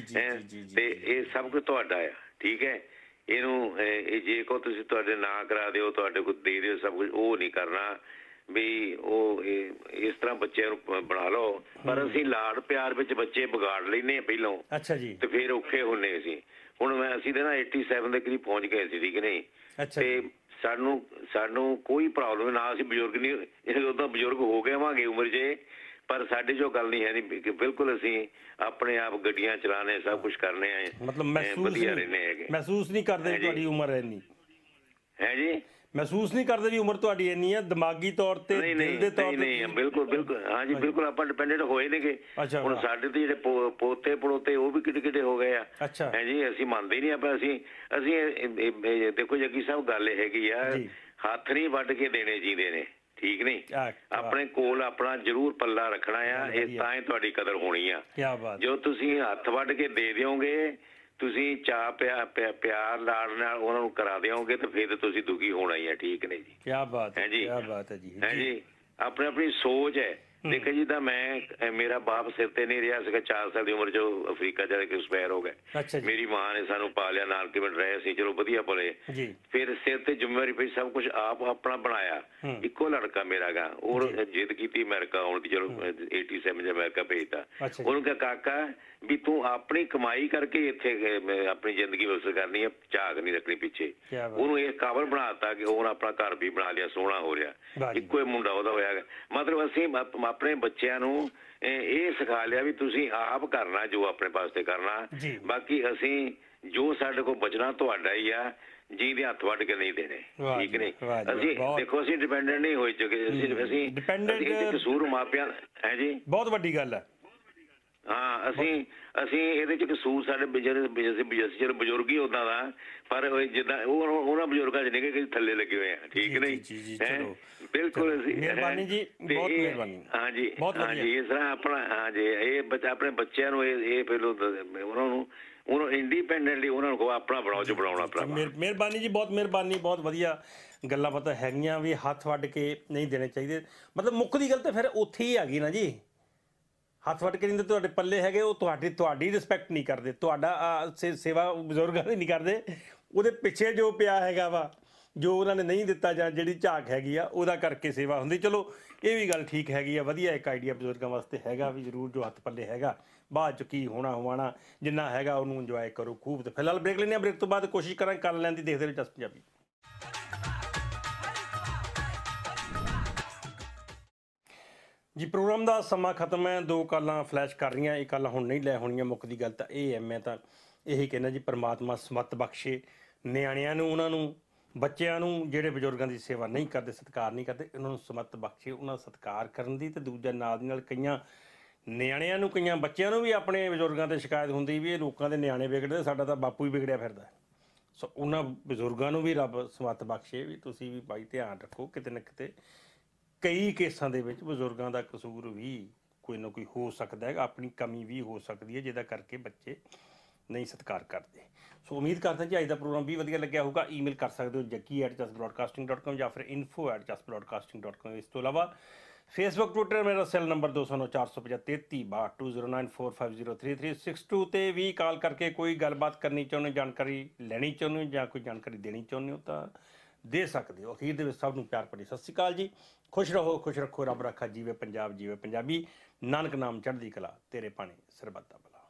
ਤੇ ਇਹ ਸਭ ਕੁਝ ਤੁਹਾਡਾ ਆ, ਠੀਕ ਹੈ। ਇਹਨੂੰ ਇਹ ਜੇ ਕੋ ਤੁਸੀਂ ਤੁਹਾਡੇ ਨਾਂ ਕਰਾ ਦਿਓ, ਤੁਹਾਡੇ ਕੋਲ ਦੇ ਦਿਓ ਸਭ ਕੁਝ, ਉਹ ਨਹੀਂ ਕਰਨਾ ਵੀ ਉਹ ਇਸ ਤਰ੍ਹਾਂ ਬੱਚਿਆਂ ਨੂੰ ਬਣਾ ਲਓ। ਪਰ ਅਸੀਂ ਲਾਡ ਪਿਆਰ ਵਿੱਚ ਬੱਚੇ ਵਿਗਾੜ ਲੈਂਦੇ ਹਾਂ ਪਹਿਲੋਂ। ਅੱਛਾ ਜੀ। ਤੇ ਫਿਰ ਔਖੇ ਹੁੰਦੇ ਸੀ। ਹੁਣ ਮੈਂ ਅਸੀਂ ਤਾਂ ਨਾ ਏਟੀ ਸੈਵਨ ਦੇ ਕਰੀਬ ਪਹੁੰਚ ਗਏ ਸੀ, ਠੀਕ ਨਹੀਂ। ਤੇ ਸਾਨੂੰ ਸਾਨੂੰ ਕੋਈ ਪ੍ਰੋਬਲਮ ਨਾ, ਅਸੀਂ ਬਜ਼ੁਰਗ ਨਹੀਂ, ਉਦੋਂ ਬਜ਼ੁਰਗ ਹੋ ਗਏ ਹੋਵਾਂਗੇ ਉਮਰ 'ਚ, ਪਰ ਸਾਡੇ ਜੋ ਗੱਲ ਨਹੀਂ ਹੈ ਨਹੀਂ, ਬਿਲਕੁਲ ਅਸੀਂ ਆਪਣੇ ਆਪ ਗੱਡੀਆਂ ਚਲਾਣੇ, ਸਭ ਕੁਝ ਕਰਨੇ ਆ, ਮਤਲਬ ਵਧੀਆ ਰਹਿੰਦੇ ਹੈਗੇ। ਮਹਿਸੂਸ ਨਹੀਂ ਕਰਦੇ ਤੁਹਾਡੀ ਉਮਰ ਇੰਨੀ ਹੈ ਜੀ? ਮਹਿਸੂਸ ਨਹੀਂ ਕਰਦੇ ਵੀ ਉਮਰ ਤੁਹਾਡੀ ਇੰਨੀ ਹੈ ਦਿਮਾਗੀ ਤੌਰ ਤੇ, ਦਿਲ ਦੇ ਤੌਰ ਤੇ? ਨਹੀਂ, ਬਿਲਕੁਲ ਬਿਲਕੁਲ, ਹਾਂਜੀ ਬਿਲਕੁਲ। ਆਪਾਂ ਡਿਪੈਂਡੈਂਟ ਹੋਏ ਨੇਗੇ। ਹੁਣ ਸਾਡੇ ਤੇ ਜਿਹੜੇ ਪੋਤੇ ਪੜੋਤੇ ਉਹ ਵੀ ਕਿੱਡੇ ਕਿੱਡੇ ਹੋ ਗਏ ਆ, ਹੈ ਜੀ। ਅਸੀਂ ਮੰਨਦੇ ਨਹੀਂ ਆਪਾਂ, ਅਸੀਂ ਅਸੀਂ ਦੇਖੋ ਜੱਗੀ ਸਾਹਿਬ ਗੱਲ ਹੈਗੀ ਆ, ਹੱਥ ਨਹੀਂ ਵੱਢ ਕੇ ਦੇਣੇ ਚਾਹੀਦੇ ਨੇ, ਠੀਕ ਨਹੀਂ। ਆਪਣੇ ਕੋਲ ਆਪਣਾ ਜ਼ਰੂਰ ਪੱਲਾ ਰੱਖਣਾ ਆ, ਇਹ ਤਾਂ ਹੀ ਤੁਹਾਡੀ ਕਦਰ ਹੋਣੀ ਆ। ਜੋ ਤੁਸੀਂ ਹੱਥ ਵੱਢ ਕੇ ਦੇ ਦਿਓਗੇ ਤੁਸੀਂ ਚਾਹ ਪਿਆ ਪਿਆਰ ਲਾੜ ਨਾਲ ਉਹਨਾਂ ਨੂੰ ਕਰਾ ਦਿਓਗੇ ਤੇ ਫਿਰ ਤੁਸੀਂ ਦੁਖੀ ਹੋਣਾ ਹੀ ਹੈ। ਠੀਕ ਨੇ ਜੀ। ਕੀ ਬਾਤ ਹੈ, ਕੀ ਬਾਤ ਹੈ ਜੀ। ਹੈ ਜੀ, ਆਪਣੀ ਆਪਣੀ ਸੋਚ ਹੈ। ਦੇਖੋ ਜੀ, ਤਾਂ ਮੈਂ ਮੇਰਾ ਬਾਪ ਸਿਰ ਤੇ ਨਹੀਂ ਰਿਹਾ ਸੀਗਾ, ਚਾਰ ਸਾਲ ਦੀ ਉਮਰ ਚ ਅਫਰੀਕਾ ਜਾ ਕੇ ਐਕਸਪਾਇਰ ਹੋ ਗਏ। ਮੇਰੀ ਮਾਂ ਨੇ ਸਾਨੂੰ ਪਾਲਿਆ, ਨਾਲ ਕਿਵੇਂ ਰਹੇ ਸੀ, ਚਲੋ ਵਧੀਆ ਪਲੇ। ਫਿਰ ਸਿਰ ਤੇ ਜ਼ਿੰਮੇਵਾਰੀ ਪਈ, ਸਭ ਕੁਝ ਆਪ ਆਪਣਾ ਬਣਾਇਆ। ਇੱਕੋ ਲੜਕਾ ਮੇਰਾ ਗਾ, ਉਹ ਜਿੱਦ ਕੀਤੀ ਅਮਰੀਕਾ ਆਉਣ ਦੀ, ਚਲੋ ਏਟੀ ਸੈਵਨ ਚ ਅਮਰੀਕਾ ਭੇਜਤਾ। ਉਹਨੂੰ ਕਿਹਾ ਕਾਕਾ ਵੀ ਤੂੰ ਆਪਣੀ ਕਮਾਈ ਕਰਕੇ ਇੱਥੇ ਆਪਣੀ ਜ਼ਿੰਦਗੀ ਬਸਰ ਕਰਨੀ ਹੈ, ਝਾਕ ਨਹੀਂ ਰੱਖਣੀ ਪਿੱਛੇ। ਉਹਨੂੰ ਇਹ ਕਾਬਲ ਬਣਾਤਾ ਕਿ ਉਹਨੇ ਆਪਣਾ ਘਰ ਵੀ ਬਣਾ ਲਿਆ, ਸੋਹਣਾ ਹੋ ਰਿਹਾ। ਇੱਕੋ ਹੀ ਮੁੰਡਾ ਉਹਦਾ ਹੋਇਆ। ਮਤਲਬ ਅਸੀਂ ਆਪਣੇ ਬੱਚਿਆਂ ਨੂੰ ਇਹ ਸਿਖਾ ਲਿਆ ਵੀ ਤੁਸੀਂ ਆਪ ਕਰਨਾ ਜੋ ਆਪਣੇ ਪਾਸੇ ਕਰਨਾ, ਬਾਕੀ ਅਸੀਂ ਜੋ ਸਾਡੇ ਕੋਲ ਬਚਣਾ ਤੁਹਾਡਾ ਹੀ ਆ, ਜੀ ਦੇ ਹੱਥ ਵੱਢ ਕੇ ਨਹੀਂ ਦੇਣੇ। ਠੀਕ ਨਹੀਂ, ਅਸੀਂ ਦੇਖੋ ਅਸੀਂ ਡਿਪੈਂਡੈਂਟ ਨਹੀਂ ਹੋਈ ਚੁੱਕੇ, ਅਸੀਂ ਅਸੀਂ ਕਸੂਰ ਮਾਪਿਆਂ ਹੈ ਜੀ। ਬਹੁਤ ਵੱਡੀ ਗੱਲ ਹੈ। ਹਾਂ, ਅਸੀਂ ਅਸੀਂ ਇਹਦੇ ਚ ਕਸੂਰ ਸਾਡੇ ਚਲੋ ਬਜ਼ੁਰਗ ਹੀ ਉਦਾਂ ਦਾ, ਪਰ ਜਿੱਦਾਂ ਉਹ ਉਹਨਾਂ ਬਜ਼ੁਰਗਾਂ ਚ ਨਹੀਂ ਕਿ ਥੱਲੇ ਲੱਗੇ ਹੋਏ ਆ। ਠੀਕ ਨਹੀਂ, ਬਿਲਕੁਲ। ਮਿਹਰਬਾਨੀ ਜੀ, ਬਹੁਤ ਮਿਹਰਬਾਨੀ। ਹਾਂਜੀ ਹਾਂਜੀ, ਇਸ ਤਰ੍ਹਾਂ ਆਪਣਾ ਹਾਂਜੀ ਇਹ ਬੱਚਾ ਆਪਣੇ ਬੱਚਿਆਂ ਨੂੰ ਇਹ ਪਹਿਲੋਂ ਉਹਨਾਂ ਨੂੰ ਉਹਨੂੰ ਇੰਡੀਪੈਂਡੈਂਟਲੀ ਉਹਨਾਂ ਨੂੰ ਆਪਣਾ ਬਣਾਓ ਜੋ ਬਣਾਉਣਾ ਆਪਣਾ। ਮਿਹਰਬਾਨੀ ਜੀ, ਬਹੁਤ ਮਿਹਰਬਾਨੀ। ਬਹੁਤ ਵਧੀਆ ਗੱਲਾਂ ਪਤਾ ਹੈਗੀਆਂ ਵੀ ਹੱਥ ਵੱਢ ਕੇ ਨਹੀਂ ਦੇਣੇ ਚਾਹੀਦੇ। ਮਤਲਬ ਮੁੱਕਦੀ ਗੱਲ ਤਾਂ ਫਿਰ ਉੱਥੇ ਹੀ ਆ ਗਈ ਨਾ ਜੀ। ਹੱਥ ਵੱਢ ਕੇ ਨਹੀਂ ਤੁਹਾਡੇ ਪੱਲੇ ਹੈਗੇ, ਉਹ ਤੁਹਾਡੀ ਤੁਹਾਡੀ ਰਿਸਪੈਕਟ ਨਹੀਂ ਕਰਦੇ, ਤੁਹਾਡਾ ਸੇਵਾ ਬਜ਼ੁਰਗਾਂ ਦੀ ਨਹੀਂ ਕਰਦੇ। ਉਹਦੇ ਪਿੱਛੇ ਜੋ ਪਿਆ ਹੈਗਾ ਵਾ, ਜੋ ਉਹਨਾਂ ਨੇ ਨਹੀਂ ਦਿੱਤਾ ਜਾਂ ਜਿਹੜੀ ਝਾਕ ਹੈਗੀ ਆ, ਉਹਦਾ ਕਰਕੇ ਸੇਵਾ ਹੁੰਦੀ। ਚਲੋ ਇਹ ਵੀ ਗੱਲ ਠੀਕ ਹੈਗੀ ਆ, ਵਧੀਆ ਇੱਕ ਆਈਡੀਆ ਬਜ਼ੁਰਗਾਂ ਵਾਸਤੇ ਹੈਗਾ ਵੀ ਜ਼ਰੂਰ ਜੋ ਹੱਥ ਪੱਲੇ ਹੈਗਾ, ਬਾਅਦ 'ਚ ਕੀ ਹੋਣਾ ਹੋਣਾ, ਜਿੰਨਾ ਹੈਗਾ ਉਹਨੂੰ ਇੰਜੋਏ ਕਰੋ ਖੂਬ। ਤੇ ਫਿਲਹਾਲ ਬ੍ਰੇਕ ਲੈਂਦੇ ਹਾਂ, ਬ੍ਰੇਕ ਤੋਂ ਬਾਅਦ ਕੋਸ਼ਿਸ਼ ਕਰਾਂਗੇ ਕਰ ਲੈਣ ਦੀ। ਦੇਖਦੇ ਰਹੋ ਜਸ ਪੰਜਾਬੀ। ਜੀ ਪ੍ਰੋਗਰਾਮ ਦਾ ਸਮਾਂ ਖਤਮ ਹੈ। ਦੋ ਕਾਲਾਂ ਫਲੈਸ਼ ਕਰ ਰਹੀਆਂ, ਇਹ ਕਾਲਾਂ ਹੁਣ ਨਹੀਂ ਲੈ ਹੋਣੀਆਂ। ਮੁੱਕਦੀ ਗੱਲ ਤਾਂ ਇਹ ਹੈ, ਮੈਂ ਤਾਂ ਇਹੀ ਕਹਿੰਦਾ ਜੀ ਪਰਮਾਤਮਾ ਸਮੱਤ ਬਖਸ਼ੇ ਨਿਆਣਿਆਂ ਨੂੰ, ਉਹਨਾਂ ਨੂੰ ਬੱਚਿਆਂ ਨੂੰ ਜਿਹੜੇ ਬਜ਼ੁਰਗਾਂ ਦੀ ਸੇਵਾ ਨਹੀਂ ਕਰਦੇ, ਸਤਿਕਾਰ ਨਹੀਂ ਕਰਦੇ, ਉਹਨਾਂ ਨੂੰ ਸਮੱਤ ਬਖਸ਼ੇ ਉਹਨਾਂ ਸਤਿਕਾਰ ਕਰਨ ਦੀ। ਅਤੇ ਦੂਜਾ ਨਾਲ ਦੀ ਨਾਲ ਕਈਆਂ ਨਿਆਣਿਆਂ ਨੂੰ, ਕਈਆਂ ਬੱਚਿਆਂ ਨੂੰ ਵੀ ਆਪਣੇ ਬਜ਼ੁਰਗਾਂ 'ਤੇ ਸ਼ਿਕਾਇਤ ਹੁੰਦੀ ਵੀ ਇਹ ਲੋਕਾਂ ਦੇ ਨਿਆਣੇ ਵਿਗੜਦੇ, ਸਾਡਾ ਤਾਂ ਬਾਪੂ ਹੀ ਵਿਗੜਿਆ ਫਿਰਦਾ। ਸੋ ਉਹਨਾਂ ਬਜ਼ੁਰਗਾਂ ਨੂੰ ਵੀ ਰੱਬ ਸਮੱਤ ਬਖਸ਼ੇ ਵੀ ਤੁਸੀਂ ਵੀ ਭਾਈ ਧਿਆਨ ਰੱਖੋ। ਕਿਤੇ ਨਾ ਕਿਤੇ ਕਈ ਕੇਸਾਂ ਦੇ ਵਿੱਚ ਬਜ਼ੁਰਗਾਂ ਦਾ ਕਸੂਰ ਵੀ ਕੋਈ ਨਾ ਕੋਈ ਹੋ ਸਕਦਾ ਹੈ, ਆਪਣੀ ਕਮੀ ਵੀ ਹੋ ਸਕਦੀ ਹੈ, ਜਿਹਦਾ ਕਰਕੇ ਬੱਚੇ ਨਹੀਂ ਸਤਿਕਾਰ ਕਰਦੇ। ਸੋ ਉਮੀਦ ਕਰਦਾ ਜੀ ਅੱਜ ਦਾ ਪ੍ਰੋਗਰਾਮ ਵੀ ਵਧੀਆ ਲੱਗਿਆ ਹੋਊਗਾ। ਈਮੇਲ ਕਰ ਸਕਦੇ ਹੋ Jaggi at Jas broadcasting dot com ਜਾਂ ਫਿਰ info at Jas broadcasting dot com. ਇਸ ਤੋਂ ਇਲਾਵਾ ਫੇਸਬੁੱਕ, ਟਵਿੱਟਰ, ਮੇਰਾ ਸੈੱਲ ਨੰਬਰ ਦੋ ਸੌ ਨੌ ਚਾਰ ਸੌ ਪੰਜਾਹ ਤੇਤੀ ਬਾਹਠ two zero nine four five zero three three six two 'ਤੇ ਵੀ ਕਾਲ ਕਰਕੇ ਕੋਈ ਗੱਲਬਾਤ ਕਰਨੀ ਚਾਹੁੰਦੇ ਹੋ, ਜਾਣਕਾਰੀ ਲੈਣੀ ਚਾਹੁੰਦੇ ਹੋ ਜਾਂ ਕੋਈ ਜਾਣਕਾਰੀ ਦੇਣੀ ਚਾਹੁੰਦੇ ਹੋ ਤਾਂ ਦੇ ਸਕਦੇ ਹੋ। ਅਖੀਰ ਦੇ ਵਿੱਚ ਸਭ ਨੂੰ ਪਿਆਰ ਭਰੀ ਸਤਿ ਸ਼੍ਰੀ ਅਕਾਲ ਜੀ। ਖੁਸ਼ ਰਹੋ, ਖੁਸ਼ ਰੱਖੋ, ਰੱਬ ਰੱਖਾ, ਜੀਵੇ ਪੰਜਾਬ, ਜੀਵੇ ਪੰਜਾਬੀ। ਨਾਨਕ ਨਾਮ ਚੜ੍ਹਦੀ ਕਲਾ, ਤੇਰੇ ਭਾਣੇ ਸਰਬੱਤ ਦਾ ਭਲਾ।